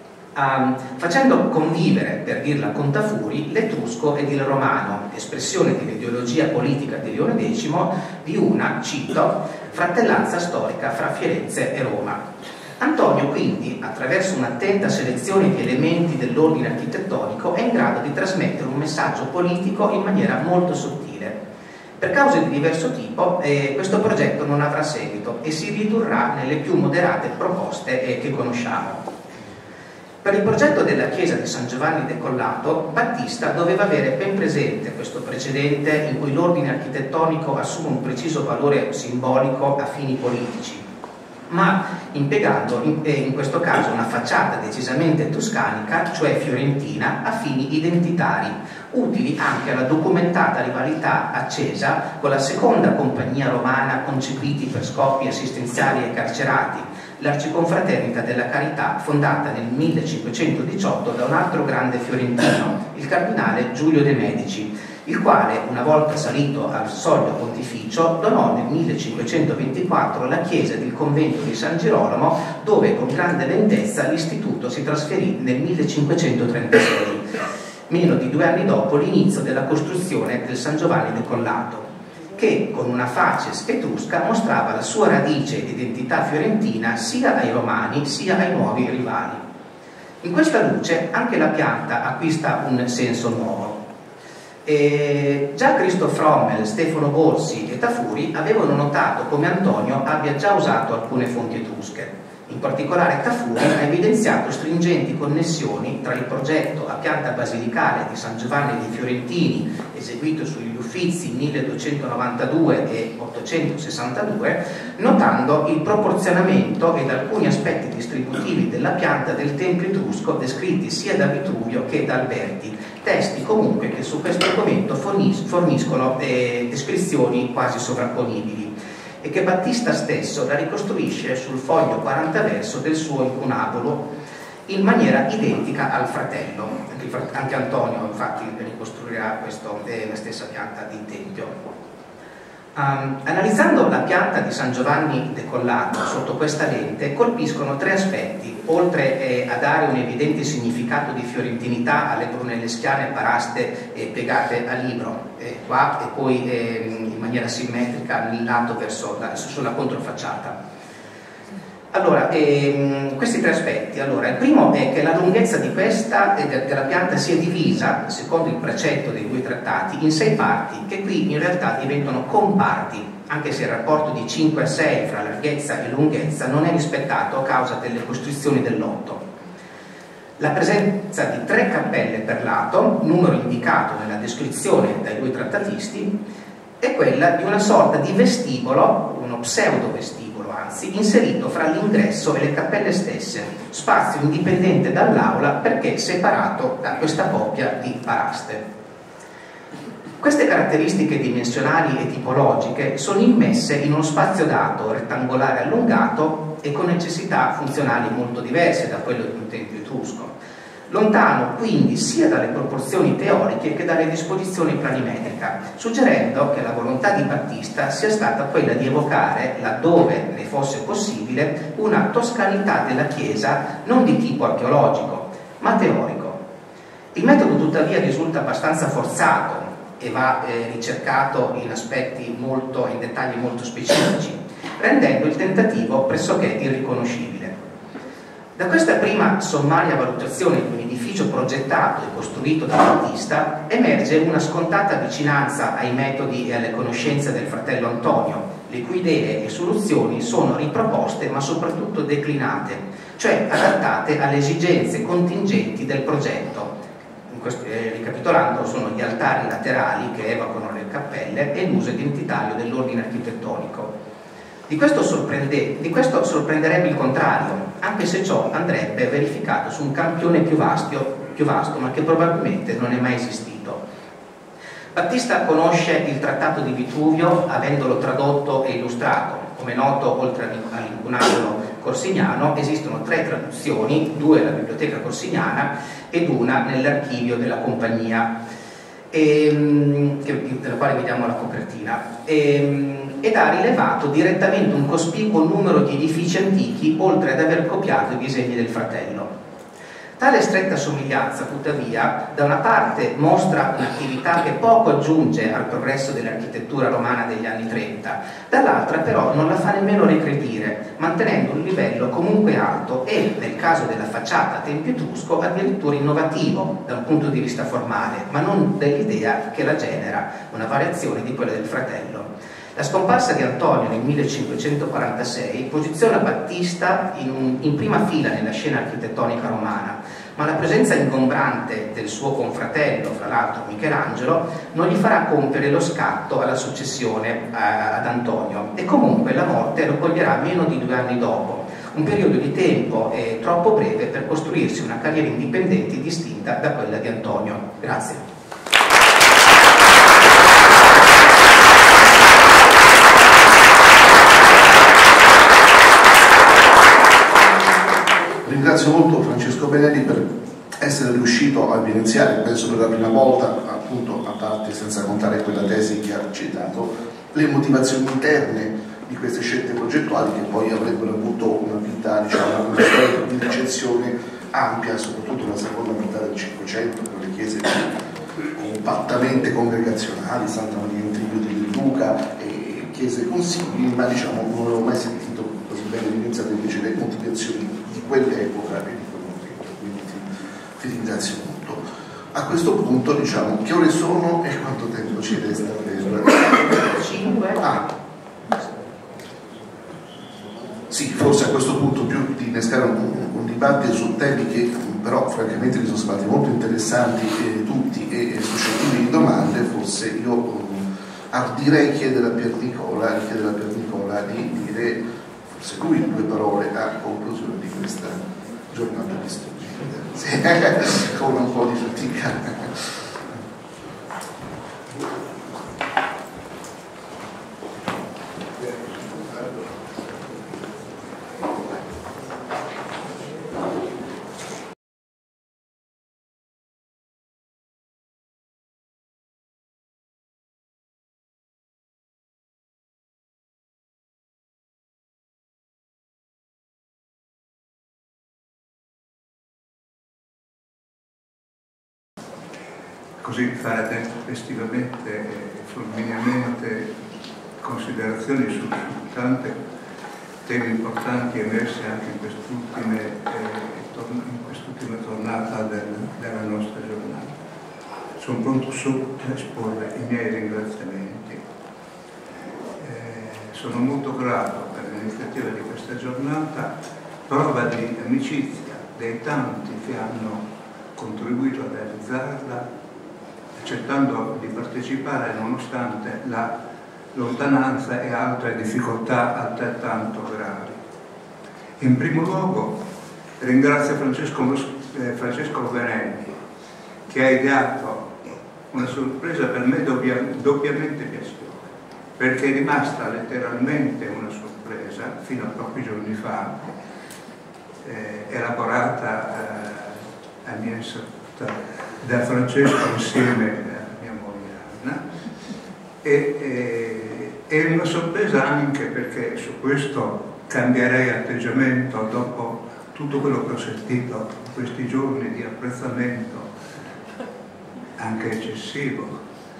facendo convivere, per dirla con Tafuri, l'etrusco ed il romano, espressione dell'ideologia politica di Leone X, di una, cito, fratellanza storica fra Firenze e Roma. Antonio quindi, attraverso un'attenta selezione di elementi dell'ordine architettonico, è in grado di trasmettere un messaggio politico in maniera molto sottile. Per cause di diverso tipo, questo progetto non avrà seguito e si ridurrà nelle più moderate proposte che conosciamo. Per il progetto della chiesa di San Giovanni Decollato, Battista doveva avere ben presente questo precedente in cui l'ordine architettonico assume un preciso valore simbolico a fini politici, ma impiegando in questo caso una facciata decisamente toscanica, cioè fiorentina, a fini identitari, utili anche alla documentata rivalità accesa con la seconda compagnia romana concepiti per scopi assistenziali ai carcerati, l'Arciconfraternita della Carità, fondata nel 1518 da un altro grande fiorentino, il cardinale Giulio de' Medici, il quale, una volta salito al soglio pontificio, donò nel 1524 la chiesa ed il convento di San Girolamo, dove con grande lentezza l'istituto si trasferì nel 1536, meno di 2 anni dopo l'inizio della costruzione del San Giovanni Decollato, che con una facies etrusca mostrava la sua radice ed identità fiorentina sia ai romani sia ai nuovi rivali. In questa luce anche la pianta acquista un senso nuovo. Già Christoph Rommel, Stefano Borsi e Tafuri avevano notato come Antonio abbia già usato alcune fonti etrusche. In particolare Tafuri ha evidenziato stringenti connessioni tra il progetto a pianta basilicale di San Giovanni dei Fiorentini, eseguito sugli Uffizi 1292 e 862, notando il proporzionamento ed alcuni aspetti distributivi della pianta del tempio etrusco descritti sia da Vitruvio che da Alberti, testi comunque che su questo argomento forniscono descrizioni quasi sovrapponibili, e che Battista stesso la ricostruisce sul foglio 40 verso del suo incunabulo in maniera identica al fratello. Anche Antonio infatti ricostruirà la stessa pianta di tempio. Analizzando la pianta di San Giovanni Decollato sotto questa lente colpiscono 3 aspetti oltre a dare un evidente significato di fiorentinità alle brunelleschiane paraste piegate al libro, qua e poi in maniera simmetrica nel lato sulla controfacciata. Allora, questi tre aspetti. Allora, il primo è che la lunghezza della pianta sia divisa, secondo il precetto dei due trattati, in 6 parti, che qui in realtà diventano comparti, anche se il rapporto di 5 a 6 fra larghezza e lunghezza non è rispettato a causa delle costrizioni del lotto. La presenza di 3 cappelle per lato, numero indicato nella descrizione dai due trattatisti, è quella di una sorta di vestibolo, uno pseudo vestibolo anzi, inserito fra l'ingresso e le cappelle stesse, spazio indipendente dall'aula perché separato da questa coppia di paraste. Queste caratteristiche dimensionali e tipologiche sono immesse in uno spazio dato, rettangolare allungato e con necessità funzionali molto diverse da quello di un tempio etrusco, lontano quindi sia dalle proporzioni teoriche che dalle disposizioni planimetrica, suggerendo che la volontà di Battista sia stata quella di evocare, laddove ne fosse possibile, una toscanità della Chiesa non di tipo archeologico, ma teorico. Il metodo tuttavia risulta abbastanza forzato e va ricercato in dettagli molto specifici, rendendo il tentativo pressoché irriconoscibile. Da questa prima sommaria valutazione di un edificio progettato e costruito da Battista emerge una scontata vicinanza ai metodi e alle conoscenze del fratello Antonio, le cui idee e soluzioni sono riproposte ma soprattutto declinate, cioè adattate alle esigenze contingenti del progetto. Ricapitolando, sono gli altari laterali che evocano le cappelle e l'uso identitario dell'ordine architettonico. Di questo sorprenderebbe il contrario, anche se ciò andrebbe verificato su un campione più vasto, ma che probabilmente non è mai esistito. Battista conosce il trattato di Vitruvio avendolo tradotto e illustrato. Come noto, oltre all'incunabolo corsignano, esistono 3 traduzioni, 2 alla Biblioteca Corsignana ed una nell'archivio della compagnia, della quale vediamo la copertina, ed ha rilevato direttamente un cospicuo numero di edifici antichi, oltre ad aver copiato i disegni del fratello. Tale stretta somiglianza, tuttavia, da una parte mostra un'attività che poco aggiunge al progresso dell'architettura romana degli anni 30, dall'altra però non la fa nemmeno regredire, mantenendo un livello comunque alto e, nel caso della facciata a tempio etrusco, addirittura innovativo da un punto di vista formale, ma non dell'idea che la genera, una variazione di quella del fratello. La scomparsa di Antonio nel 1546 posiziona Battista in prima fila nella scena architettonica romana, ma la presenza ingombrante del suo confratello, fra l'altro Michelangelo, non gli farà compiere lo scatto alla successione ad Antonio, e comunque la morte lo coglierà meno di 2 anni dopo, un periodo di tempo troppo breve per costruirsi una carriera indipendente distinta da quella di Antonio. Grazie. Ringrazio molto Francesco Benelli per essere riuscito a evidenziare, penso per la prima volta, appunto, a parte senza contare quella tesi che ha citato, le motivazioni interne di queste scelte progettuali che poi avrebbero avuto una vita, diciamo, una storia di ricezione ampia, soprattutto nella seconda metà del Cinquecento, con le chiese compattamente congregazionali, Santa Maria in Trivio di Luca e chiese consigli, ma diciamo non avevo mai sentito così bene evidenziate invece le motivazioni di quell'epoca e di quel momento, quindi ti ringrazio molto. A questo punto diciamo che ore sono e quanto tempo ci resta per... 5. Sì, forse a questo punto più di innescare un dibattito su temi che però francamente mi sono sembrati molto interessanti tutti e suscettibili di domande, forse io ardirei chiedere a Pier Nicola di dire forse lui 2 parole a conclusione di questa giornata di studio, con un po' di fatica. così fare tempestivamente e fulmineamente considerazioni su tanti temi importanti emersi anche in quest'ultima tornata della nostra giornata. Sono pronto subito a esporre i miei ringraziamenti. Sono molto grato per l'iniziativa di questa giornata, prova di amicizia dei tanti che hanno contribuito a realizzarla, accettando di partecipare nonostante la lontananza e altre difficoltà altrettanto gravi. In primo luogo ringrazio Francesco Venelli, che ha ideato una sorpresa per me doppiamente piacevole, perché è rimasta letteralmente una sorpresa fino a pochi giorni fa, elaborata a mia insaputa da Francesco insieme a mia moglie Anna, è una sorpresa anche perché su questo cambierei atteggiamento dopo tutto quello che ho sentito in questi giorni di apprezzamento anche eccessivo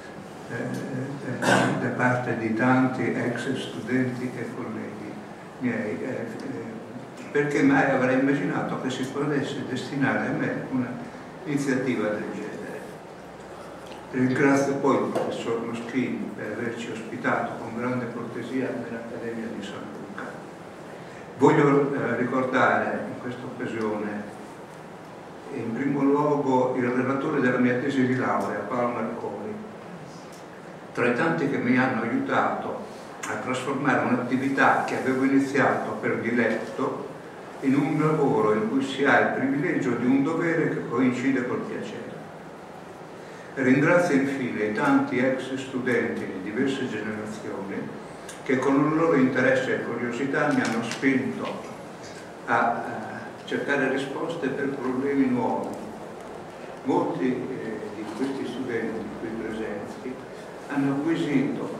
da parte di tanti ex studenti e colleghi miei, perché mai avrei immaginato che si potesse destinare a me un'iniziativa del genere. Ringrazio poi il professor Moschini per averci ospitato con grande cortesia nell'Accademia di San Luca. Voglio ricordare in questa occasione in primo luogo il relatore della mia tesi di laurea, Paolo Marconi, tra i tanti che mi hanno aiutato a trasformare un'attività che avevo iniziato per diletto in un lavoro in cui si ha il privilegio di un dovere che coincide col piacere. Ringrazio infine i tanti ex studenti di diverse generazioni che con il loro interesse e curiosità mi hanno spinto a cercare risposte per problemi nuovi. Molti di questi studenti qui presenti hanno acquisito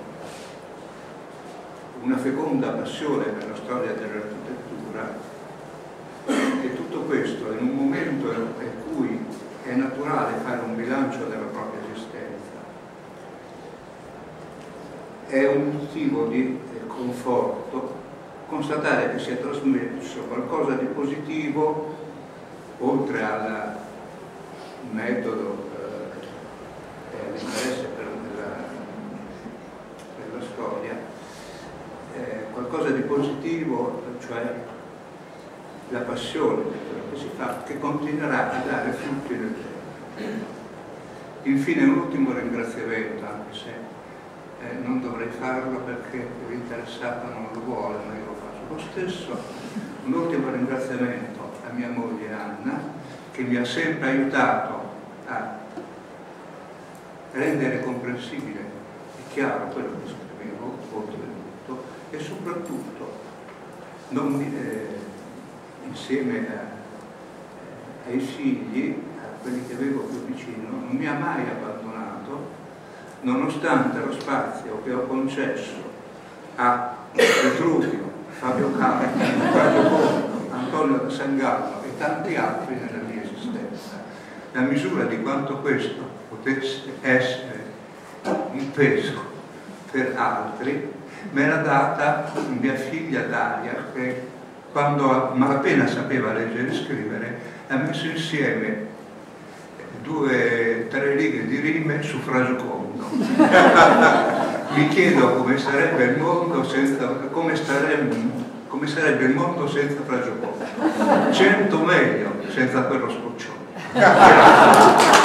una feconda passione per la storia dell'architettura, e tutto questo in un momento in cui è naturale fare un bilancio della propria esistenza. È un motivo di conforto constatare che si è trasmesso qualcosa di positivo, oltre al metodo e all'interesse per la storia, qualcosa di positivo, cioè la passione per quello che si fa, che continuerà a dare frutti nel tempo. Infine un ultimo ringraziamento, anche se non dovrei farlo perché l'interessato non lo vuole, ma io lo faccio lo stesso. Un ultimo ringraziamento a mia moglie Anna, che mi ha sempre aiutato a rendere comprensibile e chiaro quello che scrivevo, oltretutto, e soprattutto insieme ai figli, a quelli che avevo più vicino, non mi ha mai abbandonato, nonostante lo spazio che ho concesso a Vitruvio, Fabio Carpi, Fabio Conto, Antonio da Sangallo e tanti altri nella mia esistenza. La misura di quanto questo potesse essere un peso per altri me l'ha data mia figlia Dalia, che quando malapena sapeva leggere e scrivere ha messo insieme 2 o 3 righe di rime su Fragicondo. Mi chiedo come sarebbe il mondo senza Fragicondo. 100 meglio senza quello scoccione.